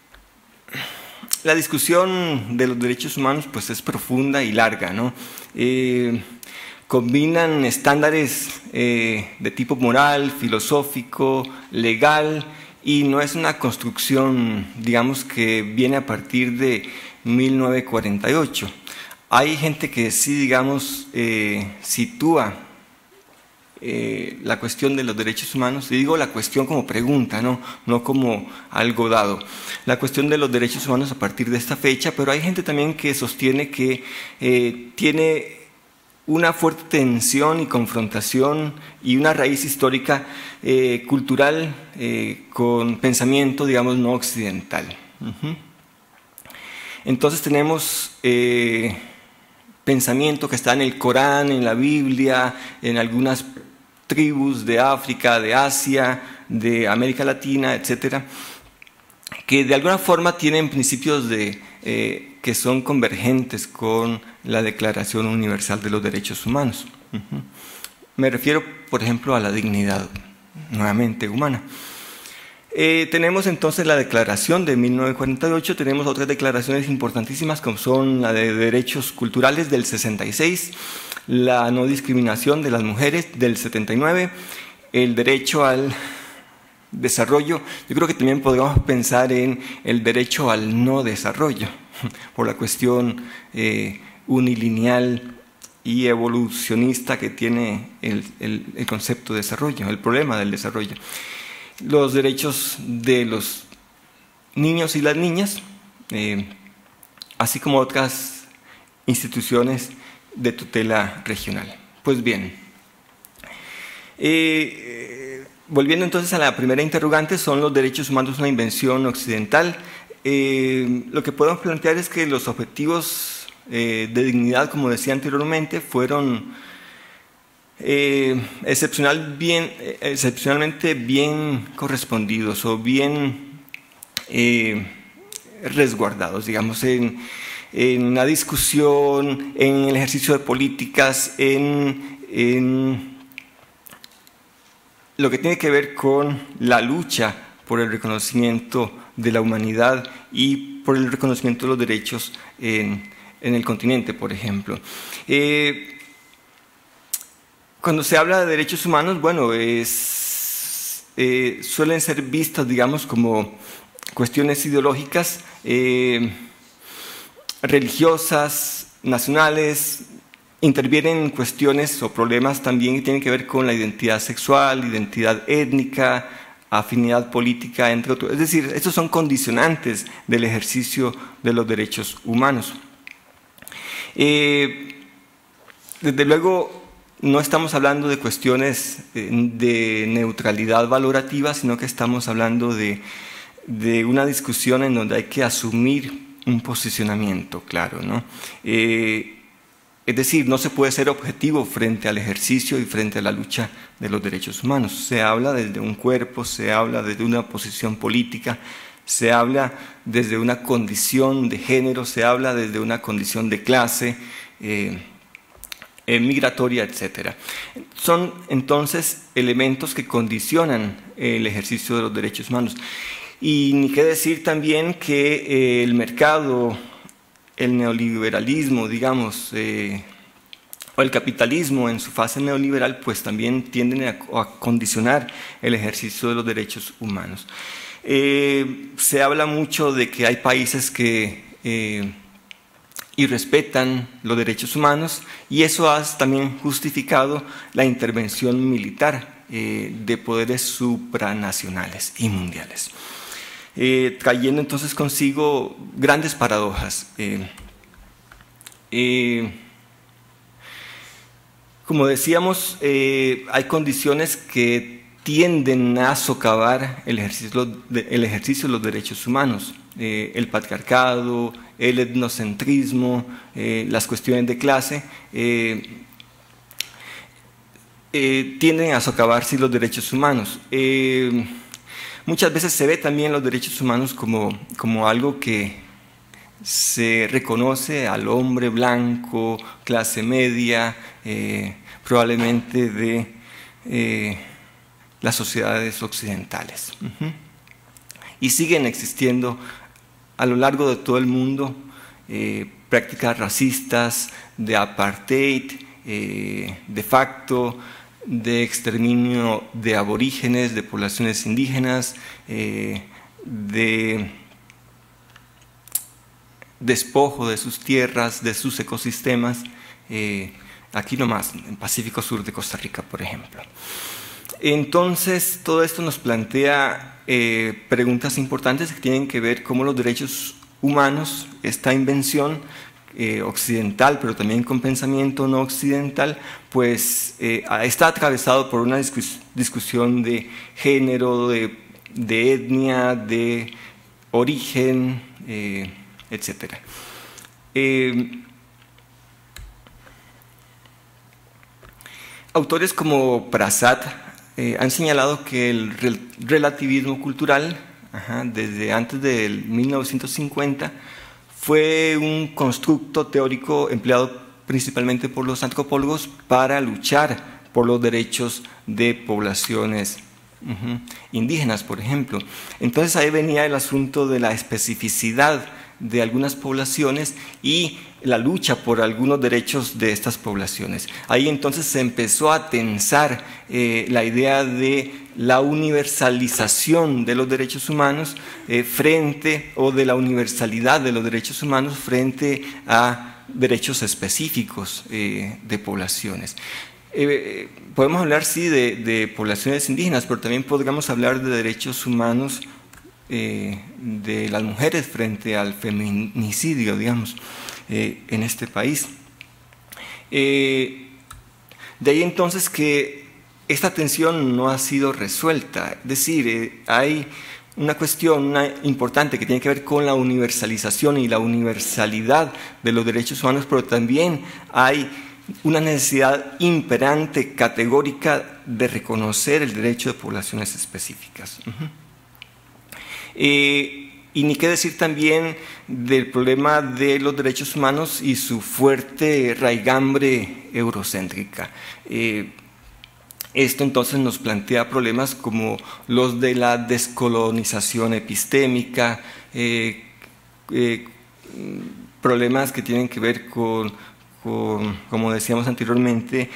la discusión de los derechos humanos pues es profunda y larga, ¿no? Eh, combinan estándares eh, de tipo moral, filosófico, legal, y no es una construcción, digamos, que viene a partir de mil novecientos cuarenta y ocho. Hay gente que sí, digamos, eh, sitúa eh, la cuestión de los derechos humanos, y digo la cuestión como pregunta, ¿no? No como algo dado, la cuestión de los derechos humanos a partir de esta fecha, pero hay gente también que sostiene que eh, tiene una fuerte tensión y confrontación y una raíz histórica eh, cultural eh, con pensamiento, digamos, no occidental. Uh-huh. Entonces tenemos eh, pensamiento que está en el Corán, en la Biblia, en algunas tribus de África, de Asia, de América Latina, etcétera, que de alguna forma tienen principios de, eh, que son convergentes con la Declaración Universal de los Derechos Humanos. Uh-huh. Me refiero, por ejemplo, a la dignidad, nuevamente humana. Eh, tenemos entonces la Declaración de mil novecientos cuarenta y ocho, tenemos otras declaraciones importantísimas como son la de Derechos Culturales del sesenta y seis, la no discriminación de las mujeres del setenta y nueve, el derecho al desarrollo. Yo creo que también podríamos pensar en el derecho al no desarrollo, por la cuestión eh, unilineal y evolucionista que tiene el, el, el concepto de desarrollo, el problema del desarrollo. Los derechos de los niños y las niñas, eh, así como otras instituciones de tutela regional. Pues bien, eh, volviendo entonces a la primera interrogante, ¿son los derechos humanos una invención occidental? Eh, lo que podemos plantear es que los objetivos eh, de dignidad, como decía anteriormente, fueron eh, excepcional bien, excepcionalmente bien correspondidos o bien eh, resguardados, digamos, en, en la discusión, en el ejercicio de políticas, en, en lo que tiene que ver con la lucha por el reconocimiento de la humanidad y por el reconocimiento de los derechos en, en el continente, por ejemplo. Eh, cuando se habla de derechos humanos, bueno, es, eh, suelen ser vistas, digamos, como cuestiones ideológicas, eh, religiosas, nacionales, intervienen en cuestiones o problemas también que tienen que ver con la identidad sexual, identidad étnica, afinidad política, entre otros. Es decir, estos son condicionantes del ejercicio de los derechos humanos. Eh, desde luego, no estamos hablando de cuestiones de neutralidad valorativa, sino que estamos hablando de, de una discusión en donde hay que asumir un posicionamiento claro, ¿no? Eh, Es decir, no se puede ser objetivo frente al ejercicio y frente a la lucha de los derechos humanos. Se habla desde un cuerpo, se habla desde una posición política, se habla desde una condición de género, se habla desde una condición de clase, eh, eh, migratoria, etcétera. Son entonces elementos que condicionan el ejercicio de los derechos humanos. Y ni qué decir también que eh, el mercado, el neoliberalismo, digamos, eh, o el capitalismo en su fase neoliberal, pues también tienden a, a condicionar el ejercicio de los derechos humanos. Eh, se habla mucho de que hay países que eh, irrespetan los derechos humanos y eso ha también justificado la intervención militar eh, de poderes supranacionales y mundiales. Eh, trayendo entonces consigo grandes paradojas. Eh, eh, como decíamos, eh, hay condiciones que tienden a socavar el ejercicio, de, el ejercicio de los derechos humanos. Eh, el patriarcado, el etnocentrismo, eh, las cuestiones de clase, eh, eh, tienden a socavarse los derechos humanos. Eh, Muchas veces se ve también los derechos humanos como, como algo que se reconoce al hombre blanco, clase media, eh, probablemente de eh, las sociedades occidentales. Uh-huh. Y siguen existiendo a lo largo de todo el mundo eh, prácticas racistas, de apartheid, eh, de facto, de exterminio de aborígenes, de poblaciones indígenas, eh, de despojo de sus tierras, de sus ecosistemas, eh, aquí nomás, en Pacífico Sur de Costa Rica, por ejemplo. Entonces, todo esto nos plantea eh, preguntas importantes que tienen que ver cómo los derechos humanos, esta invención eh, occidental, pero también con pensamiento no occidental, pues eh, está atravesado por una discus discusión de género, de, de etnia, de origen, eh, etcétera. Eh, autores como Prasad eh, han señalado que el rel relativismo cultural, ajá, desde antes del mil novecientos cincuenta, fue un constructo teórico empleado principalmente por los antropólogos para luchar por los derechos de poblaciones uh-huh, indígenas, por ejemplo. Entonces ahí venía el asunto de la especificidad de algunas poblaciones y la lucha por algunos derechos de estas poblaciones. Ahí entonces se empezó a tensar eh, la idea de la universalización de los derechos humanos eh, frente, o de la universalidad de los derechos humanos frente a derechos específicos eh, de poblaciones. Eh, podemos hablar, sí, de, de poblaciones indígenas, pero también podríamos hablar de derechos humanos eh, de las mujeres frente al feminicidio, digamos, eh, en este país. Eh, de ahí entonces que esta tensión no ha sido resuelta, es decir, eh, hay una cuestión una importante que tiene que ver con la universalización y la universalidad de los derechos humanos, pero también hay una necesidad imperante, categórica, de reconocer el derecho de poblaciones específicas. Uh-huh. eh, y ni qué decir también del problema de los derechos humanos y su fuerte raigambre eurocéntrica. Eh, Esto entonces nos plantea problemas como los de la descolonización epistémica, eh, eh, problemas que tienen que ver con, con, como decíamos anteriormente,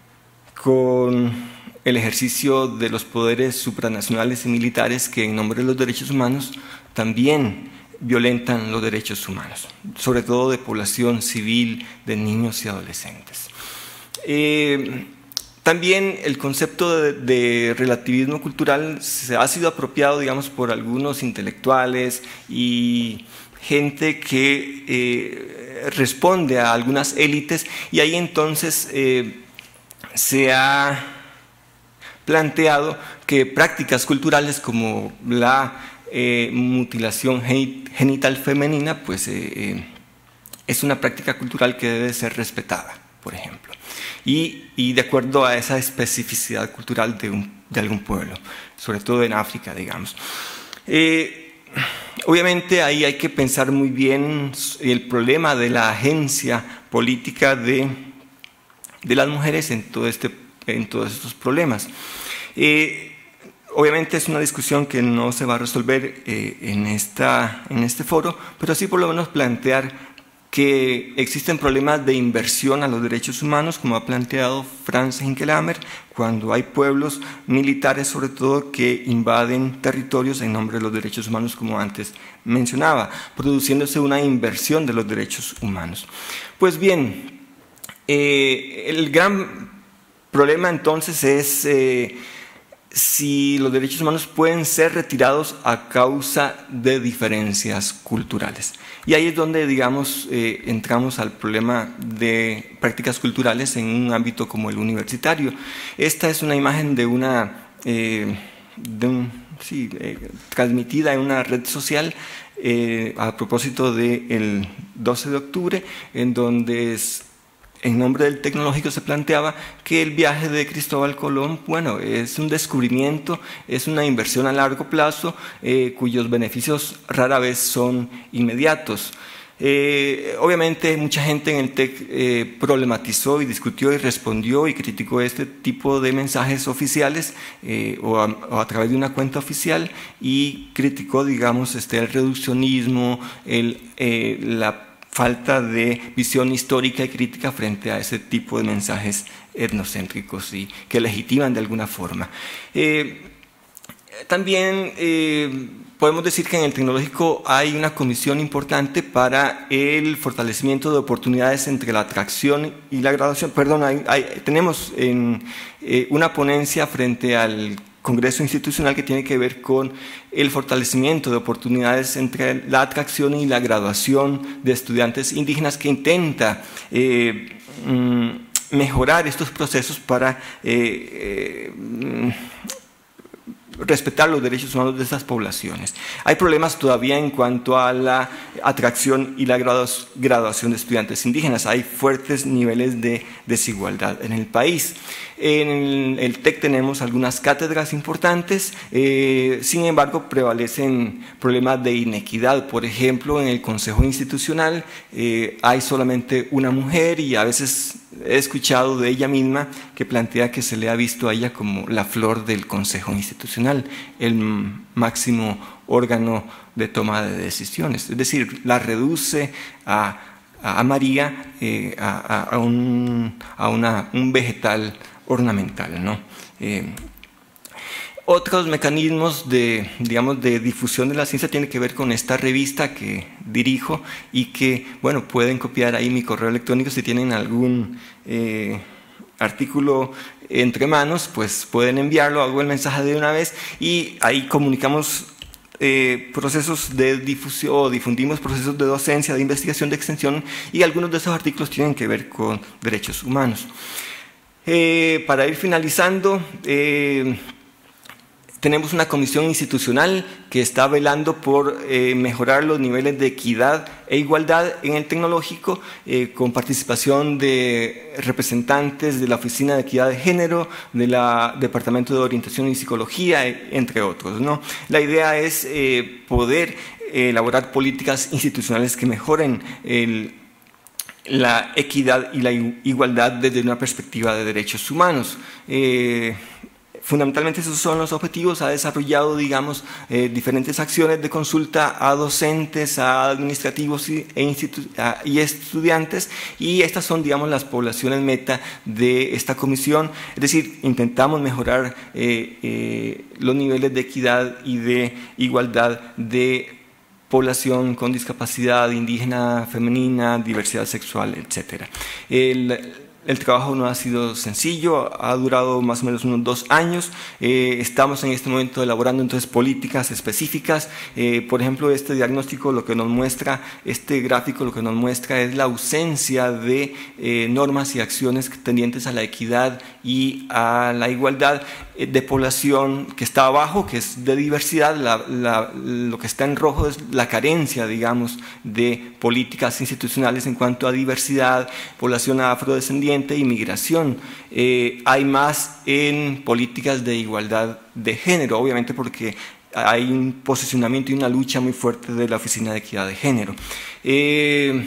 con el ejercicio de los poderes supranacionales y militares que en nombre de los derechos humanos también violentan los derechos humanos, sobre todo de población civil, de niños y adolescentes. Eh, También el concepto de, de relativismo cultural se ha sido apropiado, digamos, por algunos intelectuales y gente que eh, responde a algunas élites, y ahí entonces eh, se ha planteado que prácticas culturales como la eh, mutilación genital femenina, pues eh, eh, es una práctica cultural que debe ser respetada, por ejemplo. Y, y de acuerdo a esa especificidad cultural de, un, de algún pueblo, sobre todo en África, digamos. Eh, obviamente ahí hay que pensar muy bien el problema de la agencia política de, de las mujeres en, todo este, en todos estos problemas. Eh, obviamente es una discusión que no se va a resolver eh, en, esta, en este foro, pero sí por lo menos plantear que existen problemas de inversión a los derechos humanos, como ha planteado Franz Hinckelhammer, cuando hay pueblos militares, sobre todo, que invaden territorios en nombre de los derechos humanos, como antes mencionaba, produciéndose una inversión de los derechos humanos. Pues bien, eh, el gran problema entonces es eh, si los derechos humanos pueden ser retirados a causa de diferencias culturales. Y ahí es donde, digamos, eh, entramos al problema de prácticas culturales en un ámbito como el universitario. Esta es una imagen de una, eh, de un, sí, eh, transmitida en una red social eh, a propósito del doce de octubre, en donde es, en nombre del tecnológico se planteaba que el viaje de Cristóbal Colón, bueno, es un descubrimiento, es una inversión a largo plazo, eh, cuyos beneficios rara vez son inmediatos. Eh, obviamente mucha gente en el T E C eh, problematizó y discutió y respondió y criticó este tipo de mensajes oficiales eh, o, a, o a través de una cuenta oficial, y criticó, digamos, este, el reduccionismo, el, eh, la falta de visión histórica y crítica frente a ese tipo de mensajes etnocéntricos y que legitiman de alguna forma. Eh, también eh, podemos decir que en el tecnológico hay una comisión importante para el fortalecimiento de oportunidades entre la atracción y la graduación. Perdón, hay, hay, tenemos en, eh, una ponencia frente al Congreso Institucional que tiene que ver con el fortalecimiento de oportunidades entre la atracción y la graduación de estudiantes indígenas, que intenta eh, mm, mejorar estos procesos para eh, eh, respetar los derechos humanos de estas poblaciones. Hay problemas todavía en cuanto a la atracción y la graduación de estudiantes indígenas. Hay fuertes niveles de desigualdad en el país. En el TEC tenemos algunas cátedras importantes, eh, sin embargo prevalecen problemas de inequidad. Por ejemplo, en el Consejo Institucional eh, hay solamente una mujer, y a veces he escuchado de ella misma que plantea que se le ha visto a ella como la flor del Consejo Institucional, el máximo órgano de toma de decisiones. Es decir, la reduce a, a María eh, a, a, un, a una, un vegetal ornamental, ¿no? Eh, otros mecanismos de, digamos, de difusión de la ciencia tienen que ver con esta revista que dirijo y que, bueno, pueden copiar ahí mi correo electrónico si tienen algún eh, artículo entre manos, pues pueden enviarlo, hago el mensaje de una vez y ahí comunicamos eh, procesos de difusión, o difundimos procesos de docencia, de investigación, de extensión, y algunos de esos artículos tienen que ver con derechos humanos. Eh, para ir finalizando, eh, tenemos una comisión institucional que está velando por eh, mejorar los niveles de equidad e igualdad en el tecnológico, eh, con participación de representantes de la Oficina de Equidad de Género, del Departamento de Orientación y Psicología, entre otros, ¿no? La idea es eh, poder eh, elaborar políticas institucionales que mejoren el la equidad y la igualdad desde una perspectiva de derechos humanos. Eh, fundamentalmente esos son los objetivos. Ha desarrollado, digamos, eh, diferentes acciones de consulta a docentes, a administrativos y, e a, y estudiantes, y estas son, digamos, las poblaciones meta de esta comisión. Es decir, intentamos mejorar eh, eh, los niveles de equidad y de igualdad de población con discapacidad indígena, femenina, diversidad sexual, etcétera. El, el trabajo no ha sido sencillo, ha durado más o menos unos dos años. Eh, estamos en este momento elaborando entonces políticas específicas. Eh, por ejemplo, este diagnóstico lo que nos muestra, este gráfico lo que nos muestra es la ausencia de eh, normas y acciones tendientes a la equidad y a la igualdad de población que está abajo, que es de diversidad. La, la, lo que está en rojo es la carencia, digamos, de políticas institucionales en cuanto a diversidad, población afrodescendiente y migración. Eh, hay más en políticas de igualdad de género, obviamente porque hay un posicionamiento y una lucha muy fuerte de la Oficina de Equidad de Género. Eh,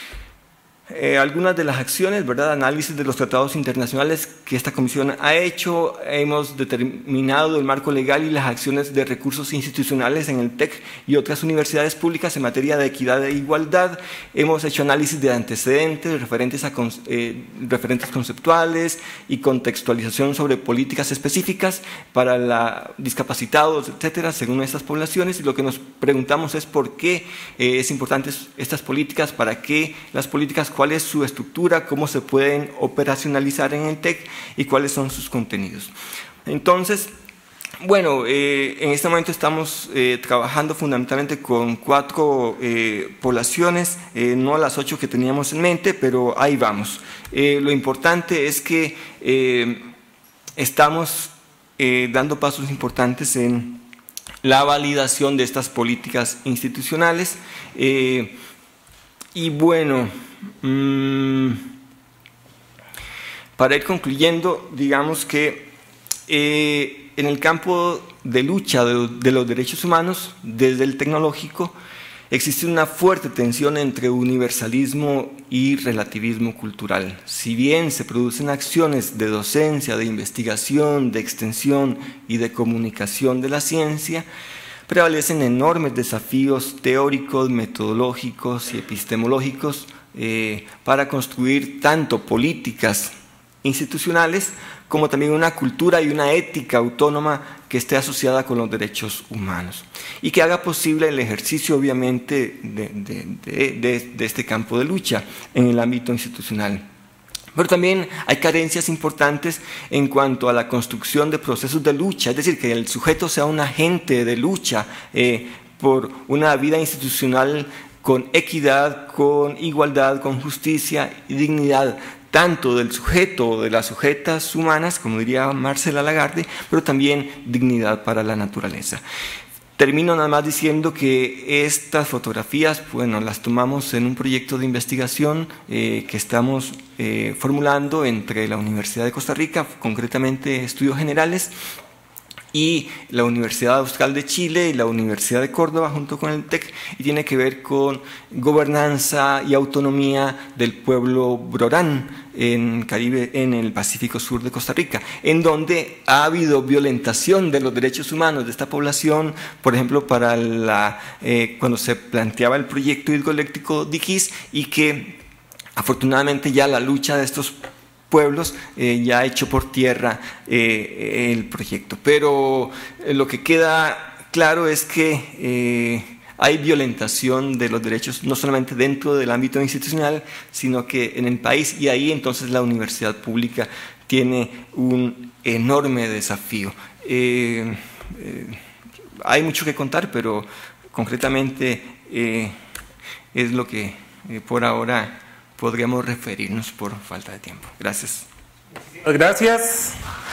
Eh, algunas de las acciones, ¿verdad? Análisis de los tratados internacionales que esta comisión ha hecho. Hemos determinado el marco legal y las acciones de recursos institucionales en el TEC y otras universidades públicas en materia de equidad e igualdad. Hemos hecho análisis de antecedentes, referentes a eh, referentes conceptuales y contextualización sobre políticas específicas para la discapacitados, etcétera, según estas poblaciones. Y lo que nos preguntamos es por qué eh, es importante estas políticas, para qué las políticas, cuál es su estructura, cómo se pueden operacionalizar en el TEC y cuáles son sus contenidos. Entonces, bueno, eh, en este momento estamos eh, trabajando fundamentalmente con cuatro eh, poblaciones, eh, no las ocho que teníamos en mente, pero ahí vamos. Eh, lo importante es que eh, estamos eh, dando pasos importantes en la validación de estas políticas institucionales. Eh, y bueno, mmm, para ir concluyendo, digamos que eh, en el campo de lucha de, de los derechos humanos, desde el tecnológico, existe una fuerte tensión entre universalismo y relativismo cultural. Si bien se producen acciones de docencia, de investigación, de extensión y de comunicación de la ciencia, prevalecen enormes desafíos teóricos, metodológicos y epistemológicos eh, para construir tanto políticas institucionales como también una cultura y una ética autónoma que esté asociada con los derechos humanos y que haga posible el ejercicio, obviamente, de, de, de, de, de este campo de lucha en el ámbito institucional. Pero también hay carencias importantes en cuanto a la construcción de procesos de lucha, es decir, que el sujeto sea un agente de lucha eh, por una vida institucional con equidad, con igualdad, con justicia y dignidad, tanto del sujeto o de las sujetas humanas, como diría Marcela Lagarde, pero también dignidad para la naturaleza. Termino nada más diciendo que estas fotografías, bueno, las tomamos en un proyecto de investigación eh, que estamos eh, formulando entre la Universidad de Costa Rica, concretamente Estudios Generales, y la Universidad Austral de Chile y la Universidad de Córdoba junto con el TEC, y tiene que ver con gobernanza y autonomía del pueblo Brorán en Caribe, en el Pacífico Sur de Costa Rica, en donde ha habido violentación de los derechos humanos de esta población, por ejemplo, para la, eh, cuando se planteaba el proyecto hidroeléctrico Diquís, y que afortunadamente ya la lucha de estos pueblos eh, ya ha hecho por tierra eh, el proyecto. Pero eh, lo que queda claro es que eh, hay violentación de los derechos no solamente dentro del ámbito institucional, sino que en el país, y ahí entonces la universidad pública tiene un enorme desafío. Eh, eh, hay mucho que contar, pero concretamente eh, es lo que eh, por ahora podríamos referirnos por falta de tiempo. Gracias. Gracias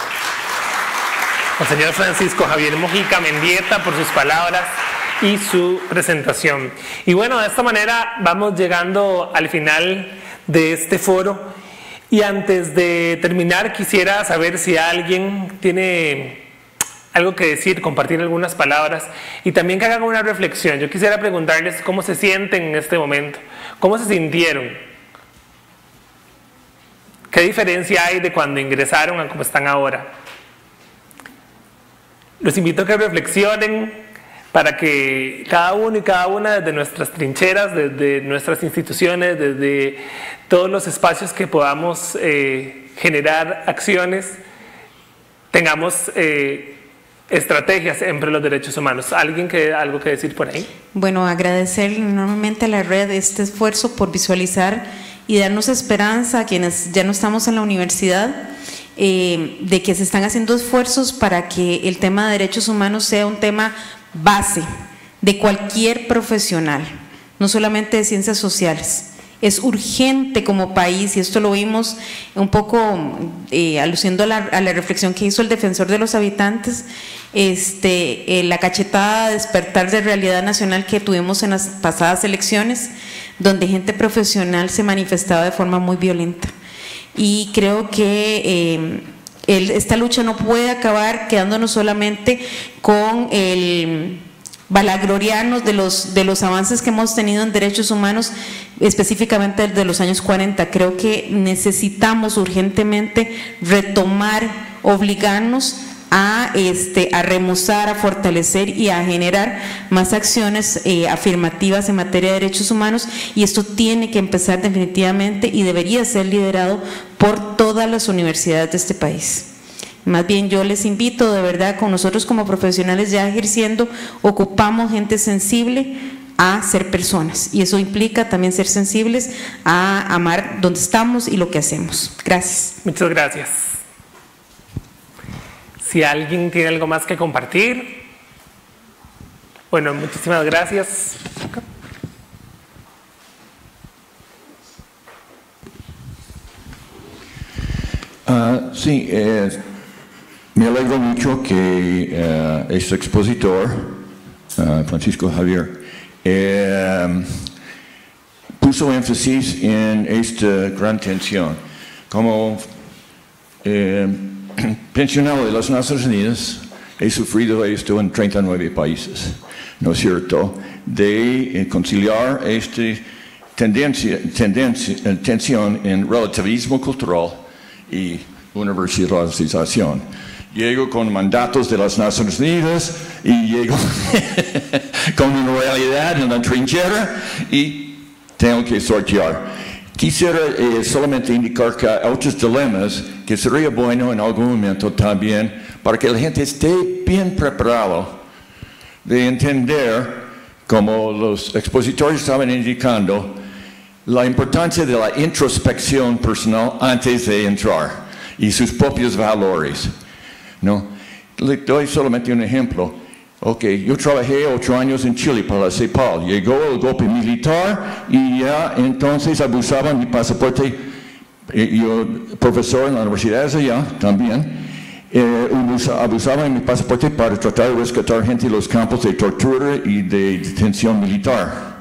al señor Francisco Javier Mojica Mendieta por sus palabras y su presentación. Y bueno, de esta manera vamos llegando al final de este foro. Y antes de terminar, quisiera saber si alguien tiene algo que decir, compartir algunas palabras y también que hagan una reflexión. Yo quisiera preguntarles cómo se sienten en este momento, cómo se sintieron. ¿Qué diferencia hay de cuando ingresaron a cómo están ahora? Los invito a que reflexionen para que cada uno y cada una desde nuestras trincheras, desde nuestras instituciones, desde todos los espacios que podamos eh, generar acciones, tengamos eh, estrategias entre los derechos humanos. ¿Alguien que algo que decir por ahí? Bueno, agradecer enormemente a la red este esfuerzo por visualizar y darnos esperanza a quienes ya no estamos en la universidad, eh, de que se están haciendo esfuerzos para que el tema de derechos humanos sea un tema base de cualquier profesional, no solamente de ciencias sociales. Es urgente como país, y esto lo vimos un poco eh, aluciendo a la, a la reflexión que hizo el defensor de los habitantes, este, eh, la cachetada de despertar de realidad nacional que tuvimos en las pasadas elecciones, donde gente profesional se manifestaba de forma muy violenta. Y creo que eh, el, esta lucha no puede acabar quedándonos solamente con el valagloriarnos de los, de los avances que hemos tenido en derechos humanos, específicamente de los años cuarenta. Creo que necesitamos urgentemente retomar, obligarnos a, este, a remozar, a fortalecer y a generar más acciones eh, afirmativas en materia de derechos humanos, y esto tiene que empezar definitivamente y debería ser liderado por todas las universidades de este país. Más bien yo les invito de verdad, con nosotros como profesionales ya ejerciendo, ocupamos gente sensible a ser personas, y eso implica también ser sensibles a amar donde estamos y lo que hacemos. Gracias. Muchas gracias. Si alguien tiene algo más que compartir. Bueno, muchísimas gracias. Uh, sí, eh, me alegro mucho que uh, este expositor, uh, Francisco Javier, eh, puso énfasis en esta gran tensión. Como eh, pensionado de las Naciones Unidas, he sufrido esto en treinta y nueve países, ¿no es cierto?, de eh, conciliar esta tendencia, tendencia, tensión en relativismo cultural y universalización. Llego con mandatos de las Naciones Unidas y llego con una realidad en la trinchera y tengo que sortear. quisiera eh, solamente indicar que hay otros dilemas que sería bueno en algún momento también para que la gente esté bien preparada de entender, como los expositores estaban indicando, la importancia de la introspección personal antes de entrar y sus propios valores, ¿no? Le doy solamente un ejemplo. Ok, yo trabajé ocho años en Chile para la CEPAL. Llegó el golpe militar y ya entonces abusaban mi pasaporte. Yo, profesor en la universidad de allá también, eh, abusaban de mi pasaporte para tratar de rescatar gente de los campos de tortura y de detención militar.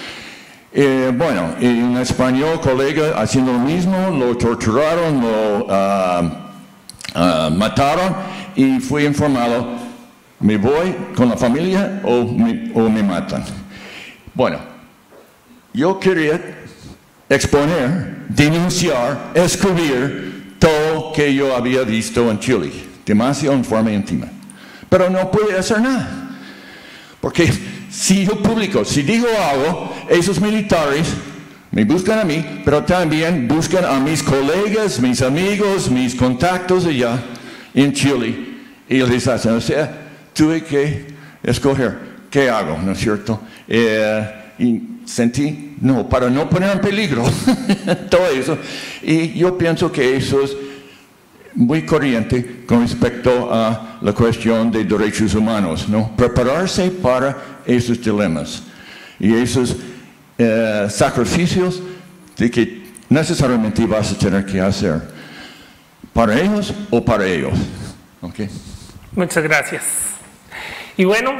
Eh, bueno, un español colega haciendo lo mismo, lo torturaron, lo uh, uh, mataron y fui informado. ¿Me voy con la familia o me, o me matan? Bueno, yo quería exponer, denunciar, escribir todo lo que yo había visto en Chile, demasiado en forma íntima. Pero no pude hacer nada, porque si yo publico, si digo algo, esos militares me buscan a mí, pero también buscan a mis colegas, mis amigos, mis contactos allá en Chile, y les hacen, o sea, tuve que escoger qué hago, ¿no es cierto? Eh, y sentí, no, para no poner en peligro todo eso. Y yo pienso que eso es muy corriente con respecto a la cuestión de derechos humanos, ¿no? Prepararse para esos dilemas y esos eh, sacrificios de que necesariamente vas a tener que hacer para ellos o para ellos. ¿Okay? Muchas gracias. Y bueno,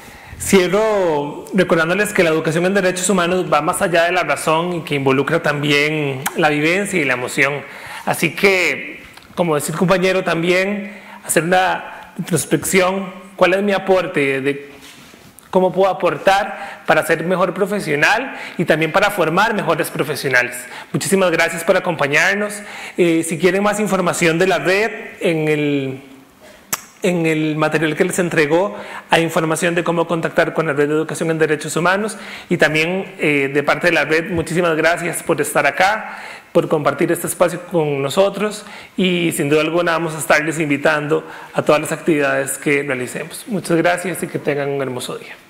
cierro recordándoles que la educación en derechos humanos va más allá de la razón y que involucra también la vivencia y la emoción. Así que, como decía el compañero, también hacer una introspección, cuál es mi aporte, de cómo puedo aportar para ser mejor profesional y también para formar mejores profesionales. Muchísimas gracias por acompañarnos. Eh, si quieren más información de la red, en el... En el material que les entregó hay información de cómo contactar con la Red de Educación en Derechos Humanos y también eh, de parte de la red, muchísimas gracias por estar acá, por compartir este espacio con nosotros y sin duda alguna vamos a estarles invitando a todas las actividades que realicemos. Muchas gracias y que tengan un hermoso día.